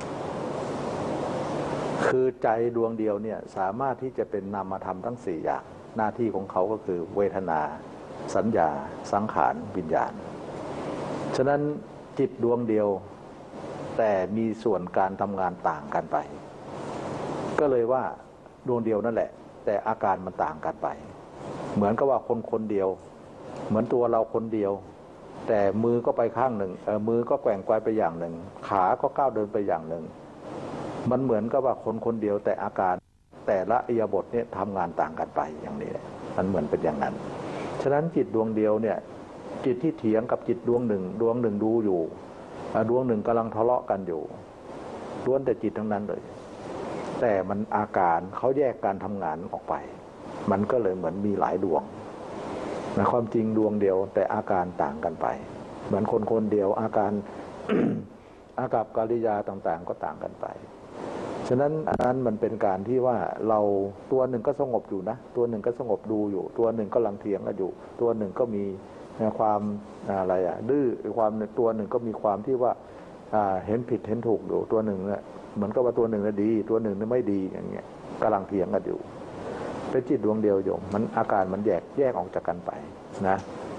คือใจดวงเดียวเนี่ยสามารถที่จะเป็นนามธรรมทั้ง4 อย่างหน้าที่ของเขาก็คือเวทนาสัญญาสังขารวิญญาณฉะนั้นจิตดวงเดียวแต่มีส่วนการทำงานต่างกันไปก็เลยว่าดวงเดียวนั่นแหละแต่อาการมันต่างกันไปเหมือนกับว่าคนเดียวเหมือนตัวเราคนเดียวแต่มือก็ไปข้างหนึ่งมือก็แกว่งไกวไปอย่างหนึ่งขาก็ก้าวเดินไปอย่างหนึ่งมันเหมือนกับว่าคนคนเดียวแต่อาการแต่ละอิริยาบถเนี่ยทำงานต่างกันไปอย่างนี้มันเหมือนเป็นอย่างนั้นฉะนั้นจิตดวงเดียวเนี่ยจิตที่เถียงกับจิตดวงหนึ่งดูอยู่ดวงหนึ่งกำลังทะเลาะกันอยู่ล้วนแต่จิตทั้งนั้นเลยแต่มันอาการเขาแยกการทำงานออกไปมันก็เลยเหมือนมีหลายดวงนะความจริงดวงเดียวแต่อาการต่างกันไปเหมือนคนคนเดียวอาการ อากับกิริยาต่างๆก็ต่างกันไปฉะนั้นอันนั้นมันเป็นการที่ว่าเราตัวหนึ่งก็สงบอยู่นะตัวหนึ่งก็สงบดูอยู่ตัวหนึ่งก็ลังเถียงกันอยู่ตัวหนึ่งก็มีความอะไรดื้อความตัวหนึ่งก็มีความที่ว่าเห็นผิดเห็นถูกอยู่ตัวหนึ่งเนี่ยเหมือนกับว่าตัวหนึ่งน่ะดีตัวหนึ่งไม่ดีอย่างเงี้ยกำลังเถียงกันอยู่เป็นจิตดวงเดียวโยมมันอาการมันแยกออกจากกันไปนะ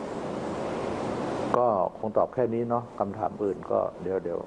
ก็คงตอบแค่นี้เนาะคำถามอื่นก็เดี๋ยว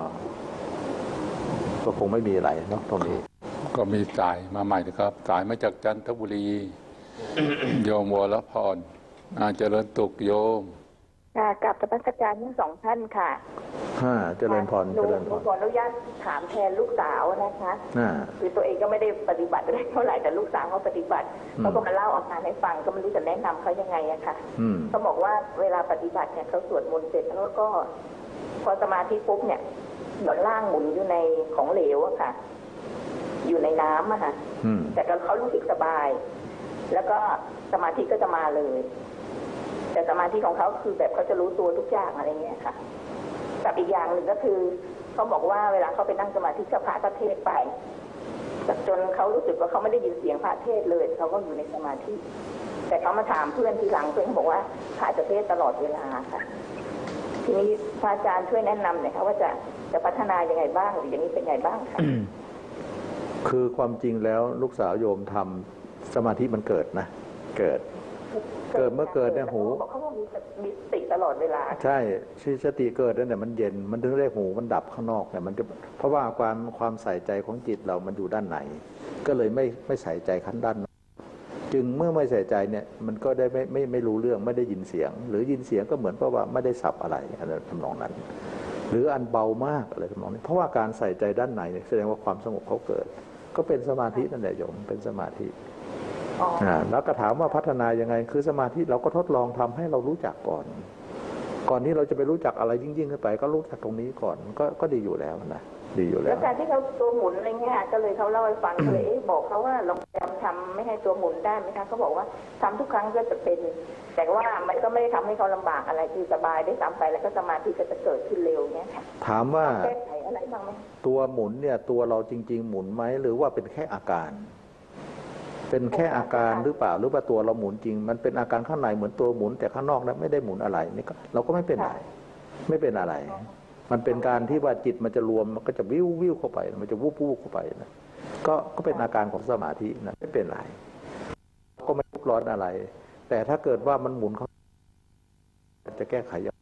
ก็คงไม่มีอะไรเนาะตรงนี้ก็มีสายมาใหม่นะครับสายมาจากจันทบุรี โยมวรพรเจริญตุกโยมกับพระอาจารย์ทั้งสองท่านค่ะเจริญพรเจริญพรขออนุญาตถามแทนลูกสาวนะคะคือตัวเองก็ไม่ได้ปฏิบัติได้เท่าไหร่แต่ลูกสาวเขาปฏิบัติเขาก็มาเล่าอาการให้ฟังก็ไม่รู้จะแนะนำเขายังไงอะค่ะเขาบอกว่าเวลาปฏิบัติเนี่ยเขาสวดมนต์เสร็จแล้วก็พอสมาธิปุ๊บเนี่ยเหมือนร่างหมุนอยู่ในของเหลวอะค่ะอยู่ในน้ำอะค่ะแต่เขารู้สึกสบายแล้วก็สมาธิก็จะมาเลยแต่สมาธิของเขาคือแบบเขาจะรู้ตัวทุกอย่างอะไรเงี้ยค่ะกับอีกอย่างหนึ่งก็คือเขาบอกว่าเวลาเขาไปนั่งสมาธิกับพระเทศไปจนเขารู้สึกว่าเขาไม่ได้ยินเสียงพระเทศเลยเขาก็อยู่ในสมาธิแต่เขามาถามเพื่อนทีหลังเพื่อนเขาบอกว่าพระจะเทศตลอดเวลาค่ะทีนี้พระอาจารย์ช่วยแนะนำหน่อยค่ะว่าจะพัฒนายังไงบ้างหรืออย่างนี้เป็นไงบ้างค่ะคือความจริงแล้วลูกสาวโยมทำสมาธิมันเกิดนะเกิดเมื่อเกิดเนี่ยหูเขาบอกมีสติตลอดเวลาใช่สติเกิดเนี่ยมันเย็นมันถึงได้หูมันดับข้างนอกเนี่ยมันจะเพราะว่าความใส่ใจของจิตเรามันอยู่ด้านไหนก็เลยไม่ใส่ใจขั้นด้านจึงเมื่อไม่ใส่ใจเนี่ยมันก็ได้ไม่รู้เรื่องไม่ได้ยินเสียงหรือยินเสียงก็เหมือนเพราะว่าไม่ได้สับอะไรอะไรทำนองนั้นหรืออันเบามากอะไรทำนองนี้เพราะว่าการใส่ใจด้านไหนแสดงว่าความสงบเขาเกิดก็เป็นสมาธินั่นแหละโยมเป็นสมาธิแล้วก็ถามว่าพัฒนายังไงคือสมาธิเราก็ทดลองทำให้เรารู้จักก่อนที่เราจะไปรู้จักอะไรยิ่งขึ้นไปก็รู้จักตรงนี้ก่อนก็ดีอยู่แล้วนะดีอยู่แล้วแล้วการที่เขาตัวหมุนอะไรเงี้ยก็เลยเขาเล่าให้ฟังเลยบอกเขาว่าลองทำไม่ให้ตัวหมุนได้ไหมคะเขาบอกว่าทำทุกครั้งก็จะเป็นแต่ว่ามันก็ไม่ได้ทำให้เขาลำบากอะไรคือสบายได้ตามไปแล้วก็สมาธิก็จะเกิดขึ้นเร็วเงี้ยค่ะถามว่าแก้ไขอะไรบ้างไหมตัวหมุนเนี่ยตัวเราจริงๆหมุนไหมหรือว่าเป็นแค่อาการเป็นแค่อาการหรือเปล่าหรือว่าตัวเราหมุนจริงมันเป็นอาการข้างในเหมือนตัวหมุนแต่ข้างนอกนั้นไม่ได้หมุนอะไรนี่ก็เราก็ไม่เป็นอะไรไม่เป็นอะไรมันเป็นการที่ว่าจิตมันจะรวมมันก็จะวิวเข้าไปมันจะวูบเข้าไปนะก็เป็นอาการของสมาธินะไม่เป็นไรก็ไม่ทุกข์ร้อนอะไรแต่ถ้าเกิดว่ามันหมุนเขาจะแก้ไขยัง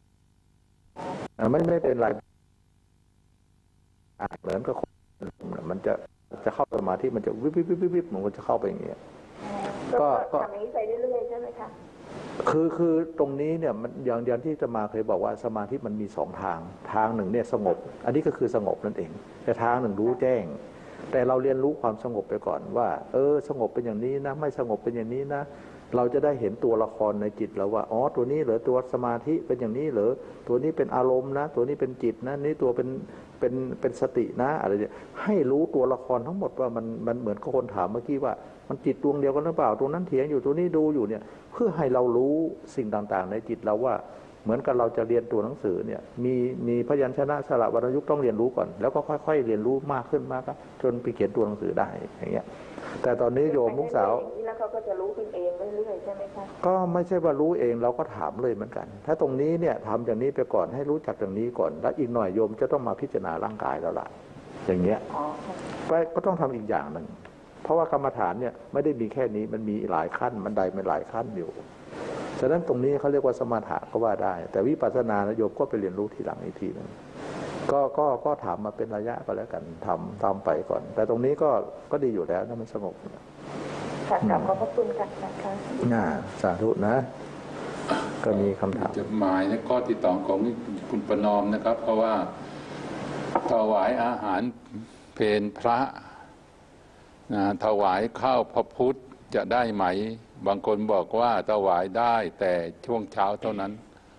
ไม่เป็นไรเหมือนกับมันจะเข้าสมาธิมันจะวิบมันก็จะเข้าไปอย่างเงี้ยก็ทำอย่างนี้ไปเรื่อยๆใช่ไหมคะคือตรงนี้เนี่ยมันอย่างที่จะมาเคยบอกว่าสมาธิมันมีสองทางหนึ่งเนี่ยสงบอันนี้ก็คือสงบนั่นเองแต่ทางหนึ่งรู้แจ้งแต่เราเรียนรู้ความสงบไปก่อนว่าสงบเป็นอย่างนี้นะไม่สงบเป็นอย่างนี้นะเราจะได้เห็นตัวละครในจิตเราว่าอ๋อตัวนี้เหรอตัวสมาธิเป็นอย่างนี้เหรอตัวนี้เป็นอารมณ์นะตัวนี้เป็นจิตนะนี่ตัวเป็นสตินะอะไรเนี่ยให้รู้ตัวละครทั้งหมดว่ามันเหมือนกับคนถามเมื่อกี้ว่ามันจิตดวงเดียวกันหรือเปล่าตัวนั้นเถียงอยู่ตัวนี้ดูอยู่เนี่ยเพื่อให้เรารู้สิ่งต่างๆในจิตเราว่าเหมือนกับเราจะเรียนตัวหนังสือเนี่ยมีพยัญชนะสระวรรณยุกต์ต้องเรียนรู้ก่อนแล้วก็ค่อยๆเรียนรู้มากขึ้นจนไปเขียนตัวหนังสือได้อย่างเงี้ยแต่ตอนนี้โยมลูกสาวแล้วเขาก็จะรู้เองเรื่อยๆใช่ไหมคะก็ไม่ใช่ว่ารู้เองเราก็ถามเลยเหมือนกันถ้าตรงนี้เนี่ยทำอย่างนี้ไปก่อนให้รู้จักอย่างนี้ก่อนแล้วอีกหน่อยโยมจะต้องมาพิจารณาร่างกายแล้วล่ะอย่างเงี้ยก็ต้องทำอีกอย่างหนึ่งเพราะว่ากรรมฐานเนี่ยไม่ได้มีแค่นี้มันมีหลายขั้นมันไดมันหลายขั้นอยู่ฉะนั้นตรงนี้เขาเรียกว่าสมถะก็ว่าได้แต่วิปัสสนาโยมก็ไปเรียนรู้ทีหลังอีกทีนึงก็ถามมาเป็นระยะก็แล้วกันทำไปก่อนแต่ตรงนี้ก็ดีอยู่แล้วถ้ามันสงบค่ะขอบพระคุณค่ะนะคะสาธุนะก็มีคำถามจดหมายและข้อที่ต่อของคุณประนอมนะครับเพราะว่าถวายอาหารเพลพระถวายข้าวพระพุทธจะได้ไหมบางคนบอกว่าถวายได้แต่ช่วงเช้าเท่านั้น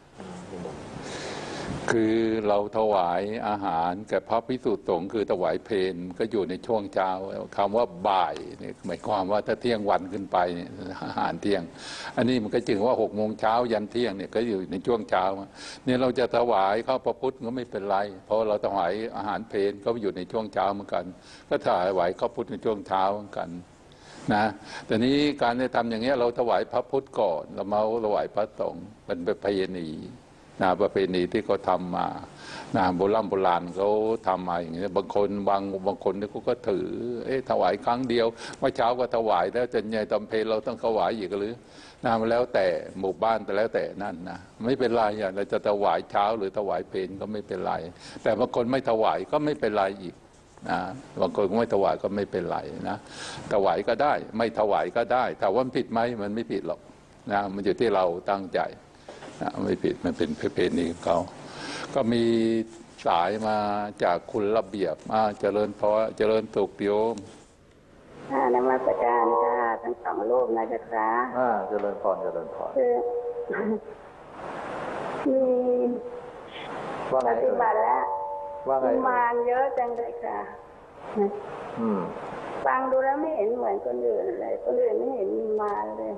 คือเราถวายอาหารแก่พระภิกษุสงฆ์คือถวายเพลก็อยู่ในช่วงเช้าคำว่าบ่ายนี่หมายความว่าถ้าเที่ยงวันขึ้นไปอาหารเที่ยงอันนี้มันก็จึงว่า6 โมงเช้ายันเที่ยงเนี่ยก็อยู่ในช่วงเช้าเนี่ยเราจะถวายข้าวพระพุทธก็ไม่เป็นไรเพราะเราถวายอาหารเพลก็อยู่ในช่วงเช้าเหมือนกันก็ถวายข้าวพุทธในช่วงเช้าเหมือนกันนะแต่นี้การได้ทำอย่างเงี้ยเราถวายพระพุทธก่อนเรามาถวายพระสงฆ์เป็นประเพณีประเพณีที่เขาทำมาโบราณเขาทำมาอย่างนี้บางคนเนี่ยเขาก็ถือถวายครั้งเดียวเมื่อเช้าก็ถวายแล้วจะใหญ่ตำเพลเราต้องถวายอีกหรือมันแล้วแต่หมู่บ้านแต่แล้วแต่นั่นนะไม่เป็นไรเราจะถวายเช้าหรือถวายเพลก็ไม่เป็นไรแต่บางคนไม่ถวายก็ไม่เป็นไรอีกบางคนไม่ถวายก็ไม่เป็นไรนะถวายก็ได้ไม่ถวายก็ได้แต่ว่าผิดไหมมันไม่ผิดหรอกมันอยู่ที่เราตั้งใจไม่ผิดมันเป็นประเพณีของเขาก็มีสายมาจากคุณระเบียบเจริญสุขโยมนมัสการค่ะทั้ง2 รูปนะจ๊ะคะเจริญพรคือมีปฏิบัติแล้วมารเยอะจังเลยค่ะฟังดูแล้วไม่เห็นเหมือนคนอื่นเลยคนอื่นไม่เห็นมีมารเลย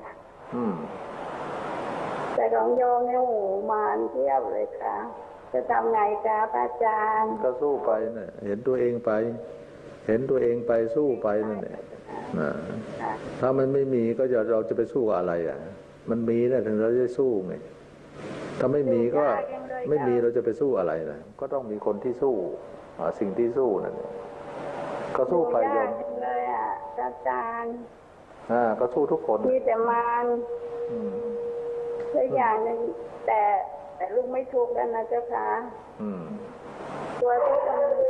แต่ของโยมเนี่ยโอ้มารเทียบเลยค่ะจะทำไงคะพระอาจารย์ก็สู้ไปเนี่ยเห็นตัวเองไปสู้ไปนั่นแหละถ้ามันไม่มีก็เราจะไปสู้อะไรมันมีนะถึงเราจะสู้ไงถ้าไม่มีก็ไม่มีเราจะไปสู้อะไรนะก็ต้องมีคนที่สู้สิ่งที่สู้นั่นก็สู้ไปโยมเลยอาจารย์ก็สู้ทุกคนมีแต่มารตัวอย่างนึงแต่ลูกไม่ทุกข์แล้วนะเจ้าค่ะตัวทุกข์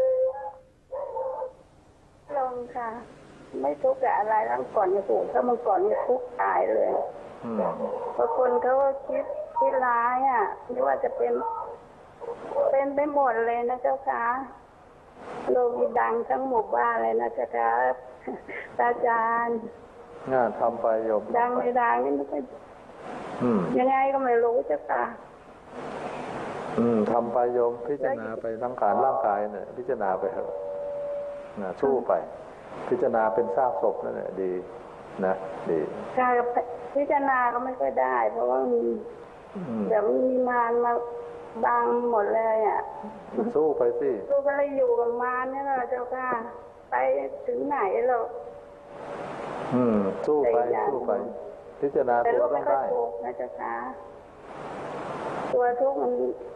ลงค่ะไม่ทุกข์กับอะไรแล้วก่อนจะถูกถ้ามันก่อนจะทุกข์ตายเลยบางคนเขาก็คิดร้ายไม่ว่าจะเป็นไปหมดเลยนะเจ้าค่ะโลกดังทั้งหมู่บ้านเลยนะเจ้าค่ะอาจารย์ทำไปโยมดังไม่ดังนี่ไม่ยังไงก็ไม่รู้เจ้าค่ะทำไปโยมพิจารณาไปทั้งการร่างกายเนี่ยพิจารณาไปเถอะสู้ไปพิจารณาเป็นซากศพนั่นแหละดีนะดีการพิจารณาก็ไม่ค่อยได้เพราะว่าเดี๋ยวมีมารมาบังหมดเลยสู้ไปสิสู้ก็เลยอยู่กับมารนี่แหละเจ้าค่ะไปถึงไหนเราสู้ไปพิจารณาตัวต้องได้นะเจ้าค่ะตัวทุกข์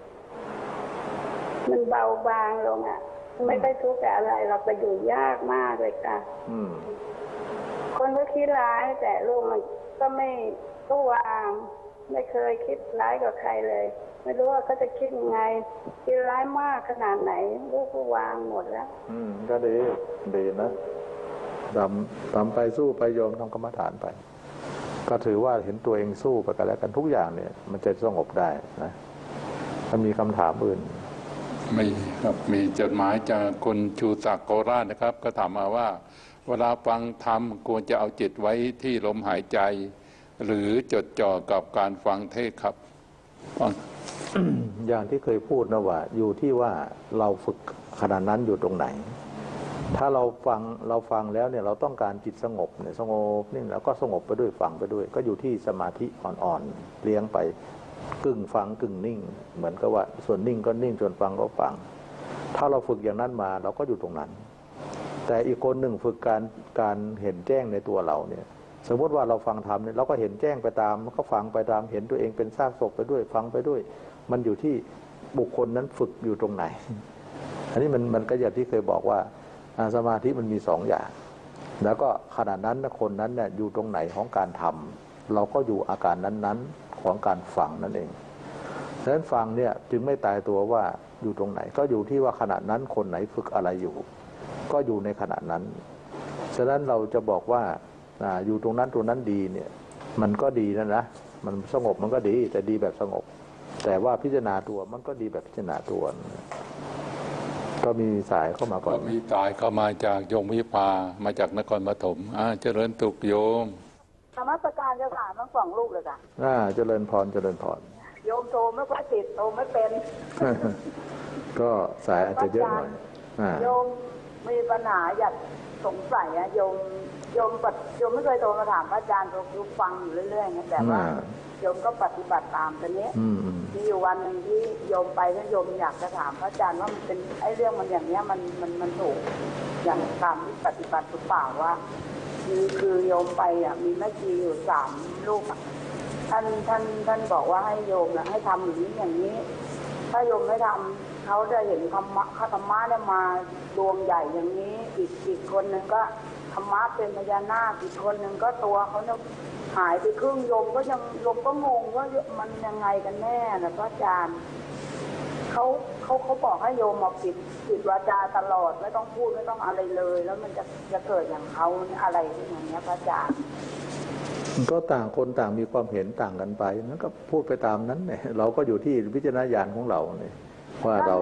มันเบาบางลงไม่ได้ทุกข์กับอะไรเราไปอยู่ยากมากเลยค่ะคนก็คิดร้ายแต่ลูกมันก็ไม่ก็วางไม่เคยคิดร้ายกับใครเลยไม่รู้ว่าเขาจะคิดยังไงคิดร้ายมากขนาดไหนลูกก็วางหมดแล้วก็ดีนะทำไปสู้ไปโยมทำกรรมฐานไปก็ถือว่าเห็นตัวเองสู้ไปกันแล้วกันทุกอย่างเนี่ยมันจะสงบได้นะถ้ามีคำถามอื่นไม่ครับมีจดหมายจากคุณชูศักดิ์โกราชนะครับก็ถามมาว่าเวลาฟังธรรมควรจะเอาจิตไว้ที่ลมหายใจหรือจดจ่อกับการฟังเทศครับอย่างที่เคยพูดนะว่าอยู่ที่ว่าเราฝึกขนาดนั้นอยู่ตรงไหนถ้าเราฟังแล้วเนี่ยเราต้องการจิตสงบเนี่ยสงบนิ่งแล้วก็สงบไปด้วยฟังไปด้วยก็อยู่ที่สมาธิอ่อนๆเลี้ยงไปกึ่งฟังกึ่งนิ่งเหมือนกับว่าส่วนนิ่งก็นิ่งส่วนฟังก็ฟังถ้าเราฝึกอย่างนั้นมาเราก็อยู่ตรงนั้นแต่อีกคนหนึ่งฝึกการเห็นแจ้งในตัวเราเนี่ยสมมติว่าเราฟังธรรมเนี่ยเราก็เห็นแจ้งไปตามก็ฟังไปตามเห็นตัวเองเป็นซากศพไปด้วยฟังไปด้วยมันอยู่ที่บุคคลนั้นฝึกอยู่ตรงไหนอันนี้มันก็อย่างที่เคยบอกว่าสมาธิมันมี2 อย่างแล้วก็ขณะนั้นคนนั้นเนี่ยอยู่ตรงไหนของการทำเราก็อยู่อาการนั้นๆของการฟังนั่นเองฉะนั้นฟังเนี่ยจึงไม่ตายตัวว่าอยู่ตรงไหนก็อยู่ที่ว่าขณะนั้นคนไหนฝึกอะไรอยู่ก็อยู่ในขณะนั้นฉะนั้นเราจะบอกว่าอยู่ตรงนั้นดีเนี่ยมันก็ดีนะมันสงบมันก็ดีแต่ดีแบบสงบแต่ว่าพิจารณาตัวมันก็ดีแบบพิจารณาตัวก็มีสายเข้ามาก่อนมีสายเข้ามาจากโยมวิภามาจากนครปฐมเจริญตุกโยมธรรมสการจะถามทั้งสองลูกเลยค่ะเจริญพรเจริญพรโยมโทรไม่ค่อยติดโทรไม่เป็นก็สายอาจจะเยอะหน่อยโยมมีปัญหาอยากสงสัยโยมไม่เคยโทรมาถามอาจารย์โยมฟังอยู่เรื่อยๆนะแต่ว่าโยมก็ปฏิบัติตามตอนนี้มีอยู่วันหนึ่งที่โยมไปแล้วโยมอยากจะถามพระอาจารย์ว่ามันเป็นไอ้เรื่องมันอย่างเนี้ยมันถูกอย่างตามที่ปฏิบัติหรือเปล่าว่าคือโยมไปมีแม่ชีอยู่3 ลูกท่านบอกว่าให้โยมให้ทำอย่างนี้อย่างนี้ถ้าโยมไม่ทำเขาจะเห็นธรรมะเนี่ยมาดวงใหญ่อย่างนี้อีกคนหนึ่งก็ธรรมะเป็นพญานาคอีกคนหนึ่งก็ตัวเขาเนี่ยหายไปครึ่งโยมก็งงว่ามันยังไงกันแน่นะพระอาจารย์เขาบอกให้โยมมาปิดวาจาตลอดไม่ต้องพูดไม่ต้องอะไรเลยแล้วมันจะเกิดอย่างเขาอะไรอย่างเงี้ยพระอาจารย์ก็ต่างคนต่างมีความเห็นต่างกันไปนั่นก็พูดไปตามนั้นเนี่ยเราก็อยู่ที่วิจารณญาณของเราเนี่ยว่าเรา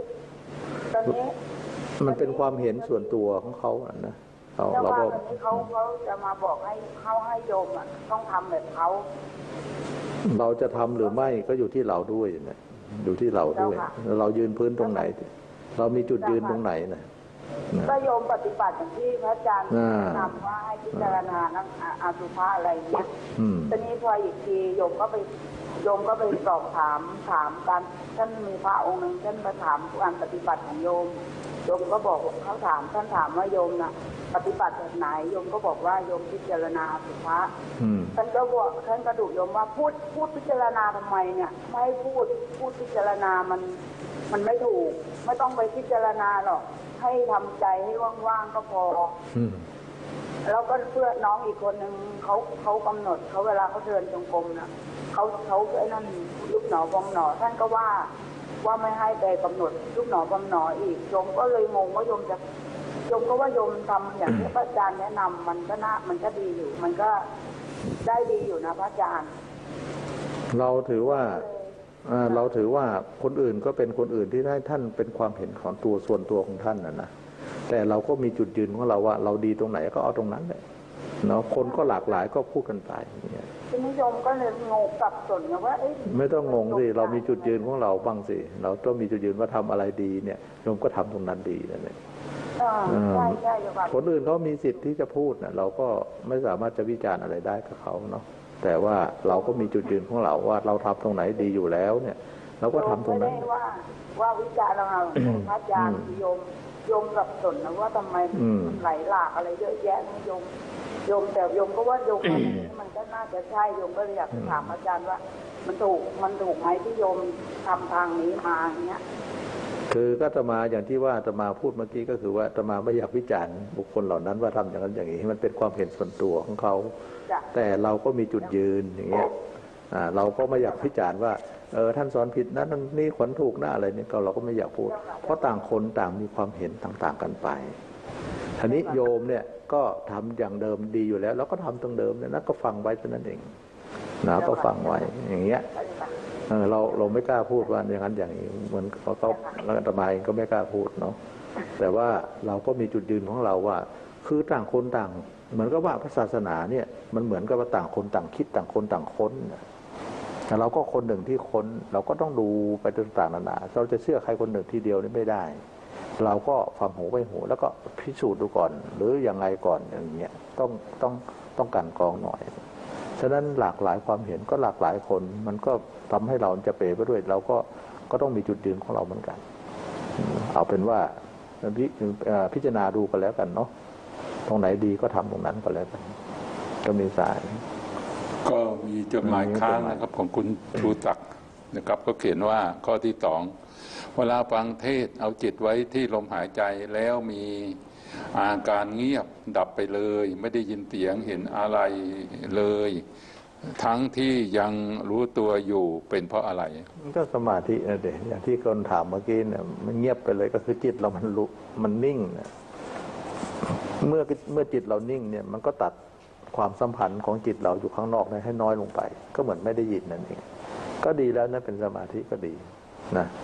มันเป็นความเห็นส่วนตัวของเขานะเราก็เขาจะมาบอกให้โยมต้องทำแบบเขาเราจะทำหรือไม่ก็อยู่ที่เราด้วยเนี่ยอยู่ที่เราด้วยเรายืนพื้นตรงไหนเรามีจุดยืนตรงไหนนะก็โยมปฏิบัติอย่างที่พระอาจารย์นำว่าให้พิจารณานักอาสุภะอะไรเนี่ยตอนนี้พออีกทีโยมก็ไปสอบถามกันท่านมีพระองค์หนึ่งท่านมาถามการปฏิบัติของโยมก็บอกเขาท่านถามว่าโยมน่ะปฏิบัติแบบไหนโยมก็บอกว่าโยมพิจารณาสุภาษท่านก็บอกท่านกระดุโยมว่าพูดพิจารณาทำไมเนี่ยไม่ให้พูดพิจารณามันไม่ถูกไม่ต้องไปพิจารณาหรอกให้ทำใจให้ว่างๆก็พอแล้วก็เพื่อน้องอีกคนหนึ่งเขากำหนดเขาเวลาเขาเดินจงกรมน่ะเขาไอ้นั่นยุบหนอพองหนอท่านก็ว่าไม่ให้ไปกำหนดยุบหนอพองหนออีกโยมก็เลยงงว่าโยมก็ว่าโยมทำอย่างที่พระอาจารย์แนะนำมันก็ดีอยู่มันก็ได้ดีอยู่นะพระอาจารย์เราถือว่าคนอื่นก็เป็นคนอื่นที่ให้ท่านเป็นความเห็นของตัวส่วนตัวของท่านนะแต่เราก็มีจุดยืนของเราว่าเราดีตรงไหนก็เอาตรงนั้นเลยเนาะคนก็หลากหลายก็พูดกันไปเนี่ยทีนี้โยมก็เลยงงสับสนว่าไม่ต้องงงสิเรามีจุดยืนของเราบ้างสิเราต้องมีจุดยืนว่าทำอะไรดีเนี่ยโยมก็ทำตรงนั้นดีนั่นเองใช่คนอื่นเขามีสิทธิ์ที่จะพูดนะเราก็ไม่สามารถจะวิจารณ์อะไรได้กับเขาเนาะแต่ว่าเราก็มีจุดยืนของเราว่าเราทำตรงไหนดีอยู่แล้วเนี่ยเราก็ทำตรงนั้นไม่ได้ว่าวิจารณ์เราพระอาจารย์โยมสับสนนะว่าทำไมมันไหลหลากอะไรเยอะแยะนี่โยมแต่โยมก็ว่าโยมมันก็น่าจะใช่โยมก็เลยอยากถามอาจารย์ว่ามันถูกไหมที่โยมทำทางนี้มาอย่างเงี้ยคือก็อาตมาอย่างที่ว่าอาตมาพูดเมื่อกี้ก็คือว่าอาตมาไม่อยากวิจารณ์บุคคลเหล่านั้นว่าทำอย่างนั้นอย่างนี้มันเป็นความเห็นส่วนตัวของเขาแต่เราก็มีจุดยืนอย่างเงี้ยเราก็ไม่อยากวิจารณ์ว่าท่านสอนผิดนะนี่ขวัญถูกนะอะไรเนี่ยเราก็ไม่อยากพูดเพราะต่างคนต่างมีความเห็นต่างๆกันไปทีนี้โยมเนี่ยก็ทำอย่างเดิมดีอยู่แล้วแล้วก็ทำตรงเดิมเนี่ยนะก็ฟังไว้เท่านั้นเองนะก็ฟังไว้อย่างเงี้ยเราไม่กล้าพูดว่าอย่างนั้นอย่างนี้เหมือนเขาแล้วอาตมาเองก็ไม่กล้าพูดเนาะแต่ว่าเราก็มีจุดยืนของเราว่าคือต่างคนต่างเหมือนกับว่าพระศาสนาเนี่ยมันเหมือนกับว่าต่างคนต่างคิดต่างคนต่างค้นแต่เราก็คนหนึ่งที่ค้นเราก็ต้องดูไปต่างๆนานาเราจะเชื่อใครคนหนึ่งทีเดียวนี่ไม่ได้เราก็ฟังหูไว้หูแล้วก็พิสูจน์ดูก่อนหรือยังไงก่อนอย่างเงี้ยต้องกันกรองหน่อยฉะนั้นหลากหลายความเห็นก็หลากหลายคนมันก็ทำให้เราจะเปรไปด้วยเราก็ต้องมีจุดยืนของเราเหมือนกันเอาเป็นว่าพิจารณาดูกันแล้วกันเนาะตรงไหนดีก็ทำตรงนั้นก็แล้วกันก็มีสายก็มีจดหมายค้างนะครับของคุณชูศักดิ์นะครับก็เขียนว่าข้อที่2เวลาฟังเทศเอาจิตไว้ที่ลมหายใจแล้วมีอาการเงียบดับไปเลยไม่ได้ยินเสียงเห็นอะไรเลยทั้งที่ยังรู้ตัวอยู่เป็นเพราะอะไรก็สมาธินะเด็กอย่างที่คนถามเมื่อกี้เนี่ยมันเงียบไปเลยก็คือจิตเรามันรู้มันนิ่งนะเมื่อจิตเรานิ่งเนี่ยมันก็ตัดความสัมพันธ์ของจิตเราอยู่ข้างนอกให้น้อยลงไปก็เหมือนไม่ได้ยินนั่นเองก็ดีแล้วนะเป็นสมาธิก็ดีนะ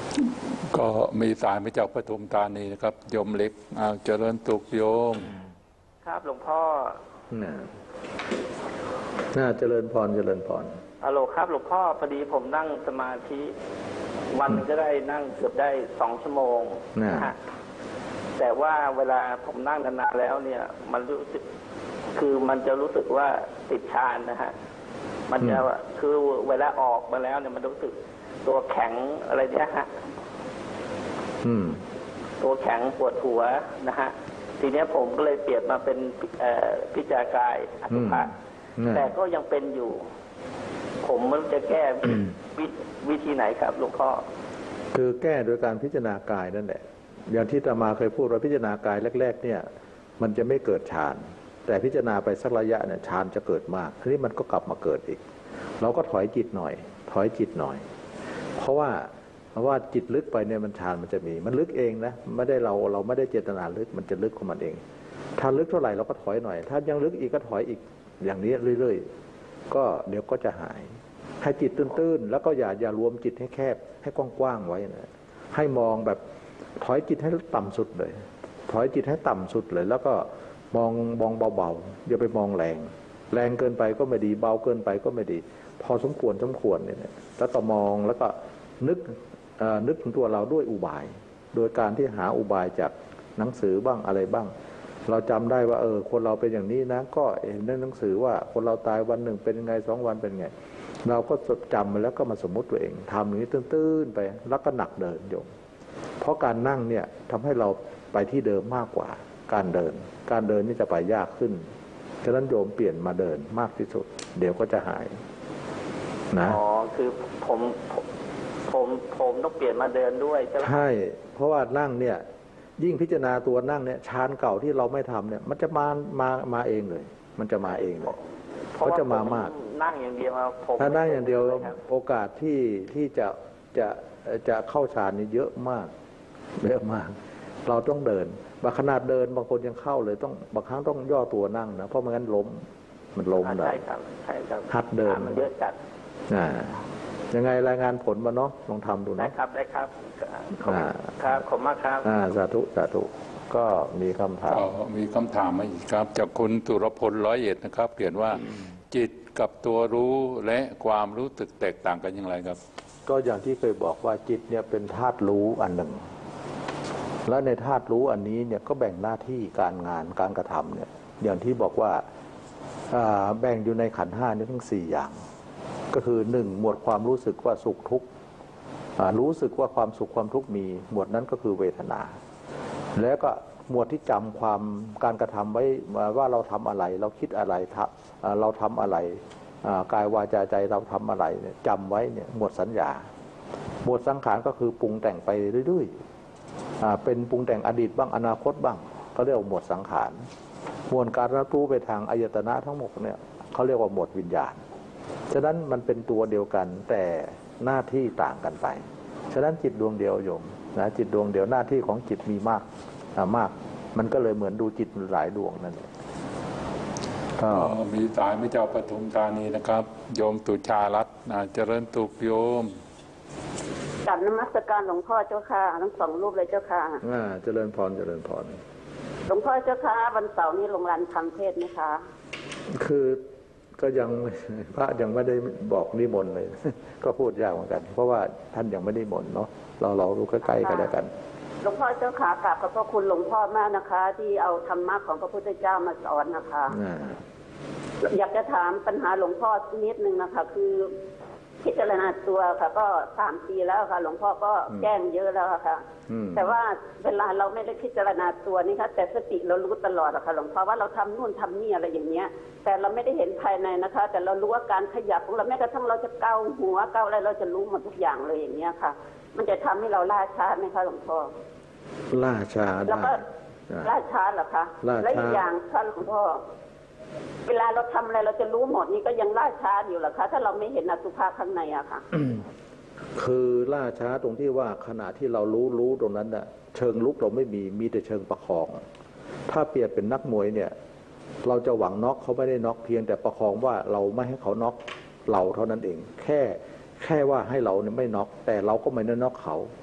ก็มีสายมาจากปทุมธานีนะครับโยมเล็กเจริญสุขโยมครับหลวงพ่อน่าเจริญพรเจริญพรฮัลโหลครับหลวงพ่อพอดีผมนั่งสมาธิวันนึงก็ได้นั่งเกือบได้2 ชั่วโมงนะฮะแต่ว่าเวลาผมนั่งนานๆแล้วเนี่ยมันรู้สึกคือมันจะรู้สึกว่าติดฌานนะฮะมันจะคือเวลาออกมาแล้วเนี่ยมันรู้สึกตัวแข็งอะไรเนี่ยฮะตัวแข็งปวดหัวนะฮะทีนี้ผมก็เลยเปลี่ยนมาเป็นพิจารกายอสุภะแต่ก็ยังเป็นอยู่ผมมันจะแก้วิธีไหนครับหลวงพ่อคือแก้โดยการพิจารณากายนั่นแหละอย่างที่อาตมาเคยพูดว่าพิจารณากายแรกๆเนี่ยมันจะไม่เกิดฌานแต่พิจารณาไปสักระยะเนี่ยฌานจะเกิดมากทีนี้มันก็กลับมาเกิดอีกเราก็ถอยจิตหน่อยถอยจิตหน่อยเพราะว่าจิตลึกไปเนี่ยมันฌานมันจะมีมันลึกเองนะไม่ได้เราไม่ได้เจตนาลึกมันจะลึกของมันเองถ้าลึกเท่าไหร่เราก็ถอยหน่อยถ้ายังลึกอีกก็ถอยอีกอย่างนี้เรื่อยๆก็เดี๋ยวก็จะหายให้จิตตื้นๆแล้วก็อย่ารวมจิตให้แคบให้กว้างๆไว้นะให้มองแบบถอยจิตให้ต่ำสุดเลยถอยจิตให้ต่ำสุดเลยแล้วก็มองเบาๆอย่าไปมองแรงเกินไปก็ไม่ดีเบาเกินไปก็ไม่ดีพอสมควรเนี่ยแล้วก็มองแล้วก็นึกถึงตัวเราด้วยอุบายโดยการที่หาอุบายจากหนังสือบ้างอะไรบ้างเราจำได้ว่าคนเราเป็นอย่างนี้นะก็เห็นในหนังสือว่าคนเราตายวันหนึ่งเป็นยังไง2 วันเป็นไงเราก็จำมาแล้วก็มาสมมุติตัวเองทำอย่างนี้ตื้นๆไปแล้วก็หนักเดินโยมเพราะการนั่งเนี่ยทำให้เราไปที่เดิมมากกว่าการเดินนี่จะไปยากขึ้นฉะนั้นโยมเปลี่ยนมาเดินมากที่สุดเดี๋ยวก็จะหายนะอ๋อคือผมต้องเปลี่ยนมาเดินด้วยใช่ไหมใช่เพราะว่านั่งเนี่ยยิ่งพิจารณาตัวนั่งเนี่ยฌานเก่าที่เราไม่ทำเนี่ยมันจะมาเองเลยมันจะมาเองเลยก็จะมามากนั่งอย่างเดียวถ้านั่งอย่างเดียวโอกาสที่จะเข้าฌานนี่เยอะมากเราต้องเดินบางขนาดเดินบางคนยังเข้าเลยต้องบางครั้งต้องย่อตัวนั่งนะเพราะไม่งั้นมันล้มเลยใช่ครับหัดเดินมันเยอะจัดยังไงรายงานผลมาเนาะลองทำดูนะได้ครับขอบมากครับสาธุก็มีคำถามมาอีกครับจากคุณตุรพล101นะครับเขียนว่าจิตกับตัวรู้และความรู้สึกแตกต่างกันอย่างไรครับก็อย่างที่เคยบอกว่าจิตเนี่ยเป็นธาตุรู้อันหนึ่งและในธาตุรู้อันนี้เนี่ยก็แบ่งหน้าที่การงานการกระทำเนี่ยอย่างที่บอกว่าแบ่งอยู่ในขันธ์ 5นี่ทั้ง4อย่างก็คือ1หมวดความรู้สึกว่าสุขทุกข์รู้สึกว่าความสุขความทุกข์มีหมวดนั้นก็คือเวทนาแล้วก็หมวดที่จำความการกระทำไว้ว่าเราทำอะไรเราคิดอะไรเราทำอะไรกายวาจาใจเราทำอะไรเนี่ยจำไว้เนี่ยหมวดสัญญาหมวดสังขารก็คือปรุงแต่งไปเรื่อยๆเป็นปรุงแต่งอดีตบ้างอนาคตบ้างเขาเรียกว่าหมวดสังขารหมวดการรับรู้ไปทางอายตนะทั้งหมดเนี่ยเขาเรียกว่าหมวดวิญญาณฉะนั้นมันเป็นตัวเดียวกันแต่หน้าที่ต่างกันไปฉะนั้นจิตดวงเดียวโยมนะจิตดวงเดียวหน้าที่ของจิตมีมากมันก็เลยเหมือนดูจิตหลายดวงนั่นเองก็มีสายไม่เจ้าปทุมธานีนะครับโยมตุชารัตน์เจริญตุกโยมกราบนมัสการหลวงพ่อเจ้าค่ะทั้ง2 รูปเลยเจ้าค่ะเจริญพรหลวงพ่อเจ้าค่ะวันเสาร์นี้โรงเรียนทำเทศไหมคะคือก็ยังพระยังไม่ได้บอกนิมนต์เลยก็พูดยากเหมือนกันเพราะว่าท่านยังไม่ได้นิมนต์เนาะเรารู้ใกล้ๆกันแล้วกันหลวงพ่อเจ้าขากราบขอบพระคุณหลวงพ่อมากนะคะที่เอาธรรมะของพระพุทธเจ้ามาสอนนะคะอยากจะถามปัญหาหลวงพ่อนิดนึงนะคะคือพิจารณาตัวค่ะก็3 ปีแล้วค่ะหลวงพ่อก็แจ้งเยอะแล้วค่ะแต่ว่าเวลาเราไม่ได้พิจารณาตัวนี่ค่ะแต่สติเรารู้ตลอดอะค่ะหลวงพ่อว่าเราทำนู่นทำนี่อะไรอย่างเงี้ยแต่เราไม่ได้เห็นภายในนะคะแต่เรารู้ว่าการขยับของเราแม้กระทั่งเราจะเกาหัวเกาอะไรเราจะรู้หมดทุกอย่างเลยอย่างเงี้ยค่ะมันจะทำให้เราล่าช้าไหมคะหลวงพ่อล่าช้าแล้วก็ล่าช้าเหรอคะและอีกอย่างค่ะหลวงพ่อเวลาเราทำอะไรเราจะรู้หมดนี่ก็ยังล่าช้าอยู่เหรอคะถ้าเราไม่เห็นอสุภะข้างในอะค่ะคือล่าช้าตรงที่ว่าขณะที่เรารู้ตรงนั้นน่ะเชิงลุกเราไม่มีแต่เชิงประคองถ้าเปรียบเป็นนักมวยเนี่ยเราจะหวังน็อกเขาไม่ได้น็อกเพียงแต่ประคองว่าเราไม่ให้เขาน็อกเราเท่านั้นเองแค่ว่าให้เราเนี่ยไม่น็อกแต่เราก็ไม่ได้น็อกเขา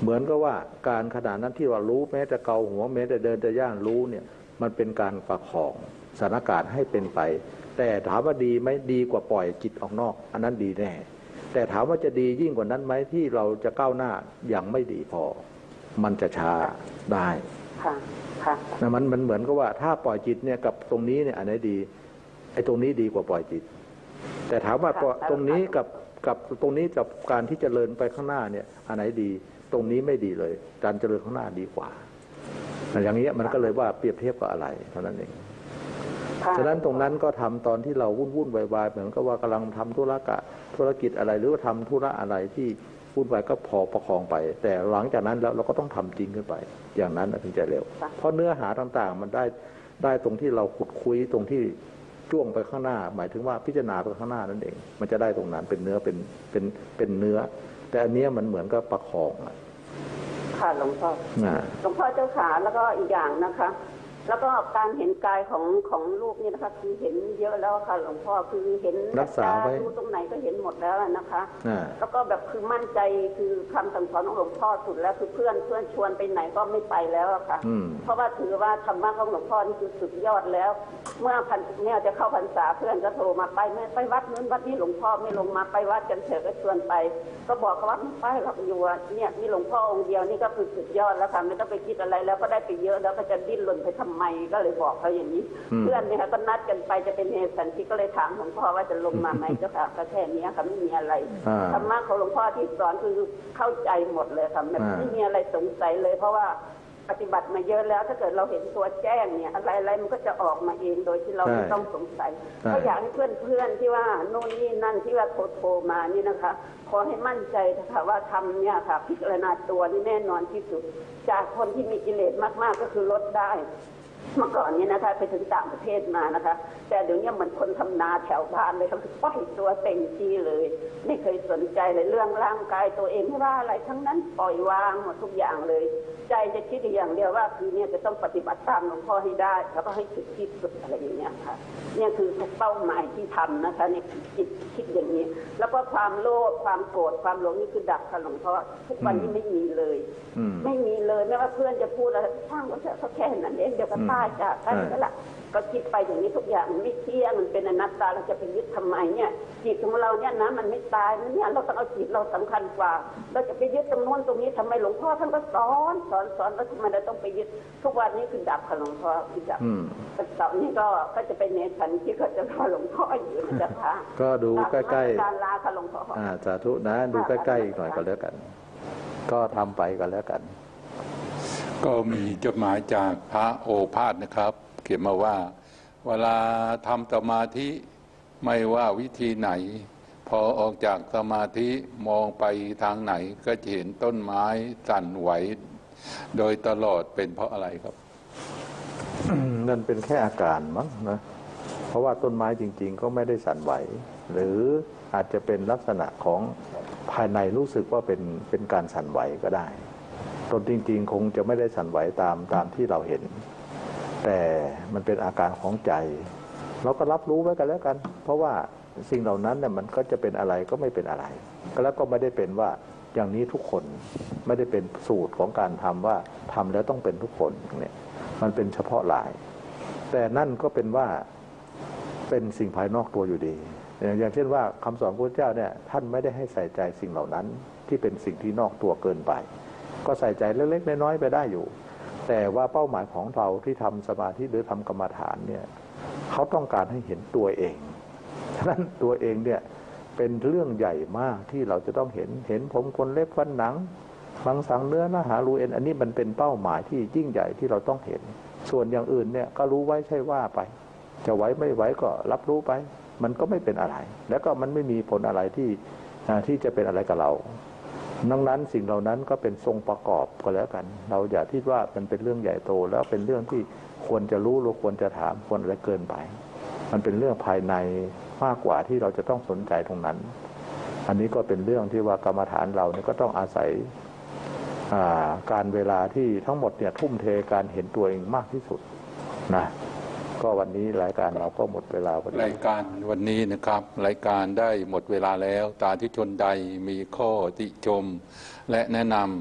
เหมือนกับว่าการขนาดนั้นที่ว่ารู้แม้แต่เกาหัวแม้แต่เดินแต่ย่างรู้เนี่ยมันเป็นการประคองสถานการณ์ให้เป็นไปแต่ถามว่าดีไหมดีกว่าปล่อยจิตออกนอกอันนั้นดีแน่แต่ถามว่าจะดียิ่งกว่านั้นไหมที่เราจะก้าวหน้าอย่างไม่ดีพอมันจะช้าได้ค่ะค่ะมันเหมือนกับว่าถ้าปล่อยจิตเนี่ยกับตรงนี้เนี่ยอันไหนดีไอ้ตรงนี้ดีกว่าปล่อยจิตแต่ถามว่าตรงนี้กับตรงนี้กับการที่จะเจริญไปข้างหน้าเนี่ยอันไหนดีตรงนี้ไม่ดีเลยการเจริญข้างหน้าดีกว่าอย่างนี้มันก็เลยว่าเปรียบเทียบกับอะไรเท่านั้นเองฉะนั้นตรงนั้นก็ทำตอนที่เราวุ่นวายเหมือนกับว่ากำลังทำธุรกิจอะไรหรือว่าทำธุระอะไรที่วุ่นวายก็พอประคองไปแต่หลังจากนั้นแล้วเราก็ต้องทำจริงขึ้นไปอย่างนั้นถึงจะเร็วเพราะเนื้อหาต่างๆมันได้ตรงที่เราขุดคุยตรงที่จ้วงไปข้างหน้าหมายถึงว่าพิจารณาไปข้างหน้านั่นเองมันจะได้ตรงนั้นเป็นเนื้อเป็นเนื้อแต่อันนี้มันเหมือนกับประคองค่ะหลวงพ่อเจ้าขาแล้วก็อีกอย่างนะคะแล้วก็การเห็นกายของลูกนี่นะคะคือเห็นเยอะแล้วค่ะหลวงพ่อคือเห็นรักษาไว้ดูตรงไหนก็เห็นหมดแล้วนะคะแล้วก็แบบคือมั่นใจคือคำสั่งสอนของหลวงพ่อสุดแล้วคือเพื่อนชวนไปไหนก็ไม่ไปแล้วค่ะเพราะว่าถือว่าธรรมะของหลวงพ่อนี่คือสุดยอดแล้วเมื่อเนี่ยจะเข้าพรรษาเพื่อนก็โทรมาไปวัดนู้นวัดนี้หลวงพ่อไม่ลงมาไปวัดกันเถอะก็ชวนไปก็บอกเขาว่าไม่ไปหรอกอยู่เนี่ยมีหลวงพ่อองค์เดียวนี่ก็คือสุดยอดแล้วค่ะไม่ต้องไปคิดอะไรแล้วก็ได้ไปเยอะแล้วก็จะดิ้นรนไปทำไมก็เลยบอกเขาอย่างนี้เพื่อนเนี่ยก็นัดกันไปจะเป็นเฮสันติก็เลยถามหลวงพ่อว่าจะลงมาไหมเจ้าค่ะก็แค่นี้ค่ะไม่มีอะไรธรรมะของหลวงพ่อที่สอนคือเข้าใจหมดเลยค่ะไม่มีอะไรสงสัยเลยเพราะว่าปฏิบัติมาเยอะแล้วถ้าเกิดเราเห็นตัวแจ้งเนี่ยอะไรมันก็จะออกมาเองโดยที่เราไม่ต้องสงสัยก็อยากให้เพื่อนที่ว่าโน่นนี่นั่นที่ว่าโทรมานี่นะคะขอให้มั่นใจนะคะว่าทำเนี่ยค่ะพิจารณาตัวนี่แน่นอนที่สุดจากคนที่มีกิเลสมากๆก็คือลดได้เมื่อก่อนนี้นะคะไปถึงต่างประเทศมานะคะแต่เดี๋ยวนี้เหมือนคนทำนาแถวบ้านเลยเขาคือปล่อยตัวเต็มที่เลยไม่เคยสนใจเลยเรื่องร่างกายตัวเองไม่ว่าอะไรทั้งนั้นปล่อยวางหมดทุกอย่างเลยใจจะคิดอย่างเดียวว่าคือเนี่ยจะต้องปฏิบัติตามหลวงพ่อให้ได้แล้วก็ให้ถึงที่สุดอะไรอย่างเงี้ยค่ะเนี่ยคือทุกเป้าหมายที่ทำนะคะเนี่ยจิตคิดอย่างนี้แล้วก็ความโลภความโกรธความหลงนี่คือดับค่ะหลวงพ่อทุกวันนี้ไม่มีเลยไม่มีเลยไม่ว่าเพื่อนจะพูดอะไรช่างก็เถอะเขาแค่นั้นเองเดี๋ยวก็ตายจากกันก็ละก็คิดไปอย่างนี้ทุกอย่างมันไม่เที่ยงมันเป็นอนัตตาเราจะไปยึดทำไมเนี่ยจิตของเราเนี่ยนะมันไม่ตายนะเนี่ยเราต้องเอาจิตเราสำคัญกว่าเราจะไปยึดตรงโน้นตรงนี้ทำไมหลวงพ่อท่านก็สอนแล้วทำไมเราต้องไปยึดทุกวันนี้คือดับค่ะหลวงพ่อคือดับเสาร์นี้ก็จะเป็นเนสันที่เขาจะรอหลวงพ่ออยู่นะจ๊ะค่ะก็ดูใกล้ๆการลาค่ะหลวงพ่อสาธุนะดูใกล้ๆอีกหน่อยก็แล้วกันก็ทำไปก็แล้วกันก็มีจดหมายจากพระโอภาสนะครับเขียนมาว่าเวลาทำสมาธิไม่ว่าวิธีไหนพอออกจากสมาธิมองไปทางไหนก็จะเห็นต้นไม้สั่นไหวโดยตลอดเป็นเพราะอะไรครับนั่นเป็นแค่อาการมั้งนะเพราะว่าต้นไม้จริงๆก็ไม่ได้สั่นไหวหรืออาจจะเป็นลักษณะของภายในรู้สึกว่าเป็นการสั่นไหวก็ได้ต้นจริงๆคงจะไม่ได้สั่นไหวตามที่เราเห็นแต่มันเป็นอาการของใจเราก็รับรู้ไว้กันแล้วกันเพราะว่าสิ่งเหล่านั้นเนี่ยมันก็จะเป็นอะไรก็ไม่เป็นอะไรแล้วก็ไม่ได้เป็นว่าอย่างนี้ทุกคนไม่ได้เป็นสูตรของการทำว่าทำแล้วต้องเป็นทุกคนเนี่ยมันเป็นเฉพาะหลายแต่นั่นก็เป็นว่าเป็นสิ่งภายนอกตัวอยู่ดีอย่างเช่นว่าคำสอนพระพุทธเจ้าเนี่ยท่านไม่ได้ให้ใส่ใจสิ่งเหล่านั้นที่เป็นสิ่งที่นอกตัวเกินไปก็ใส่ใจเล็กๆน้อยๆไปได้อยู่แต่ว่าเป้าหมายของเราที่ทำสมาธิหรือทำกรรมฐานเนี่ยเขาต้องการให้เห็นตัวเองฉะนั้นตัวเองเนี่ยเป็นเรื่องใหญ่มากที่เราจะต้องเห็นผมขนเล็บฟันหนังมังสังเนื้อหารูเอ็นอันนี้มันเป็นเป้าหมายที่ยิ่งใหญ่ที่เราต้องเห็นส่วนอย่างอื่นเนี่ยก็รู้ไว้ใช่ว่าไปจะไหวไม่ไหวก็รับรู้ไปมันก็ไม่เป็นอะไรแล้วก็มันไม่มีผลอะไรที่จะเป็นอะไรกับเราดังนั้นสิ่งเหล่านั้นก็เป็นทรงประกอบก็แล้วกันเราอย่าคิดว่ามันเป็นเรื่องใหญ่โตแล้วเป็นเรื่องที่ควรจะรู้หรือควรจะถามควรอะไรเกินไปมันเป็นเรื่องภายในมากกว่าที่เราจะต้องสนใจตรงนั้นอันนี้ก็เป็นเรื่องที่ว่ากรรมฐานเราเนี่ยก็ต้องอาศัยการเวลาที่ทั้งหมดเนี่ยทุ่มเทการเห็นตัวเองมากที่สุดนะก็วันนี้รายการเราก็หมดเวลารายการวันนี้นะครับรายการได้หมดเวลาแล้วสาธุชนใดมีข้อติชมและแนะนำ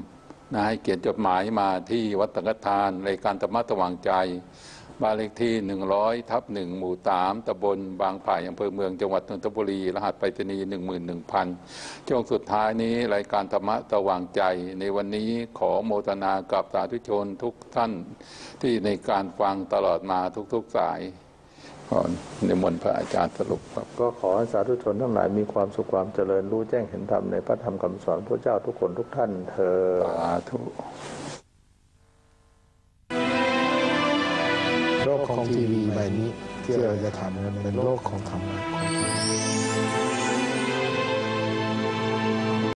ให้เขียนจดหมายมาที่วัดสังฆทานรายการธรรมะสว่างใจบ้านเลขที่100/1หมู่3ตำบลบางไผ่อำเภอเมืองจังหวัดนนทบุรีรหัสไปรษณีย์ 11,000 ช่วงสุดท้ายนี้รายการธรรมะสว่างใจในวันนี้ขอโมทนากับสาธุชนทุกท่านที่ในการฟังตลอดมาทุกๆสายนิมนต์พระอาจารย์สรุปครับก็ขอให้สาธุชนทั้งหลายมีความสุขความเจริญรู้แจ้งเห็นธรรมในพระธรรมคำสอนพระเจ้าทุกคนทุกท่านเถิดสาธุโลกของทีวีใบนี้ที่เราจะทำมันเป็นโลกของธรรมะ